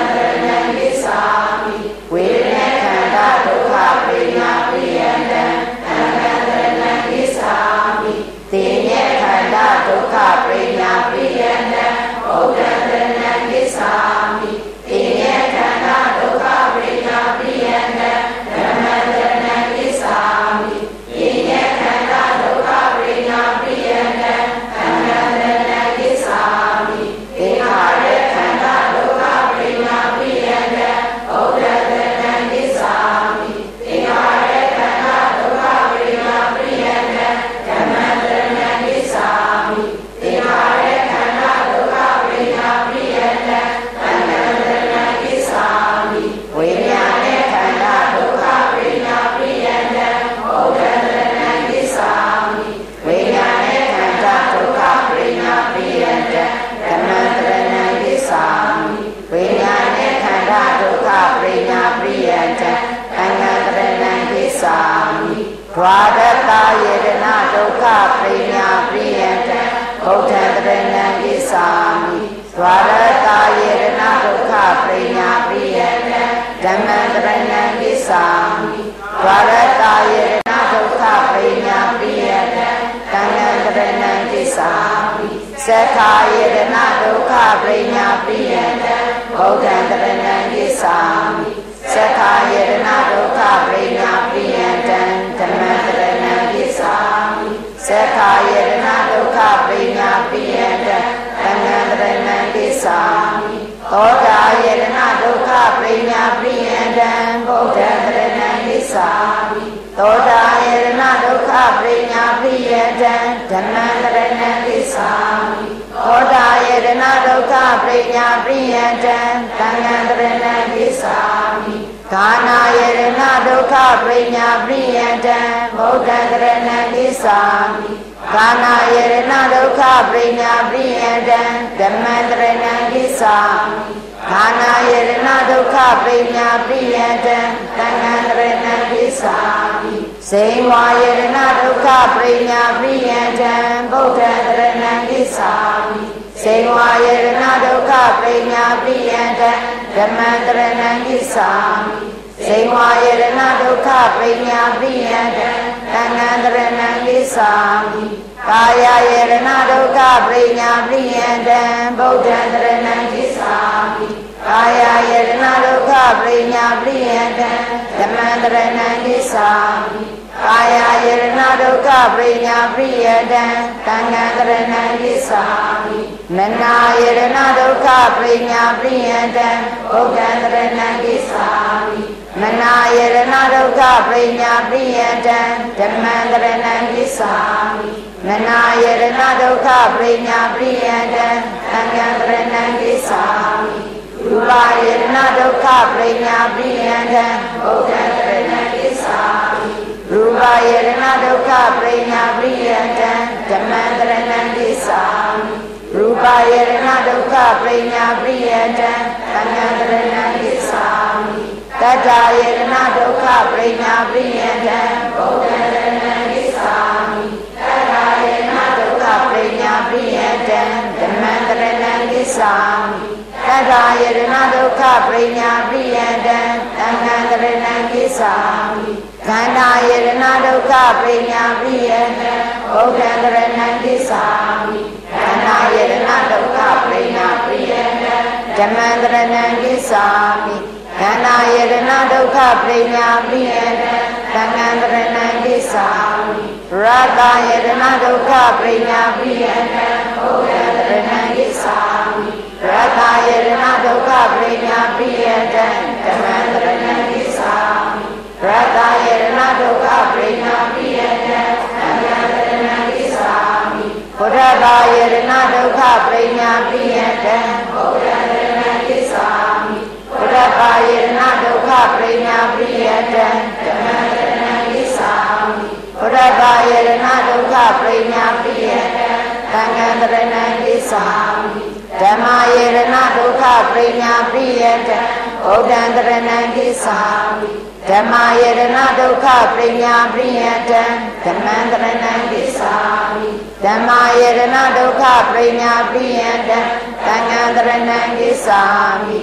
Dwadata Yedana Dukha Prinya Priyanta Bodhan Taranam Kisami Dwadata Yedana Dukha Prinya Priyanta Dhamman Taranam Kisami Dwadata Yedana Dukha Prinya Priyanta Dhamman Taranam Kisami Sakha Yedana Dukha Prinya Priyanta Bodhan Taranam Kisami Sakha Yedana Dukha Prinya Priyanta Dhamman Taranam Kisami Sakha Yedana Dukha Prinya Priyanta Dhamman Taranam Kisami Oda Yedana Dukha Prinya Priyanta Bodhan Taranam Kisami Oda Yedana Dukha Prinya Priyanta Dhamman Taranam Kisami Oda Yedana Dukha Prinya Priyanta Dhamman Taranam Kisami Kana Yedana Dukha Prinya Priyanta Bodhan Taranam Kisami Kana Yedana Dukha Prinya Priyanta Dhamman Taranam Kisami Kana Yedana Dukha Prinya Priyanta Dhamman Taranam Kisami Sewa Yedana Dukha Prinya Priyanta Bodhan Taranam Kisami Sewa Yedana Dukha Prinya Priyanta Dhamman Taranam Kisami Sewa Yedana Dukha Prinya Priyanta Dhamman Taranam Kisami Kaya Yedana Dukha Prinya Priyanta Bodhan Taranam Kisami Kaya Yedana Dukha Prinya Priyanta Dhamman Taranam Kisami Kaya Yedana Dukha Prinya Priyanta Dhamman Taranam Kisami Mana Yedana Dukha Prinya Priyanta Bodhan Taranam Kisami Mana Yedana Dukha Prinya Priyanta Dhamman Taranam Kisami Mana Yedana Dukha Prinya Priyanta Dhamman Taranam Kisami Rupa Yedana Dukha Prinya Priyanta Bodhan Taranam Kisami Rupa Yedana Dukha Prinya Priyanta Dhamman Taranam Kisami Rupa Yedana Dukha Prinya Priyanta Dhamman Taranam Kisami Tata Yedana Dukha Prinya Priyanta Bodhan Taranam Kisami Tata Yedana Dukha Prinya Priyanta Dhamman Taranam Kisami Tata Yedana Dukha Prinya Priyanta Dhamman Taranam Kisami Khanda Yedana Dukha Prinya Priyanta Bodhan Taranam Kisami Khanda Yedana Dukha Prinya Priyanta Dhamman Taranam Kisami Khanda Yedana Dukha Prinya Priyanta Dhamman Taranam Kisami Rata Yedana Dukha Prinya Priyanta Bodhan Taranam Kisami Rata Yedana Dukha Prinya Priyanta Dhamman Taranam Kisami Rata Yedana Dukha Prinya Priyanta Dhamman Taranam Kisami Buddha Yedana Dukha Prinya Priyanta Bodhan Taranam Kisami Buddha Yedana Dukha Prinya Priyanta Dhamman Taranam Kisami Buddha Yedana Dukha Prinya Priyanta Dhamman Taranam Kisami Dhamma Yedana Dukha Prinya Priyanta Bodhan Taranam Kisami Dhamma Yedana Dukha Prinya Priyanta Dhamman Taranam Kisami Dhamma Yedana Dukha Prinya Priyanta Dhamman Taranam Kisami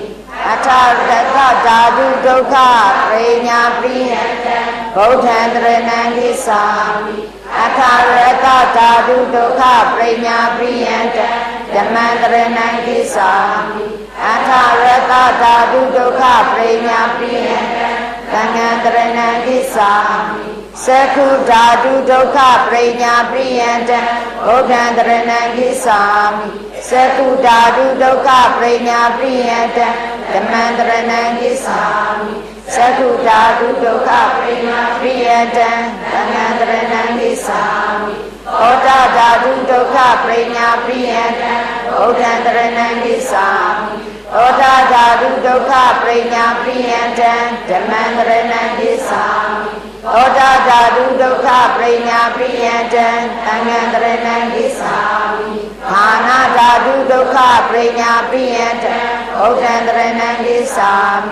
Atharata Dhatu Dukha Prinya Priyanta Bodhan Taranam Kisami Atharata Dhatu Dukha Prinya Priyanta Dhamman Taranam Kisami Atharata Dhatu Dukha Prinya Priyanta Dhamman Taranam Kisami Sakhu Dhatu Dukha Prinya Priyanta Bodhan Taranam Kisami Sakhu Dhatu Dukha Prinya Priyanta Dhamman Taranam Kisami Sakhu Dhatu Dukha Prinya Priyanta Dhamman Taranam Kisami Oda Dhatu Dukha Prinya Priyanta Bodhan Taranam Kisami Oda Dhatu Dukha Prinya Priyanta Dhamman Taranam Kisami Oda Dhatu Dukha Prinya Priyanta Dhamman Taranam Kisami Khana Dhatu Dukha Prinya Priyanta Bodhan Taranam Kisami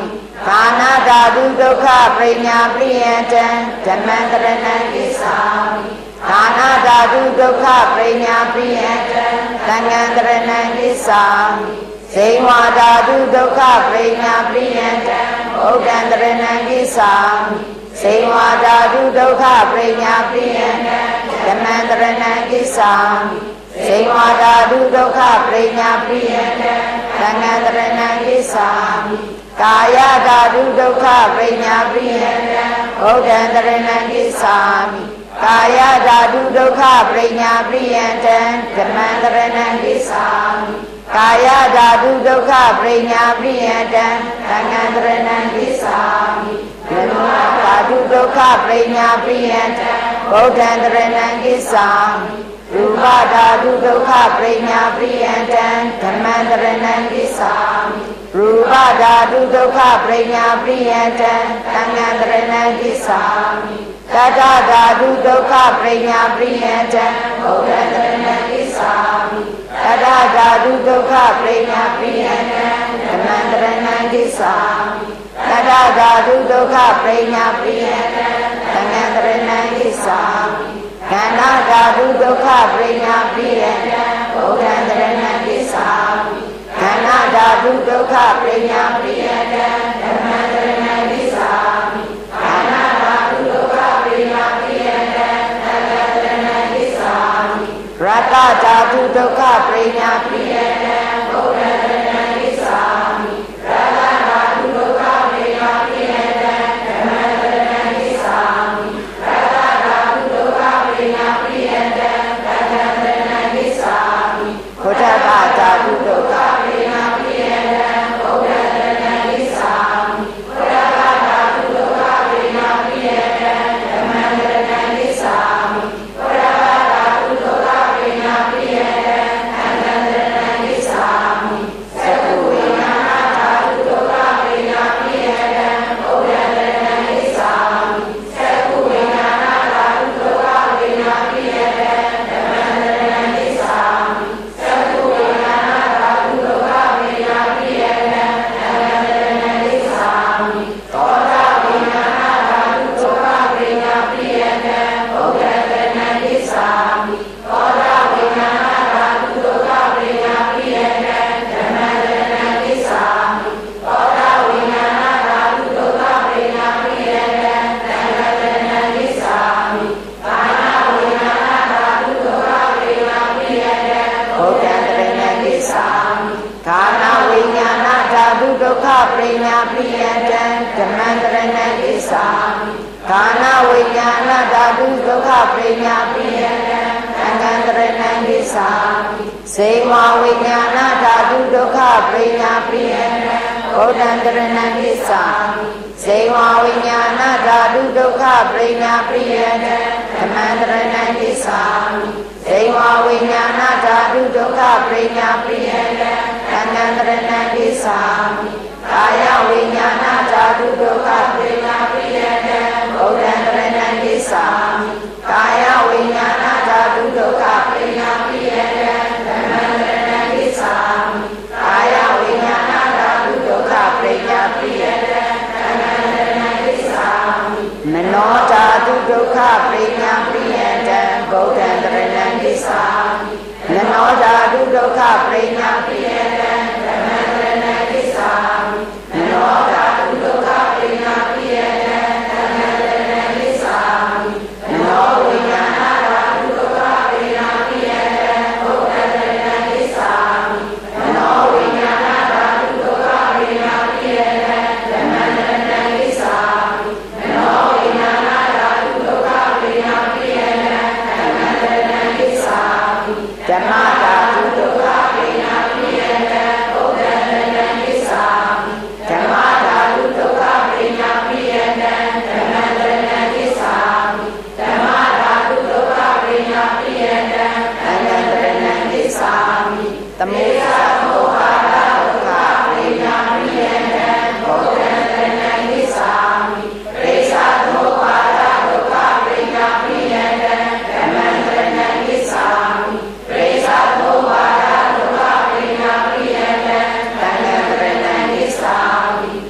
ကာနာဓာတုဒုက္ခပရိညာပရိယတံဓမ္မံတရဏံကိသာမိကာနာဓာတုဒုက္ခပရိညာပရိယတံသံဃံတရဏံကိသာမိဇိဝဓာတုဒုက္ခပရိညာပရိယတံဘုဒ္ဓံတရဏံကိသာမိဇိဝဓာတုဒုက္ခပရိညာပရိယတံဓမ္မံတရဏံကိသာမိဇိဝဓာတုဒုက္ခပရိညာပရိယတံသံဃံတရဏံကိသာမိကာယဓာတုဒုက္ခပရိညာပရိယတံဘုဒ္ဓံတရဏံကိသာမိကာယဓာတုဒုက္ခပရိညာပရိယတံဓမ္မံတရဏံကိသာမိကာယဓာတုဒုက္ခပရိညာပရိယတံသံဃံတရဏံကိသာမိဓမ္မဓာတုဒုက္ခပရိညာပရိယတံဘုဒ္ဓံတရဏံကိသာမိရူပဓာတုဒုက္ခပရိညာပရိယတံဓမ္မံတရဏံကိသာမိရူပဓာတုဒုက္ခပရိညာပရိယတံသံဃံတရဏံကိသာမိတတ္တဓာတုဒုက္ခပရိညာပရိယတံဘုဒ္ဓံတရဏံကိသာမိတတ္တဓာတုဒုက္ခပရိညာပရိယတံဓမ္မံတရဏံကိသာမိတတ္တဓာတုဒုက္ခပရိညာပရိယတံသံဃံတရဏံကိသာမိခန္ဓာဓာတုဒုက္ခပရိညာပရိယတံဘုဒ္ဓံတရဏံကိသာမိခန္ဓာဓာတုဒုက္ခပရိညာပရိယတံဓမ္မံတရဏံကိသာမိခန္ဓာဓာတုဒုက္ခပရိညာပရိယတံသံဃံတရဏံကိသာမိရတ္တဓာတုဒုက္ခပရိညာပရိယတံဘုဒ္ဓံတရဏံကိသာမိရတ္တဓာတုဒုက္ခပရိညာပရိယတံဓမ္မံတရဏံကိသာမိရတ္တဓာတုဒုက္ခပရိညာပရိယတံသံဃံတရဏံကိသာမိဘုဒ္ဓဓာတုဒုက္ခပရိညာပရိယတံဘုဒ္ဓံတရဏံကိသာမိဘုဒ္ဓဓာတုဒုက္ခပရိညာပရိယတံဓမ္မံတရဏံကိသာမိဘုဒ္ဓဓာတုဒုက္ခပရိညာပရိယတံသံဃံတရဏံကိသာမိသက္ကုဝိညာဏဓာတုဒုက္ခပရိညာပရိယတံဘုဒ္ဓံတရဏံကိသာမိသက္ကုဝိညာဏဓာတုဒုက္ခပရိညာပရိယတံဓမ္မံတရဏံကိသာမိသက္ကုဝိညာဏဓာတုဒုက္ခပရိညာပရိယတံသံဃံတရဏံကိသာမိသောတာဝိညာဏဓာတုဒုက္ခပရိညာပရိယတံဘုဒ္ဓံတရဏံကိသာမိသောတာဝိညာဏဓာတုဒုက္ခပရိညာပရိယတံဓမ္မံတရဏံကိသာမိသောတာဝိညာဏဓာတုဒုက္ခပရိညာပရိယတံသံဃံတရဏံကိသာမိကာနဝိညာဏဓာတုဒုက္ခပရိညာပရိယတံဘုဒ္ဓံတရဏံကိသာမိကာနဝိညာဏဓာတုဒုက္ခပရိညာပရိယတံဓမ္မံတရဏံကိသာမိကာနဝိညာဏဓာတုဒုက္ခပရိညာပရိယတံသံဃံတရဏံကိသာမိစေဝဝိညာဏဓာတုဒုက္ခပရိညာပရိယတံဘုဒ္ဓံတရဏံကိသာမိစေဝဝိညာဏဓာတုဒုက္ခပရိညာပရိယတံဓမ္မံတရဏံကိသာမိစေဝဝိညာဏဓာတုဒုက္ခပရိညာပရိယတံသံဃံတရဏံကိသာမိကာယဝိညာဏဓာတုဒုက္ခပရိညာပရိယတံဘုဒ္ဓံတရဏံကိသာမိကာယဝိညာဏဓာတုဒုက္ခပရိညာပရိယတံဓမ္မံတရဏံကိသာမိကာယဝိညာဏဓာတုဒုက္ခပရိညာပရိယတံသံဃံတရဏံကိသာမိမနောဓာတုဒုက္ခပရိညာပရိယတံဘုဒ္ဓံတရဏံကိသာမိမနောဓာတုဒုက္ခပရိညာပရိယတံဓမ္မံတရဏံကိသာမိ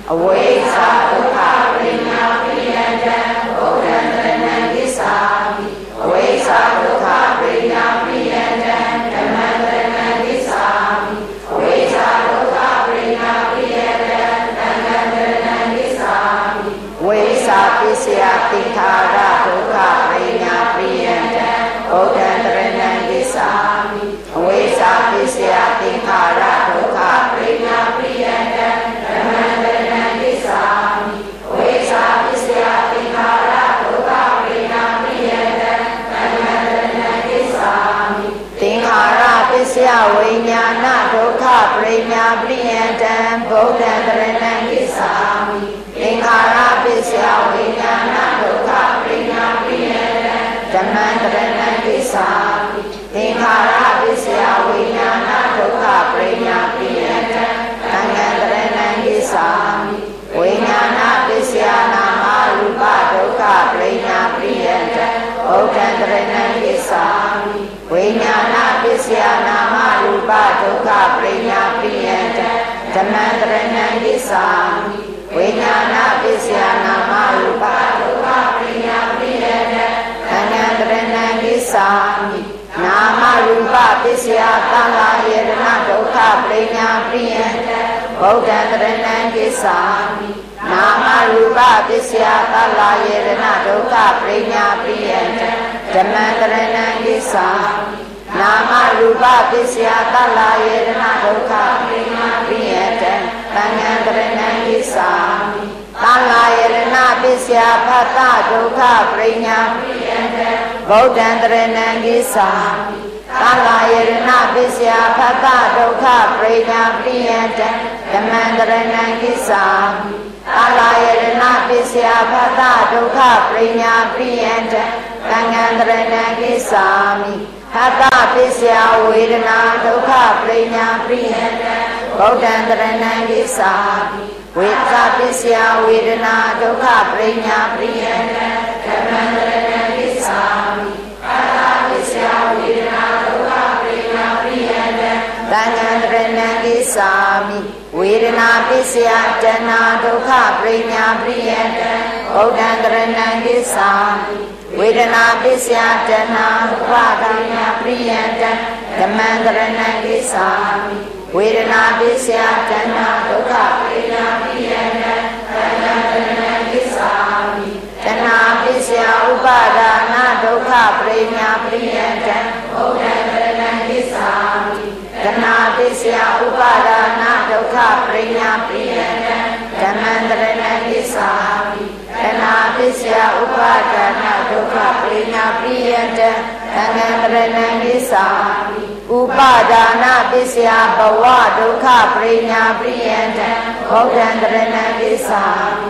Awesa dukha prinya priyantam bodhan dhammam gissami. Awesa dukha prinya priyantam dhammam dhammam gissami. Awesa dukha prinya priyantam dhammam dhammam gissami. Awesa pisya tinkhara dukha prinya priyantam bodhan dhammam gissami. Awesa pisya tinkhara dukha prinya priyantam dhammam dhammam gissami. Awesa pisya tinkhara dukha prinya priyantam dhammam dhammam gissami. Tinkhara pisya viññāna dukha prinya priyantam bodhan dhammam gissami. Tinkhara pisya viññāna dukha prinya priyantam dhammam dhammam gissami. Tinkhara pisya viññāna dukha prinya priyantam dhammam dhammam gissami. Viññāna pisya nama rupa dukha prinya priyantam bodhan dhammam gissami. Viññāna pisya nama rupa dukha prinya priyantam dhammam dhammam gissami. Viññāna pisya nama rupa dukha prinya priyantam dhammam dhammam gissami. Nama rupa pisya tala yedana dukha prinya priyantam bodhan dhammam gissami. Nama rupa pisya tala yedana dukha prinya priyantam dhammam dhammam gissami. Nama rupa pisya tala yedana dukha prinya priyantam dhammam dhammam gissami. Tala yedana pisya bhatta dukha prinya priyantam bodhan dhammam gissami. Tala yedana pisya bhatta dukha prinya priyantam dhammam dhammam gissami. Tala yedana pisya bhatta dukha prinya priyantam dhammam dhammam gissami. Bhatta pisya vedana dukha prinya priyantam bodhan dhammam gissami. Vedana pisya vedana dukha prinya priyantam dhammam dhammam gissami. Bhatta pisya vedana dukha prinya priyantam dhammam dhammam gissami. Vedana pisya jana dukha prinya priyantam bodhan dhammam gissami. Vedana pisya jana vadanya priyantam dhammam dhammam gissami. Vedana pisya jana dukha prinya priyantam dhammam dhammam gissami. Jana pisya upadana dukha prinya priyantam bodhan dhammam gissami. Jana pisya upadana dukha prinya priyantam dhammam dhammam gissami. Jana pisya upadana dukha prinya priyantam dhammam dhammam gissami. Upadana pisya bhava dukha prinya priyantam bodhan dhammam gissami.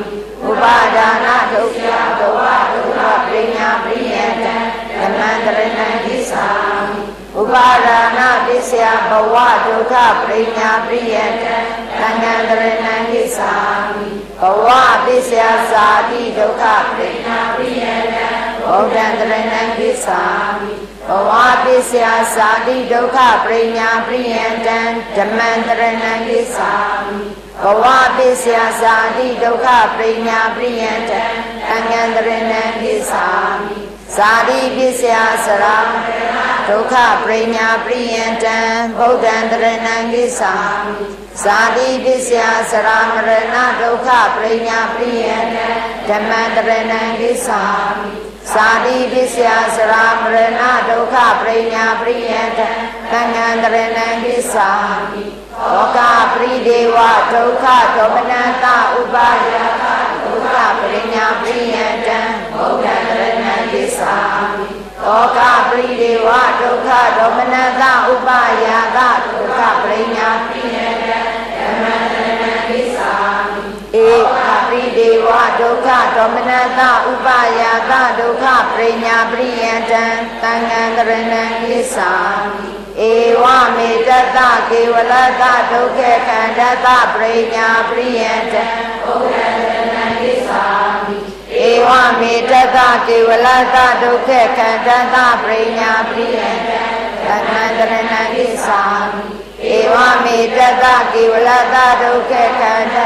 Upadana dukha bhava dukha prinya priyantam dhammam dhammam gissami. Upadana pisya bhava dukha prinya priyantam dhammam dhammam gissami. Bhava pisya sati dukha prinya priyantam bodhan dhammam gissami. Bhava pisya sati dukha prinya priyantam dhammam dhammam gissami. Bhava pisya sati dukha prinya priyantam dhammam dhammam gissami. Sati pisya saram dukha prinya priyantam bodhan dhammam gissami. Sati pisya saramrana dukha prinya priyantam dhammam dhammam gissami. Sati pisya saramrana dukha prinya priyantam dhammam dhammam gissami. Oka prideva dukha domananta upayaka dukha prinya priyantam bodhan dhammam gissami. Oka prideva dukha domananta upayaka dukha prinya priyantam dhammam dhammam gissami. Eka prideva dukha domananta upayaka dukha prinya priyantam dhammam dhammam gissami. Eva me tata kevalata dukha khandata prinya priyantam bodhan dhammam gissami. Eva me tata kevalata dukha khandata prinya priyantam dhammam dhammam gissami. Eva me tata kevalata dukha khandata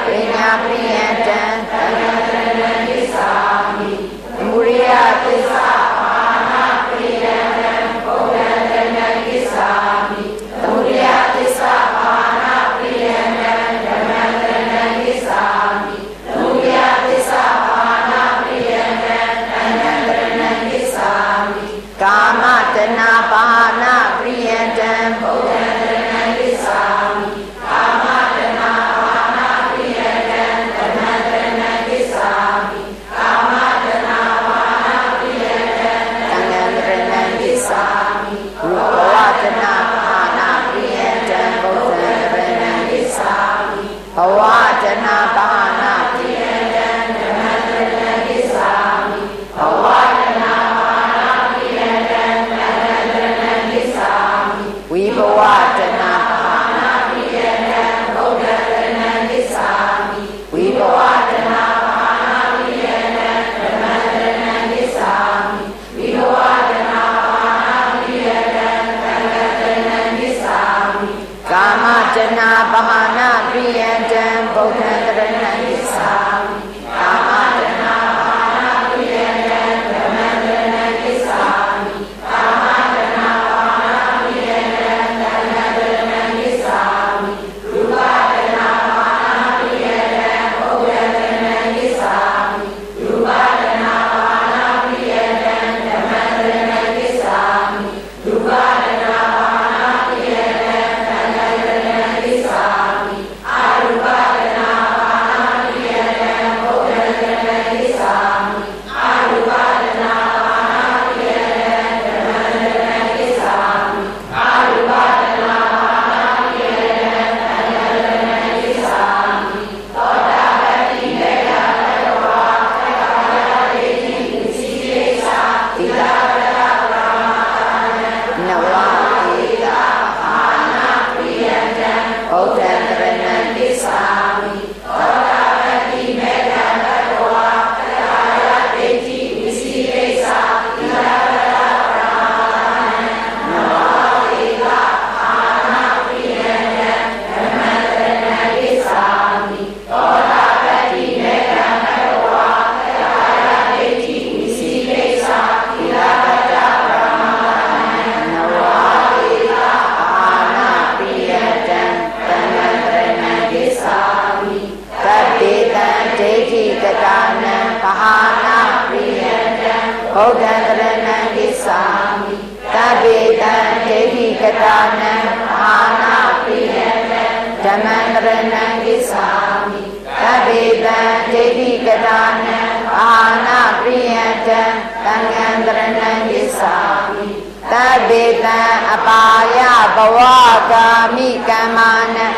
Prinya Priyantam Tangadrena Kisami Muriya Tissa Pahana Priyantam Bodhandrena Kisami Muriya Tissa Pahana Priyantam Tangadrena Kisami Muriya Tissa Pahana Priyantam Tangadrena Kisami Kama Tana Pahana Priyantam Bodhandrena Kisami Kama Tana Pahana Priyantam Tangadrena Kisami Kama Tana Pahana Priyantam Tangadrena Kisami Bhavatana Pahana Priyantam Bodhandrena Kisami Bhavatana Pahana Priyantam Tangadrena Kisami Bhavatana Pahana Priyantam Tangadrena Kisami Vibhavatana Pahana Priyantam Bodhandrena Kisami Vibhavatana Pahana Priyantam Tangadrena Kisami Vibhavatana Pahana Priyantam Tangadrena Kisami Kamatana Pahana Priyantam Bodhandrena Kisami Kamatana Pahana Priyantam Tangadrena Kisami Kamatana Pahana Priyantam Tangadrena Kisami Rupadana Pahana Priyantam Bodhandrena Kisami Rupadana Pahana Priyantam Tangadrena Kisami Rupadana Pahana Priyantam Tangadrena Kisami Arupadana Pahana Priyantam Bodhandrena Kisami Arupadana Pahana Priyantam Tangadrena Kisami Arupadana Pahana Priyantam Tangadrena Kisami Todapati Mega Bhagava Kaya Devi Visikesa Tilakata Brahmatana Nawatita Pahana Priyantam Bodhandrena Kisami Todapati Mega Bhagava Kaya Devi Visikesa Tilakata Brahmatana Nawatita Pahana Priyantam Bodhandrena Kisami Todapati Mega Bhagava Kaya Devi Visikesa Tilakata Brahmatana Nawatita Pahana Priyantam Bodhandrena Kisami Tabetan Devi Gatanam Pahana Priyantam Bodhandrena Kisami Tabetan Devi Gatanam Pahana Priyantam Bodhandrena Kisami Tabetan Devi Gatanam Pahana Priyantam Bodhandrena Kisami Tabetan Apaya Bhavagami Kamana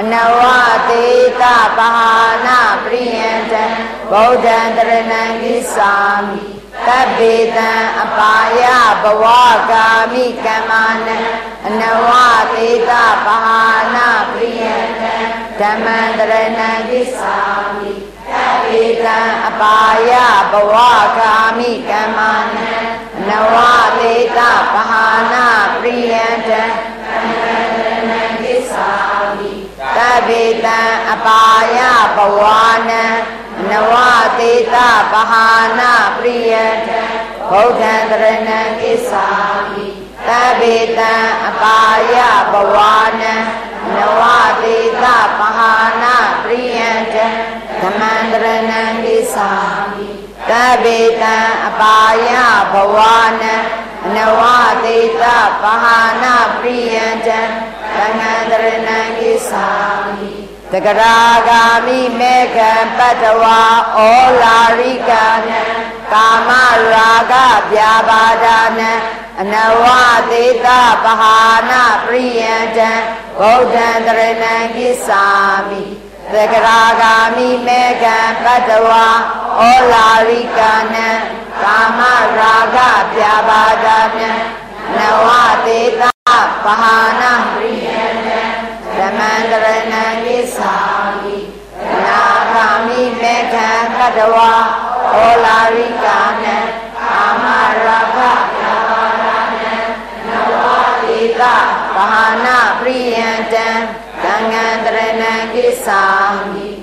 Nawatita Pahana Priyantam Bodhandrena Kisami Tabetan Apaya Bhavagami Kamana Nawatita Pahana Priyantam Bodhandrena Kisami Tabetan Apaya Bhavagami Kamana Nawatita Pahana Priyantam Bodhandrena Kisami Tabetan Apaya Bhavana Nawatita Pahana Priyantam Bodhandrena Kisami Tabetan Apaya Bhavana Nawatita Pahana Priyantam Bodhandrena Kisami Tabetan Apaya Bhavana Nawatita Pahana Priyantam Bodhandrena Kisami Tagaragami Mega Patawa Olarikana Kama Raga Vyabadana Nawatita Pahana Priyantam Bodhandrena Kisami Tagaragami Mega Patawa Olarikana Kama Raga Vyabadana Nawatita Pahana Priyantam Bodhandrena Kisami Nagami Mega Patawa Olarikana Kama Raga Vyabadana Nawatita Pahana Priyantam Bodhandrena Kisami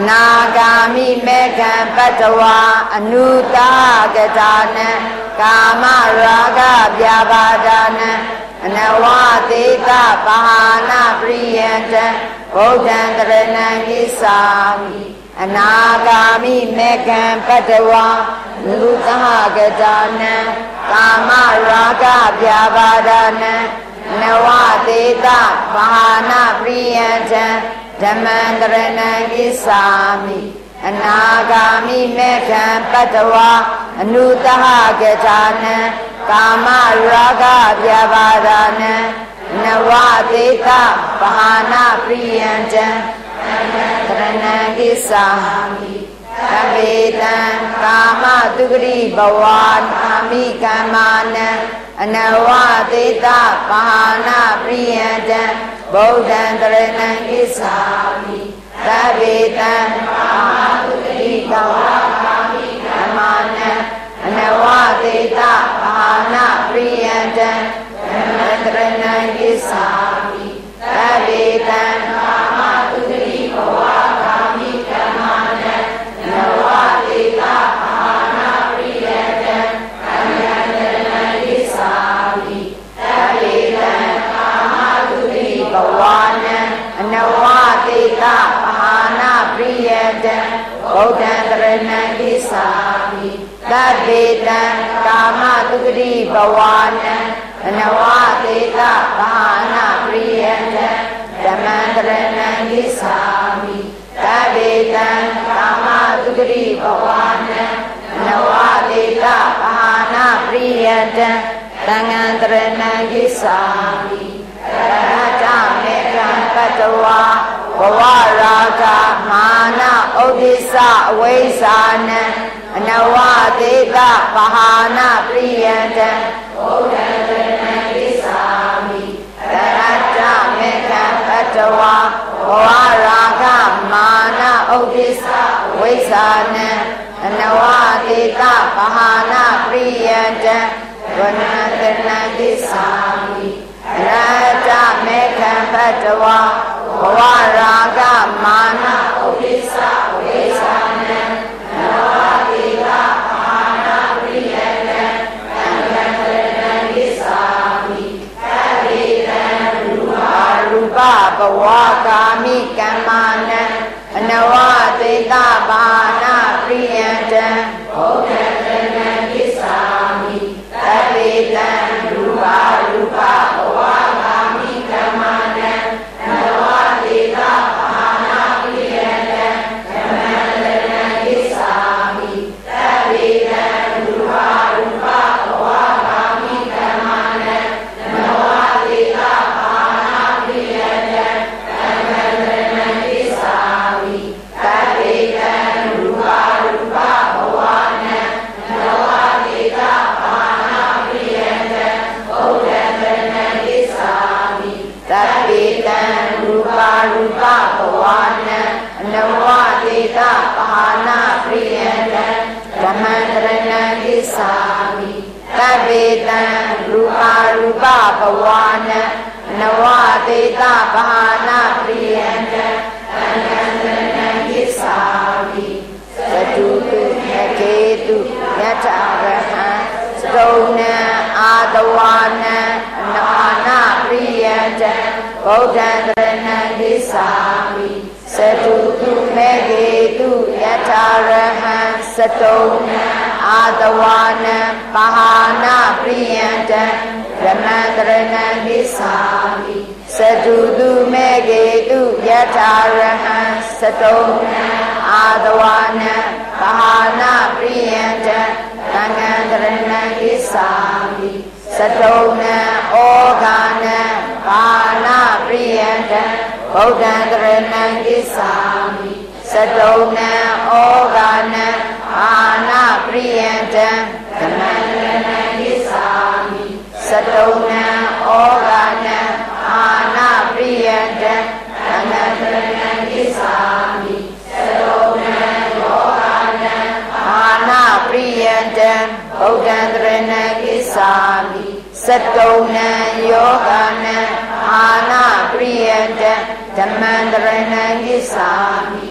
นาคามิเมขันปัตวาอนุตากตานังกามราคะဗျာပါဒานังอนวะเตตะปหานะปริยันตังโพธังตรณังกิสามิอนาคามิเมขันปัตวาอนุตากตานังกามราคะဗျာပါดานังนวะเตตะปหานะปริยันตังธัมมังตรณังกิสามิอนาคามิเมขันปัตวาอนุตหกตานังกามราคะဗျာပါดานังนวะเตตะปหานะปริยันตังตรณังกิสามิทเวตังกามตุกริบวานอามิกัมมานังอนวะเตตะปหานะปริยันตังโพธังตรณังกิสามิทเวตังกามตุกริบวานอามิกัมมานังอนวะเตตะปหานะปริยันตังตรณังกิสามิทเวตังกามตุกริบวานอามิกัมมานังอนวะเตตะปหานะปริยันตังตรณังกิสามิทเวตังกามตุกริบวานอนวะเตตะปหานะปริยันตังโพธังตรณังกิสามิทเวตังกามตุกริบวานอนวะเตตะปหานะปริยันตังธัมมังตรณังกิสามิทเวตังกามตุกริบวานอนวะเตตะปหานะปริยันตังသံဃံတရဏံကိသာမိရဟတမေကံပတ္တဝါဘဝရာဂမာနဥဒိစ္စအဝိဇ္ဇာနံအနဝတေတပဟာနာပရိယံတံဘုဒ္ဓံတရဏံကိသာမိရဟတမေကံပတ္တဝါဘဝရာဂမာနဥဒိစ္စအဝိဇ္ဇာနံအနဝတေတပဟာနာပရိယံတံဝနတနာကိသာမိရဟတမေခံပတ္တဝါဘဝရာဂမာနဥပိ္ပစဝိဇာနံနဝတိကမာနပရိယတံသံဃံတရဏံကိသာမိသဗ္ဗေတံရူပဘဝကာမိကမ္မာနံအနဝတေတပါဏပရိယတံဘုဒ္ဓံတရဏံကိသာမိသဗ္ဗေတံရူပဘဝကာမိကမ္မာနံအနဝတေတပါဏပရိယတံဓမ္မံတရဏံကိသာမိသဗ္ဗေတံရူပဘဝကာမိကမ္မာနံအနဝတေတပါဏပရိယတံဓမ္မံတရဏံကိသာမိသဗ္ဗေတံရူပဘဝနံအနဝတေတပါဏပရိယတံဘုဒ္ဓံတရဏံကိသာမိသဗ္ဗေတံရူပဘဝနံအနဝတေတပါဏပရိယတံဓမ္မံတရဏံကိသာမိသဗ္ဗေတံရူပဘဝနံအနဝတေတပါဏပရိယတံသံဃံတရဏံကိသာမိသတုတုယကေတုယထရဟံစတုဏံအာတဝနံအနာနာပရိယတံဗုဒ္ဓံတရဏံကိသာမိသတုတုမေကေတုယထရဟံစတုဏံအာတဝနံပဟာနာပရိယတံဓမ္မံတရဏံကိသာမိသတုတုမေကေတုယထရဟံစတုဏံအာတဝနံပဟာနာပရိယတံသံဃံတရဏံကိသာမိစတုဏံဩဃာနံပါဏပရိယတံဗုဒ္ဓံတရဏံကိသာမိစတုဏံဩဃာနံပါဏပရိယတံဓမ္မံတရဏံကိသာမိစတုဏံဩဃာနံပါဏပရိယတံဓမ္မံတရဏံကိသာမိစတုဏံဩဃာနံပါဏပရိယတံဗုဒ္ဓံတရဏံကိသာမိစတုဏံယောဂာနံအာနာပရိယတံဓမ္မံတရဏံကိသာမိစ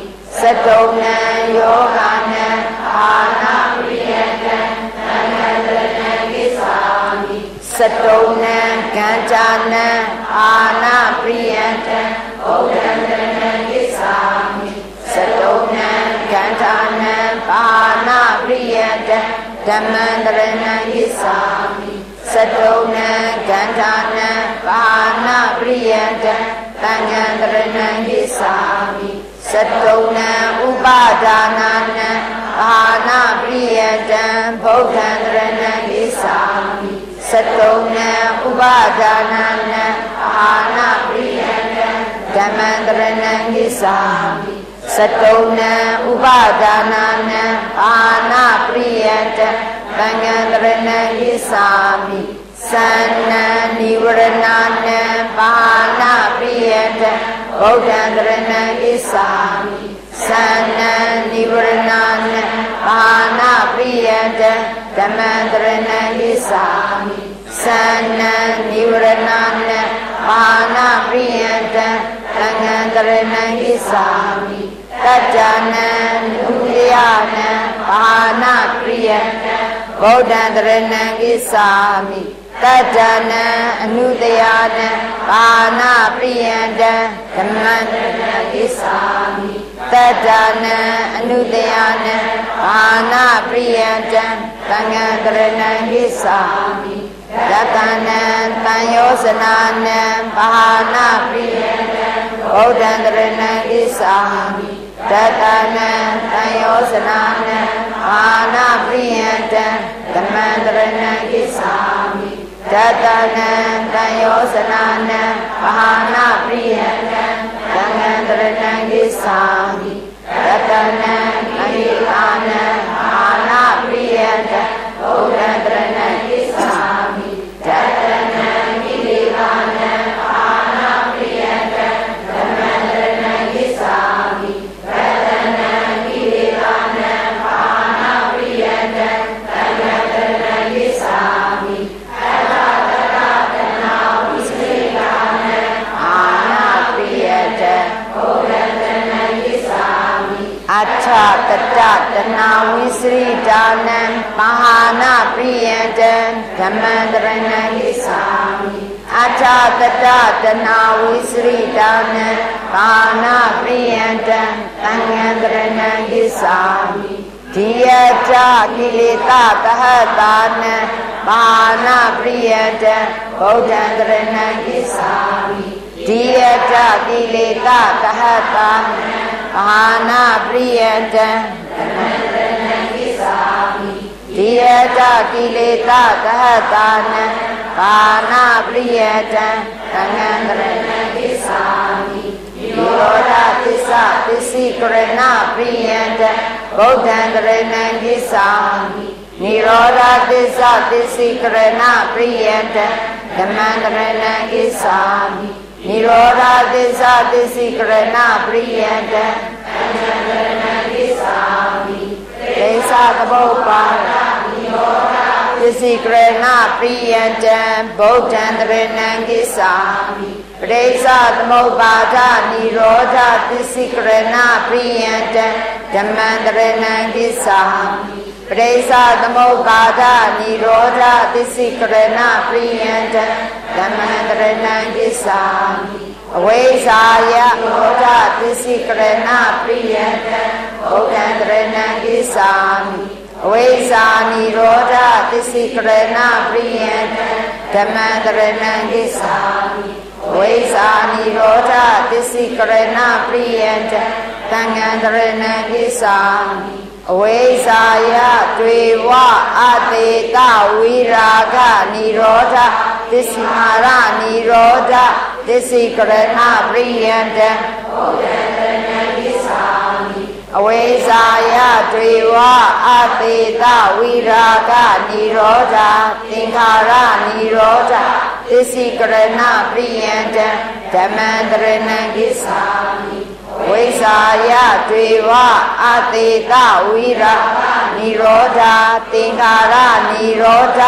တုံနံယောဂနံအာနာပရိယတံသံဃံတရဏံကိသာမိစတုံနံကံကြနံအာနာပရိယတံဗုဒ္ဓံတရဏံကိသာမိစတုံနံကံကြနံအာနာပရိယတံဓမ္မံတရဏံကိသာမိစတုံနံကံကြနံအာနာပရိယတံသံဃံတရဏံကိသာမိစတုံနံဥပါဒါနာနံအာနာပရိယတံဗုဒ္ဓံတရဏံကိသာမိစတုံနံဥပါဒါနာနံအာနာပရိယတံဓမ္မံတရဏံကိသာမိစတုံနံဥပါဒါနာနံအာနာပရိယတံသံဃံတရဏံကိသာမိသန္နံနိဝရဏနံပါဏပရိယတံဗုဒ္ဓံတရဏံကိသာမိသန္နံနိဝရဏနံပါဏပရိယတံဓမ္မံတရဏံကိသာမိသန္နံနိဝရဏနံပါဏပရိယတံသံဃံတရဏံကိသာမိတတ္တနံနုတယနံပါဏပရိယတံဗုဒ္ဓံတရဏံကိသာမိတတ္တနံအနုတယနံပါဏပရိယတံဓမ္မံတရဏံကိသာမိတတ္တနံအနုတယနံပါဏပရိယတံသံဃံတရဏံကိသာမိတတနံတန်ယောဇနာနံပါဏပရိယတံဗုဒ္ဓံတရဏံကိသာမိတတနံတန်ယောဇနာနံပါဏပရိယတံဓမ္မံတရဏံကိသာမိတတနံတန်ယောဇနာနံပါဏပရိယတံသံဃံတရဏံကိသာမိတတနံအဟိအာနံပါဏပရိယတံဗုဒ္ဓံတရဏံကိသာမိတတနံကိလေသာနံပါဏပရိယတံဓမ္မံတရဏံကိသာမိတတနံကိလေသာနံပါဏပရိယတံသံဃံတရဏံကိသာမိအတ္တတတတနာဝိသေကနံအာနာပရိယတံဗုဒ္ဓံတရဏံကိသာမိအတ္ထတတတနာဝိသေဒါနံမဟာနာပရိယတံဓမ္မံတရဏံကိသာမိအတ္ထတတတနာဝိသေဒါနံမဟာနာပရိယတံသံဃံတရဏံကိသာမိဒီယတကိလေသာသဟတာနံမဟာနာပရိယတံဗုဒ္ဓံတရဏံကိသာမိဒီယတကိလေသာသဟတာနံမဟာနာပရိယတံဓမ္မံတရဏံကိသာမိဒီယတကိလေသာသဟတာနံပါဏပရိယတံသံဃံတရဏံကိသာမိနိရောဓသစ္စာပစ္စည်းကရဏပရိယတံဗုဒ္ဓံတရဏံကိသာမိနိရောဓသစ္စာပစ္စည်းကရဏပရိယတံဓမ္မံတရဏံကိသာမိနိရောဓသစ္စာပစ္စည်းကရဏပရိယတံသံဃံတရဏံကိသာမိဒေသသမုပ္ပါဒနိရောဓသစ္စိကရဏပရိယတံဗုဒ္ဓံတရဏံကိသာမိပရိစ္ဆသမုပ္ပါဒနိရောဓသစ္စိကရဏပရိယတံဓမ္မံတရဏံကိသာမိပရိစ္ဆသမုပ္ပါဒနိရောဓသစ္စိကရဏပရိယတံဓမ္မံတရဏံကိသာမိအဝိဇ္ဇာယရောဓသစ္စိကရဏပရိယတံဗုဒ္ဓံတရဏံကိသာမိအဝိဇ္ဇာနိရောဓသစ္စိကရဏပရိယတံဓမ္မံတရဏံကိသာမိအဝိဇ္ဇာနိရောဓသစ္စိကရဏပရိယတံသံဃံတရဏံကိသာမိအဝိဇ္ဇာယတွေဝအတေတဝိရာဂနိရောဓသစ္စိမာရနိရောဓသစ္စိကရဏပရိယတံဗုဒ္ဓံတရဏံကိသာမိအဝိဇ္ဇာယတွေဝအတေတဝိရာဂနိရောဓသင်္ခါရနိရောဓသစ္စိကရဏပရိယတံဓမ္မံတရဏံကိသာမိဝိဇ္ဇာယတွေဝအတေတဝိရာနိရောဓသင်္ခါရနိရောဓသ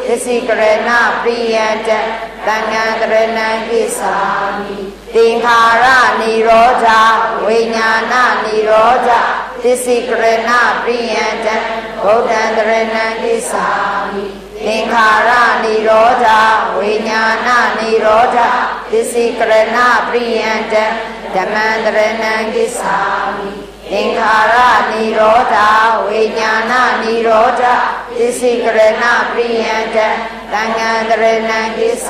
Isi Karana Priyanta Tangantarana Kisami Tinkhara Nirodha Vinyana Nirodha Isi Karana Priyanta Bodhantarana Kisami Tinkhara Nirodha Vinyana Nirodha Isi Karana Priyanta Dhamantarana Kisami Tinkhara Nirodha Vinyana Nirodha Isi Karana Priyanta Tangantarana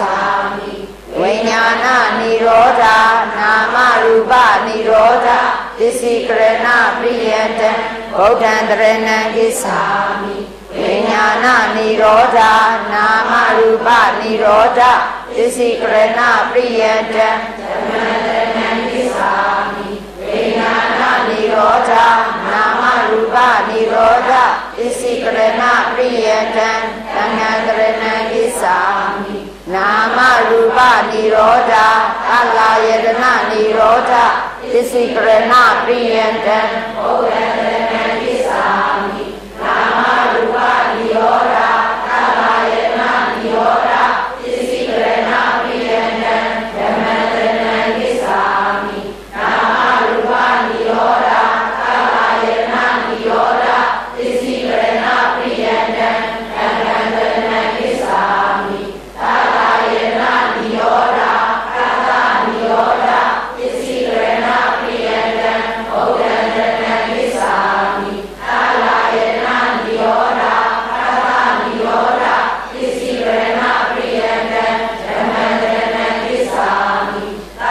Kisami Vinyana Nirodha Nama Rupa Nirodha Isi Karana Priyanta Bodhantarana Kisami Vinyana Nirodha Nama Rupa Nirodha Isi Karana Priyanta Dhamantarana Kisami Vinyana Nirodha Nama Rupa Nirodha Isi Karana Priyanta Tangantarana Kisami Nama Rupa Nirodha Alayatana Nirodha Isi Karana Priyanta Bodhantarana Kisami Nama Rupa Nirodha Alayatana Nirodha Isi Karana Priyanta Dhamantarana Kisami Nama Rupa Nirodha Alayatana Nirodha Isi Karana Priyanta Dhamantarana Kisami Alayatana Nirodha Kata Nirodha Isi Karana Priyanta Bodhantarana Kisami Alayatana Nirodha Kata Nirodha Isi Karana Priyanta Dhamantarana Kisami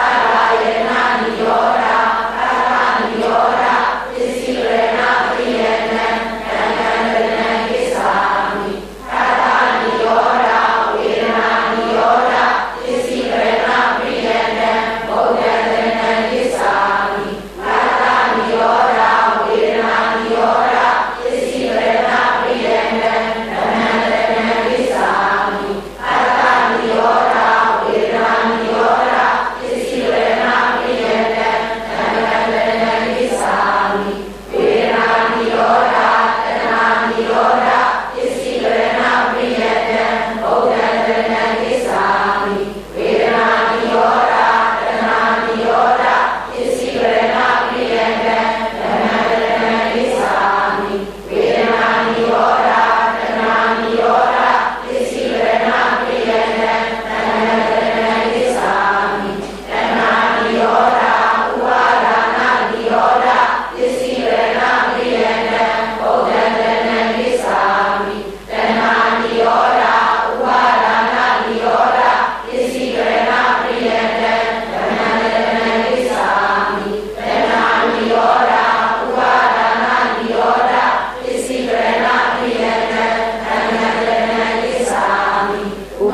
Alayatana Nirodha Kata Nirodha Isi Karana Priyanta Dhamantarana Kisami Kata Nirodha Vedana Nirodha Isi Karana Priyanta Bodhantarana Kisami Kata Nirodha Vedana Nirodha Isi Karana Priyanta Dhamantarana Kisami Kata Nirodha Vedana Nirodha Isi Karana Priyanta Dhamantarana Kisami Vedana Nirodha Dana Nirodha Isi Karana Priyanta Bodhantarana Kisami Vedana Nirodha Dana Nirodha Isi Karana Priyanta Dhamantarana Kisami Vedana Nirodha Dana Nirodha Isi Karana Priyanta Dhamantarana Kisami Dana Nirodha Upadana Nirodha Isi Karana Priyanta Bodhantarana Kisami Dana Nirodha Upadana Nirodha Isi Karana Priyanta Dhamantarana Kisami Dana Nirodha Upadana Nirodha Isi Karana Priyanta Dhamantarana Kisami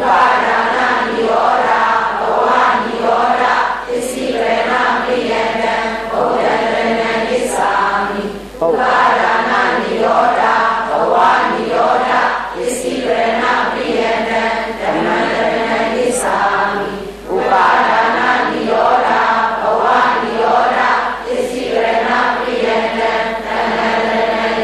Upadana Nirodha Bhava Nirodha Isi Karana Priyanta Bodhantarana Kisami Upadana Nirodha Bhava Nirodha Isi Karana Priyanta Dhamantarana Kisami Upadana Nirodha Bhava Nirodha Isi Karana Priyanta Dhamantarana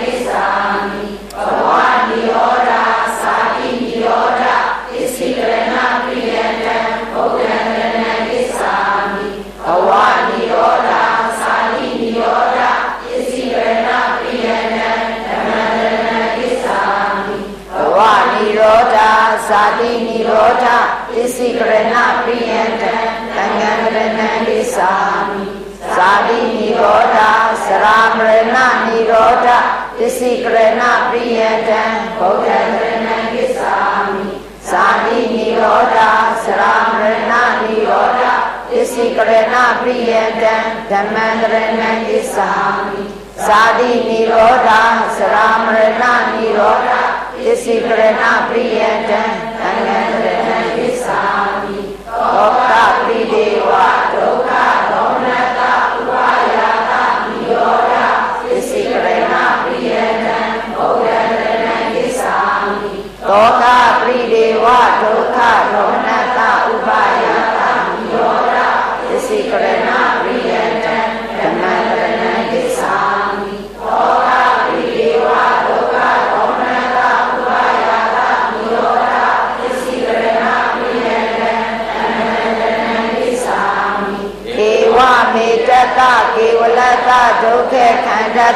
Kisami Bhava Nirodha Sati Nirodha Isi Karana Priyanta Bodhantarana Kisami Bhava Nirodha Sati Nirodha Isi Karana Priyanta Dhamantarana Kisami Bhava Nirodha Sati Nirodha Isi Karana Priyanta Dhamantarana Kisami Sati Nirodha Saramrana Nirodha Isi Karana Priyanta Bodhantarana Kisami Sati Nirodha Saramrana Nirodha Isi Karana Priyanta Dhamantarana Kisami Sati Nirodha Saramrana Nirodha Isi Karana Priyanta Dhamantarana Kisami Okta Prideva Dokha Dhamnata Upayata Nirodha Isi Karana Priyanta Bodhantarana Kisami Dokha Prideva Dokha Dhamnata Upayata Nirodha Isi Karana Priyanta Dhamantarana Kisami Dokha Prideva Dokha Dhamnata Upayata Nirodha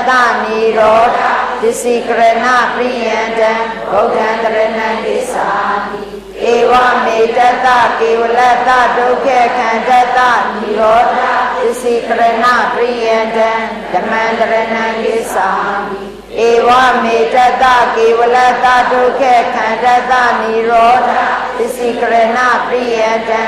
နိရောဓသစ္စည်းကရဏပရိယန္တံဗုဒ္ဓံတရဏံကိသာမိဧဝမေတ္တကေဝလတ္တဒုက္ခခန္ဓတ္တနိရောဓသစ္စည်းကရဏပရိယန္တံဓမ္မံတရဏံကိသာမိဧဝမေတ္တကေဝလတ္တဒုက္ခခန္ဓတ္တနိရောဓသစ္စည်းကရဏပရိယန္တံ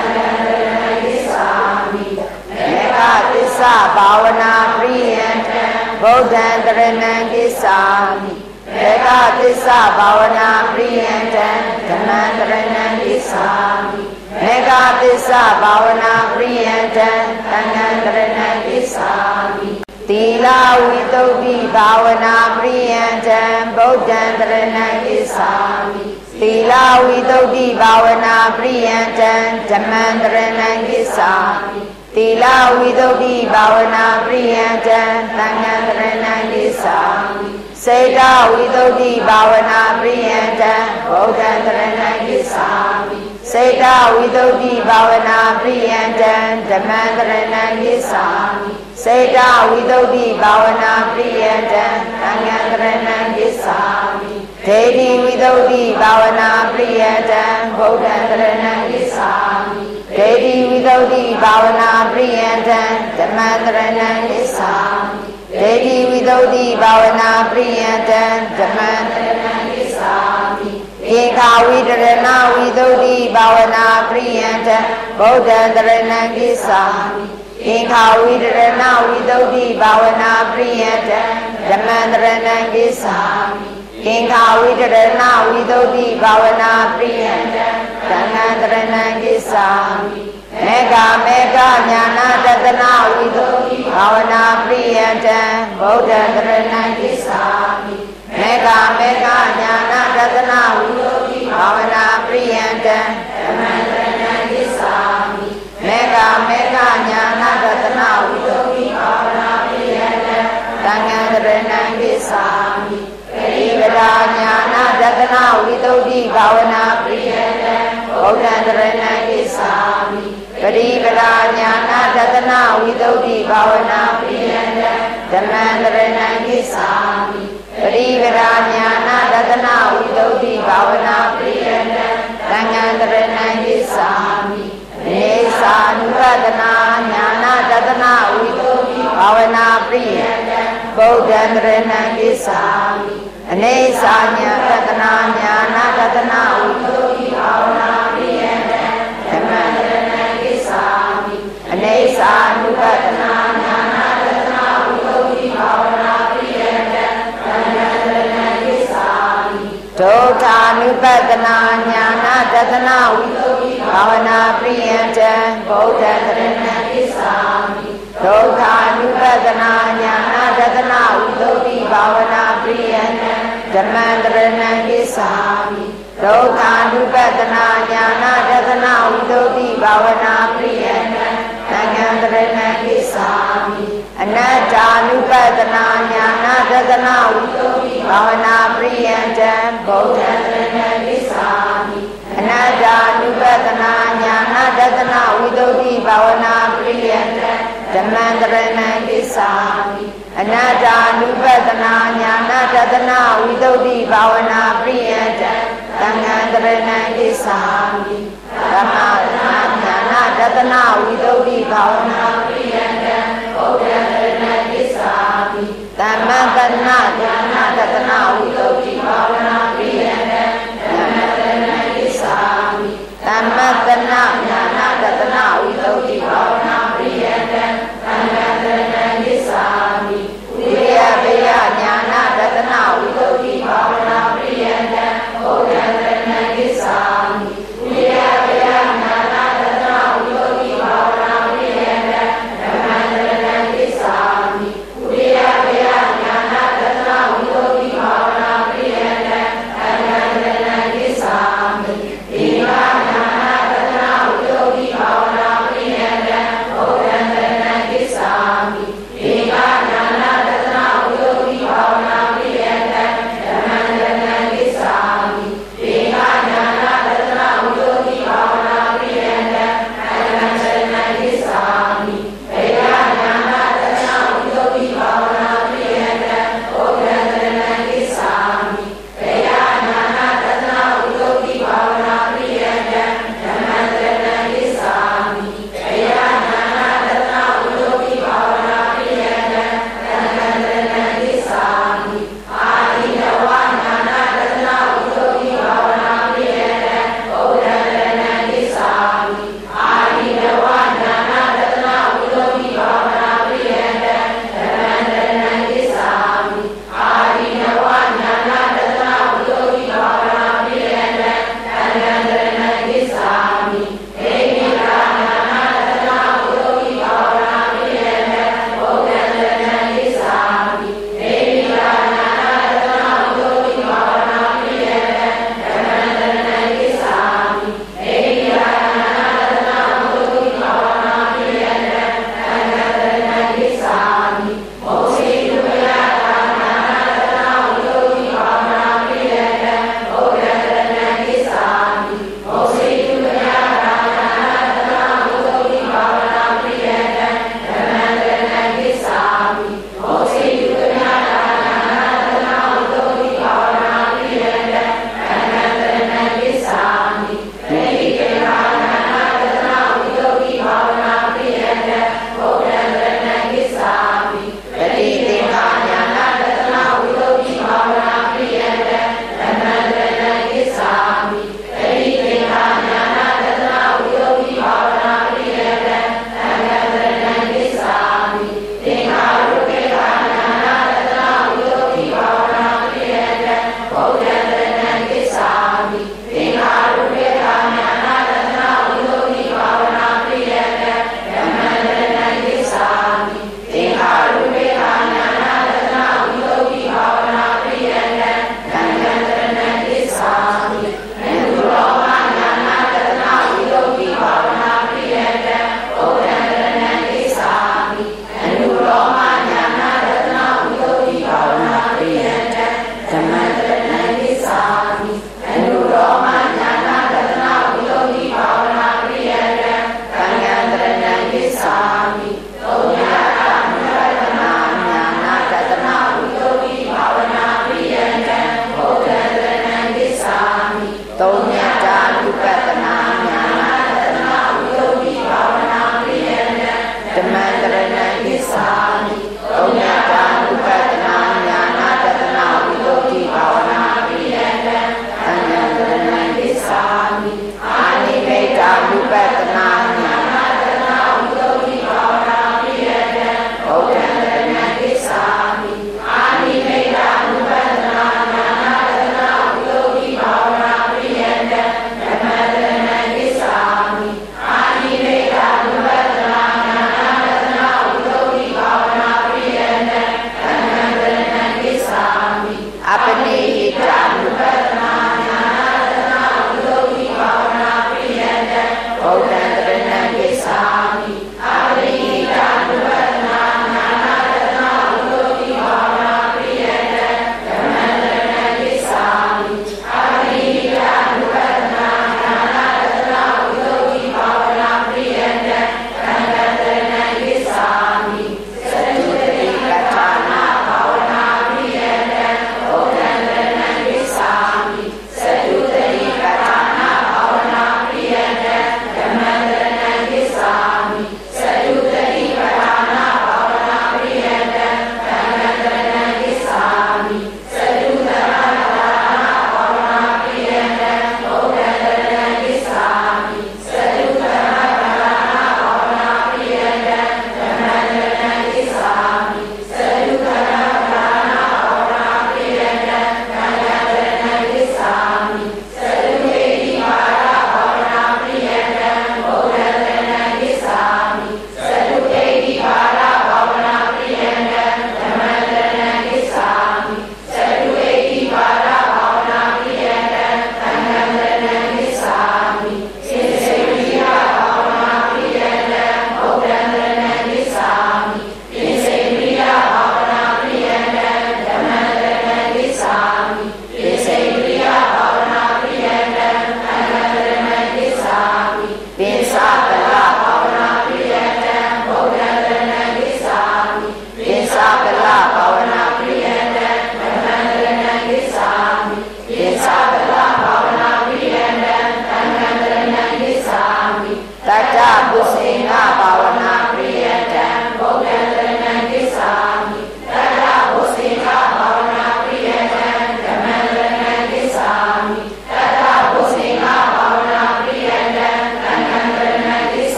မေဃသစ္စာဘာဝနာပရိယန္တံဗုဒ္ဓံတရဏံကိသာမိမေဃသစ္စာဘာဝနာပရိယန္တံဓမ္မံတရဏံကိသာမိမေဃသစ္စာဘာဝနာပရိယန္တံသံဃံတရဏံကိသာမိသီလဝိသုဒ္ဓိဘာဝနာပရိယန္တံဗုဒ္ဓံတရဏံကိသာမိသီလဝိသုဒ္ဓိဘာဝနာပရိယန္တံဓမ္မံတရဏံကိသာမိသီလဝိသုဒ္ဓိဘာဝနာပရိယန္တံသံဃံတရဏံကိသာမိစေတဝိသုဒ္ဓိဘာဝနာပရိယန္တံဗုဒ္ဓံတရဏံကိသာမိစေတဝိသုဒ္ဓိဘာဝနာပရိယန္တံဓမ္မံတရဏံကိသာမိစေတဝိသုဒ္ဓိဘာဝနာပရိယန္တံသံဃံတရဏံကိသာမိဒေတိဝိသုဒ္ဓိဘာဝနာပရိယန္တံဗုဒ္ဓံတရဏံကိသာမိဒေတိဝိသုဒ္ဓိဘာဝနာပရိယန္တံဓမ္မံတရဏံကိသာမိဒေတိဝိသုဒ္ဓိဘာဝနာပရိယန္တံဓမ္မံတရဏံကိသာမိဧကဝိတရဏဝိသုဒ္ဓိဘာဝနာပရိယန္တံဗုဒ္ဓံတရဏံကိသာမိဧကဝိတရဏဝိသုဒ္ဓိဘာဝနာပရိယန္တံဓမ္မံတရဏံကိသာမိဧကဝိတရဏဝိသုဒ္ဓိဘာဝနာပရိယန္တံသံဃံတရဏံကိသာမိမေဃမေဃညာနာတတနာဝိသုဒ္ဓိဘာဝနာပရိယန္တံဗုဒ္ဓံတရဏံကိသာမိမေဃမေဃညာနာတတနာဝိသုဒ္ဓိဘာဝနာပရိယန္တံဓမ္မံတရဏံကိသာမိမေဃမေဃညာနာတတနာဝိသုဒ္ဓိဘာဝနာပရိယန္တံသံဃံတရဏံကိသာမိပရိပဒာညာနာတတနာဝိသုဒ္ဓိဘာဝနာပရိယန္တံဗုဒ္ဓံတရဏံကိသာမိပရိပဒာညာနာတတနာဝိသုဒ္ဓိဘာဝနာပရိယန္တံဓမ္မံတရဏံကိသာမိပရိပဒာညာနာတတနာဝိသုဒ္ဓိဘာဝနာပရိယန္တံသံဃံတရဏံကိသာမိနေသာနုပဒနာညာနာတတနာဝိသုဒ္ဓိဘာဝနာပရိယန္တံဗုဒ္ဓံတရဏံကိသာမိအနေစာညာတတနာညာနာတတနာဝိသုဒ္ဓိဘာဝနာပရိယန္တံဓမ္မံတရဏံကိသာမိအနေစာနုပဒနာညာနာတတနာဝိသုဒ္ဓိဘာဝနာပရိယန္တံသံဃံတရဏံကိသာမိဒုက္ခ နုပတနာညာနာတသနာဝိသုဒ္ဓိဘာဝနာပရိယံတံဗုဒ္ဓတရဏံကိသာမိဒုက္ခ နုပတနာညာနာတသနာဝိသုဒ္ဓိဘာဝနာပရိယံတံဓမ္မံတရဏံကိသာမိဒုက္ခ နုပတနာညာနာတသနာဝိသုဒ္ဓိဘာဝနာပရိယံတံသံဃံတရဏံကိသာမိအနတ္တ နုပတနာညာနာတသနာဝိသုဒ္ဓိဘာဝနာပရိယံတံဗုဒ္ဓတရဏံကိသာမိအနတ္တ နုပတနာညာနာတသနာဝိသုဒ္ဓိဘာဝနာပရိယံတံဓမ္မံတရဏံကိသာမိအနတ္တ နုပတနာညာနာတသနာဝိသုဒ္ဓိဘာဝနာပရိယံတံသံဃံတရဏံကိသာမိဓမ္မတနာညာနာတသနာဝိသုဒ္ဓိဘာဝနာပရိယံတံဗုဒ္ဓတရဏံကိသာမိသမ္မတနာညာနာတသနာဝိသုဒ္ဓိဘာဝနာပရိယံတံဓမ္မတရဏံကိသာမိသမ္မတနာညာနာတသနာဝိသုဒ္ဓိဘာဝနာပရိယံတံသံဃံတရဏံကိသာမိဝိရိယဘေယညာနာတသနာဝိသုဒ္ဓိဘာဝနာပရိယံတံဗုဒ္ဓတရဏံကိသာမိဝိရိယဘေယညာနာတသနာဝိသုဒ္ဓိဘာဝနာပရိယံတံဓမ္မံတရဏံကိသာမိဝိရိယဘေယညာနာတသနာဝိသုဒ္ဓိဘာဝနာ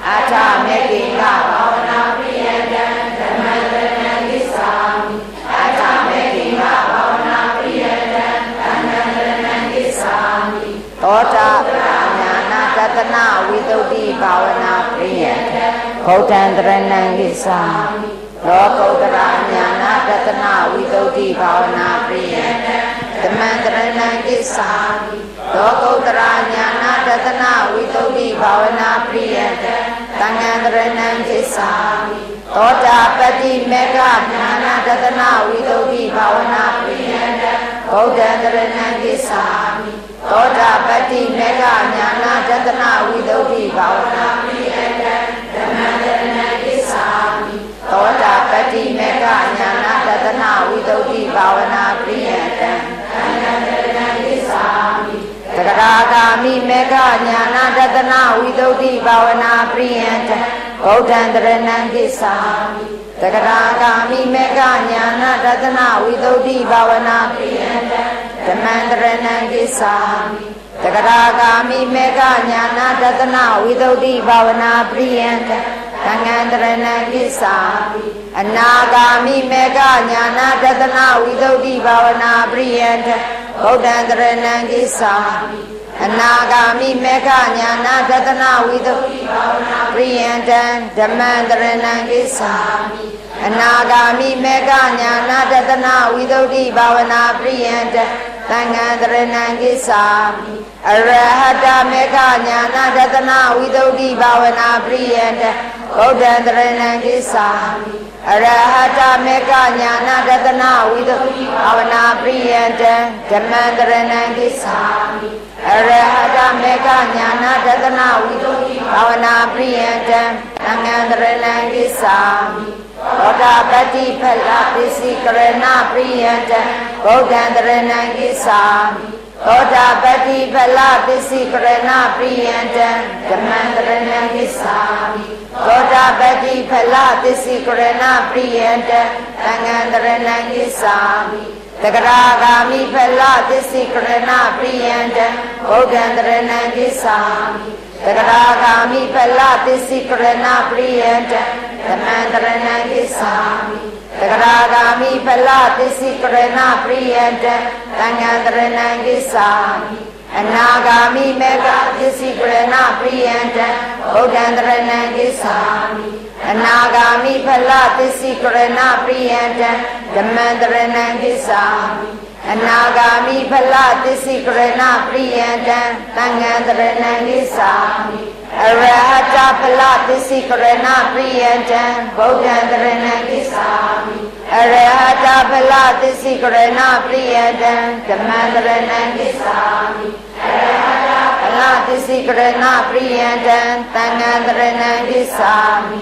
Ata Mekinga Bhavana Priyantam Dhammantaranam Gissami Ata Mekinga Bhavana Priyantam Dhammantaranam Gissami Tota Jnana Tatana Vidauti Bhavana Priyantam Bhutantaranam Gissami Lokotara Jnana Tatana Vidauti Bhavana Priyantam Dhammantaranam Gissami Lokotara Jnana Tatana Vidauti Bhavana Priyantam Dhammantaranam Gissami Tota Pati Mega Jnana Tatana Vidauti Bhavana Priyantam Bhutantaranam Gissami Tota Pati Mega Jnana Tatana Vidauti Bhavana Priyantam Dhammantaranam Gissami Tota Pati Mega Jnana Tatana Vidauti Bhavana Priyantam Dhammantaranam Gissami Tagadagami Mega Jnana Tatana Vidauti Bhavana Priyantam Bhutantaranam Gissami Tagadagami Mega Jnana Tatana Vidauti Bhavana Priyantam Dhammantaranam Gissami Tagadagami Mega Jnana Tatana Vidauti Bhavana Priyantam Dhammantaranam Gissami Anagami Mega Jnana Tatana Vidauti Bhavana Priyantam Bhutantaranam Gissami Anagami Mega Jnana Tatana Vidauti Bhavana Priyantam Dhammantaranam Gissami Anagami Mega Jnana Tatana Vidauti Bhavana Priyantam Dhammantaranam Gissami Arahata Mega Jnana Tatana Vidauti Bhavana Priyantam Bhutantaranam Gissami Arahata Mega Jnana Tatana Vidauti Bhavana Priyantam Dhammantaranam Gissami Arahata Mega Jnana Tatana Vidauti Bhavana Priyantam Dhammantaranam Gissami Tota Pati Phala Pisikarana Priyantam Bhutantaranam Gissami Tota Pati Phala Pisikarana Priyantam Dhammantaranam Gissami Tota Pati Phala Pisikarana Priyantam Dhammantaranam Gissami Tagadagami Phala Pisikarana Priyantam Bhutantaranam Gissami Tagadagami Phala Pisikarana Priyantam Dhammantaranam Gissami Tagadagami Phala Pisikarana Priyantam Dhammantaranam Gissami Anagami Mega Pisikarana Priyantam Bhutantaranam Gissami Anagami Phala Pisikarana Priyantam Dhammantaranam Gissami Anagami Phala Pisikarana Priyantam Dhammantaranam Gissami Arahata Phala Pisikarana Priyantam Bhutantaranam Gissami Arahata Phala Pisikarana Priyantam Dhammantaranam Gissami Arahata Phala Pisikarana Priyantam Dhammantaranam Gissami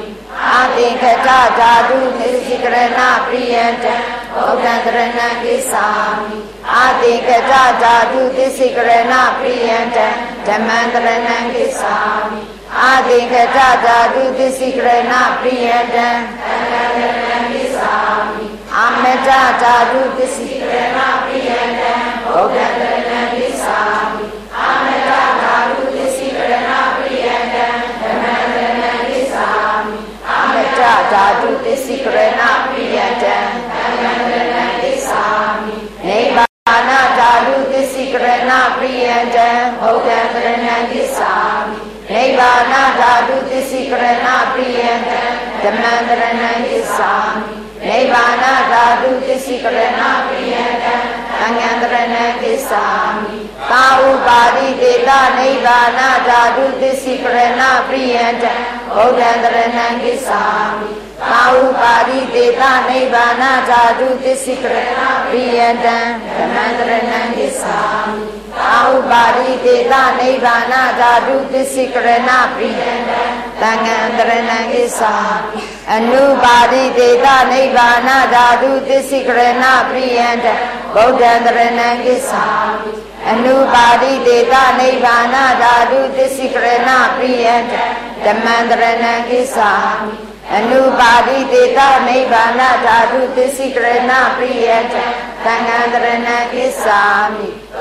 Adikata Dhatu Pisikarana Priyantam Bhutantaranam Gissami Adikata Dhatu Pisikarana Priyantam Dhammantaranam Gissami Adikata Dhatu Pisikarana Priyantam Dhammantaranam Gissami Ameta Dhatu Pisikarana Priyantam Bhutantaranam Gissami Ameta Dhatu Pisikarana Priyantam Dhammantaranam Gissami Ameta Dhatu Pisikarana Priyantam Dhammantaranam Gissami Nibbana Dhatu Pisikarana Priyantam Bhutantaranam Gissami Nibbana Dhatu Pisikarana Priyantam Dhammantaranam Gissami Nibbana Dhatu Pisikarana Priyantam Dhammantaranam Gissami Taupadi Deta Nibbana Dhatu Pisikarana Priyantam Bhutantaranam Gissami Taupadi Deta Nibbana Dhatu Pisikarana Priyantam Dhammantaranam Gissami Taupadi Deta Nibbana Dhatu Pisikarana Priyantam Dhammantaranam Gissami Anupadi Deta Nibbana Dhatu Pisikarana Priyantam Bhutantaranam Gissami Anupadi Deta Nibbana Dhatu Pisikarana Priyantam Dhammantaranam Gissami Anupadi Deta Nibbana Dhatu Pisikarana Priyantam Dhammantaranam Gissami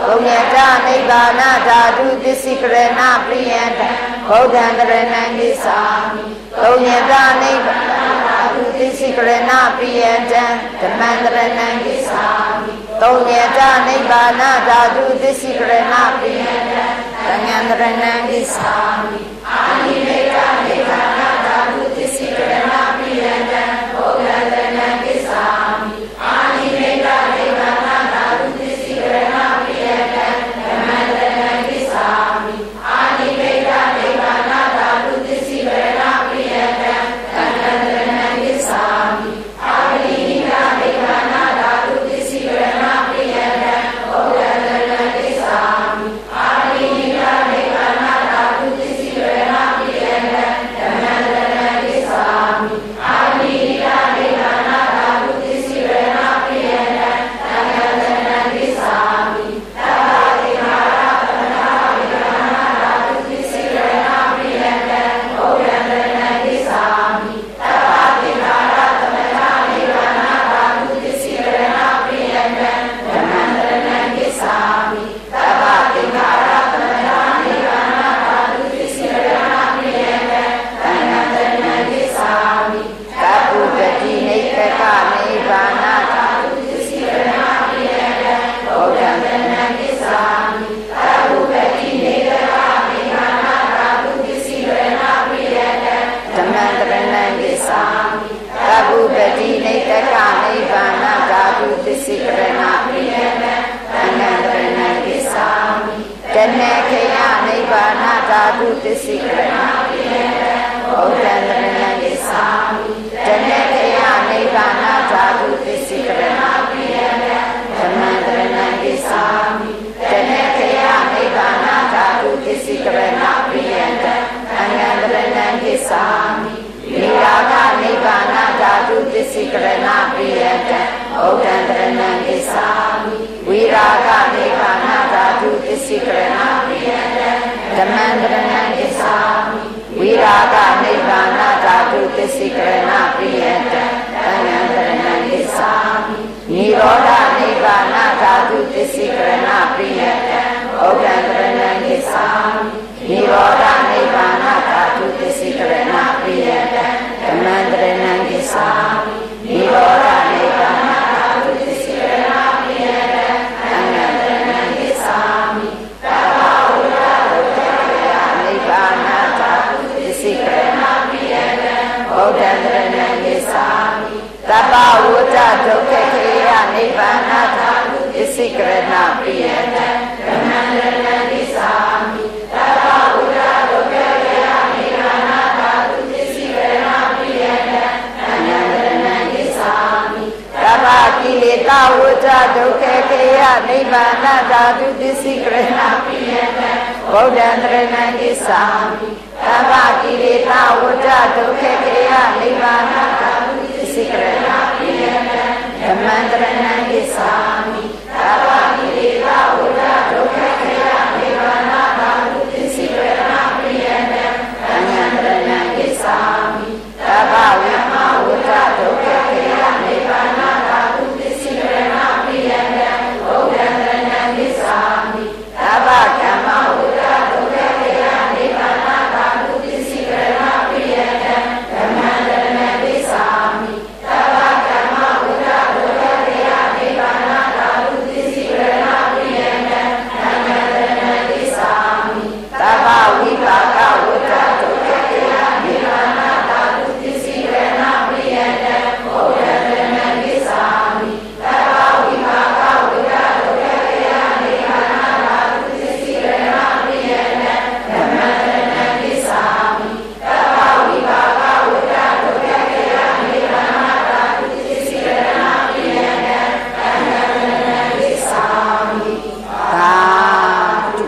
သုံးညတနိဗ္ဗာနဓာတုသစ္စိကရဏပရိယံတဗုဒ္ဓံတရဏံကိသာမိသုံးညတနိဗ္ဗာနဓာတုသစ္စိကရဏပရိယံတဓမ္မံတရဏံကိသာမိသုံးညတနိဗ္ဗာနဓာတုသစ္စိကရဏပရိယံတသံဃံတရဏံကိသာမိအာနိမေတနိဗ္ဗာနဓာတုသစ္စိကရဏပရိယံတဗုဒ္ဓံတရဏံကိသာမိအာနိမေတနိဗ္ဗာနဓာတုသစ္စိကရဏပရိယံတဓမ္မံတရဏံကိသာမိအာနိမေတနိဗ္ဗာနဓာတုသစ္စိကရဏပရိယံတသံဃံတရဏံကိသာမိအာနိမေတနိဗ္ဗာနဓာတုသစ္စိကရဏပရိယံတဗုဒ္ဓံတရဏံကိသာမိအာနိမေတနိဗ္ဗာနဓာတုသစ္စိကရဏပရိယံတဓမ္မံတရဏံကိသာမိအာနိမေတနိဗ္ဗာနဓာတုသစ္စိကရဏပရိယံတသံဃံတရဏံကိသာမိသဗ္ဗသင်္ခါရသမထဝိဓာနဓာတုသစ္စိကရဏပရိယံတဗုဒ္ဓံတရဏံကိသာမိသဗ္ဗသင်္ခါရသမထဝိဓာနဓာတုသစ္စိကရဏပရိယံတဓမ္မံတရဏံကိသာမိသဗ္ဗသင်္ခါရသမထဝိဓာနဓာတုသစ္စိကရဏပရိယံတသံဃံတရဏံကိသာမိသဗ္ဗုပတိနိဗ္ဗကနိဗ္ဗာနဓာတုသစ္စိကရဏပရိယံတဗုဒ္ဓံတရဏံကိသာမိသဗ္ဗုပတိနိဗ္ဗကနိဗ္ဗာနဓာတုသစ္စိကရဏပရိယံတဓမ္မံတရဏံကိသာမိသဗ္ဗုပတိနိဗ္ဗကနိဗ္ဗာနဓာတုသစ္စိကရဏပရိယံတသံဃံတရဏံကိသာမိတဏ္ဍခေယနိဗ္ဗာနဓာတုသစ္စိကရဏပရိယံတဗုဒ္ဓံတရဏံကိသာမိတဏ္ဍခေယနိဗ္ဗာနဓာတုသစ္စိကရဏပရိယံတဓမ္မံတရဏံကိသာမိတဏ္ဍခေယနိဗ္ဗာနဓာတုသစ္စိကရဏပရိယံတသံဃံတရဏံကိသာမိနိရာဂနိဗ္ဗာနဓာတုသစ္စိကရဏပရိယံတဗုဒ္ဓံတရဏံကိသာမိဝိရာဂနိဗ္ဗာနဓာတုသစ္စိကရဏပရိယံတဓမ္မံတရဏံကိသာမိဝိရာဂနိဗ္ဗာနဓာတုသစ္စိကရဏပရိယံတသံဃံတရဏံကိသာမိနိရောဓနိဗ္ဗာနဓာတုသစ္စိကရဏပရိယံတဗုဒ္ဓံတရဏံကိသာမိနိရောဓနိဗ္ဗာနဓာတုသစ္စိကရဏပရိယံတဓမ္မံတရဏံကိသာမိနိရောဓနိဗ္ဗာနဓာတုသစ္စိကရဏပရိယံတသံဃံတရဏံကိသာမိသဗ္ဗဝိဒဒုက္ခနိဗ္ဗာနဓာတုသစ္စိကရဏပရိယံတဗုဒ္ဓံတရဏံကိသာမိသဗ္ဗဝိဒဒုက္ခနိဗ္ဗာနဓာတုသစ္စိကရဏပရိယံတဓမ္မံတရဏံကိသာမိသဗ္ဗဝိဒဒုက္ခနိဗ္ဗာနဓာတုသစ္စိကရဏပရိယံတသံဃံတရဏံကိသာမိသဗ္ဗကိလေသာဝိဒဒုက္ခနိဗ္ဗာနဓာတုသစ္စိကရဏပရိယံတဗုဒ္ဓံတရဏံကိသာမိသဗ္ဗကိလေသာဝိဒဒုက္ခနိဗ္ဗာနဓာတုသစ္စိကရဏပရိယံတဓမ္မံတရဏံကိသာမိသဗ္ဗကိလေသာဝိဒဒုက္ခနိဗ္ဗာနဓာတုသစ္စိကရဏပရိယံတသံဃံတရဏံကိသာမိသဗ္ဗဝိမဝိဒဒုက္ခနိဗ္ဗာနဓာတုသစ္စိကရဏပရိယံတဗုဒ္ဓံတရဏံကိသာမိသဗ္ဗကမ္မဝိဒဒုက္ခနိဗ္ဗာနဓာတုသစ္စိကရဏပရိယံတဓမ္မံတရဏံကိသာမိသဗ္ဗကမ္မဝိဒဒုက္ခနိဗ္ဗာနဓာတုသစ္စိကရဏပရိယံတသံဃံတရဏံကိသာမိသဗ္ဗဝိပါကဝိဒဒုက္ခနိဗ္ဗာနဓာတုသစ္စိကရဏပရိယံတဗုဒ္ဓံတရဏံကိသာမိသဗ္ဗဝိပါကဝိဒဒုက္ခနိဗ္ဗာနဓာတုသစ္စိကရဏပရိယံတဓမ္မံတရဏံကိသာမိသဗ္ဗဝိပါကဝိဒဒုက္ခနိဗ္ဗာနဓာတုသစ္စိကရဏပရိယံတသံဃံတရဏံကိသာမိသာဓု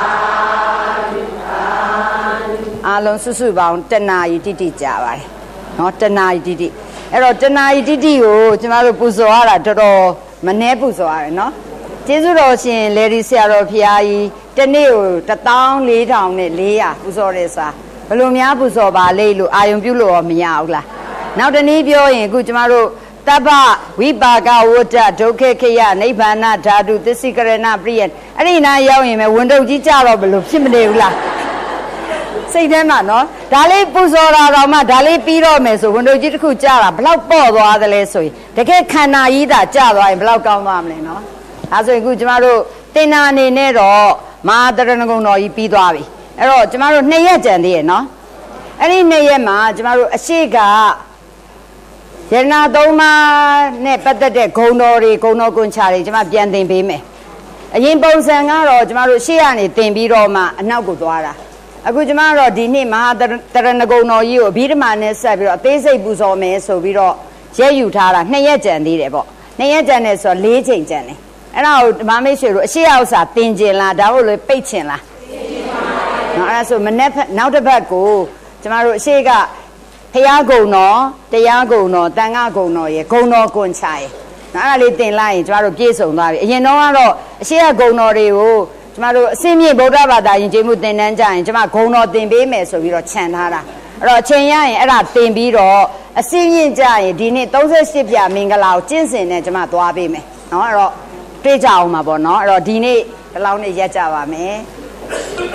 အားလုံးစုစုပေါင်းတဏှာယတိတိကြပါတယ်เนาะတဏှာယတိတိအဲ့တော့တဏှာယတိတိကိုကျမတို့ပူဇော်ရတာတော်တော်မနှဲပူဇော်ရတယ်เนาะကျေးဇူးတော်ရှင်လေဒီဆရာတော်ဖရာကြီးတနေ့ကို14400ပူဇော်ရဲစာဘယ်လိုများပူဇော်ပါလိမ့်လို့အာယုံပြုလို့ရောမရဘူးလားနောက်တနည်းပြောရင်အခုကျမတို့ Taba, Vipaga, water, Dokekea, Nibana, Tadu, the Sikarana, Brian. Arena Yawim, window Jijaro, Simula. Say them, no? Dali Puzora, Rama, Dali Piro, Meso, window Jiku Jara, Block Board or other lesson. The cake cana either Java and Block on Mamley, no? As a good Jamaru, Tenani Nero, Mother and Gono, Ipidavi. Ero, Jamaru Nayajan, no? Any Nayama, Jamaru, Ashiga. Yerna Doma, Nepata, Konori, Kono Gunchari, Jama Biandin Bime. A Yimbo Sangaro, Jamaru Shiani, Timbi Roma, and Nagudwara. A good Jamaro, Dini, Mother, Teranagono, you, Birman, Sabiro, Tese Buzome, so Viro, Jayutara, Nayajan, Direbo. Nayajan is a leading Jenny. And out, Mammy, she also Tinjila, Daulu, Pachinla. Now, so Manep, now the Baku, Jamaru Shiga. Tiago no, Tangago no, ye go no gunchai. Now I live in line, Jaro Giso, you know, she a go no, Jamaru, Simi Bodavada in Jimutin and Jan, Jama go no, Dimbe, so we are Chanhara. Rochenya, Era Timbiro, a singing giant, Dini, those Sipia, Mingala, Jinsin, and Jama Dwabime. No, Pejao Mabono, or Dini, Launi Yajava me.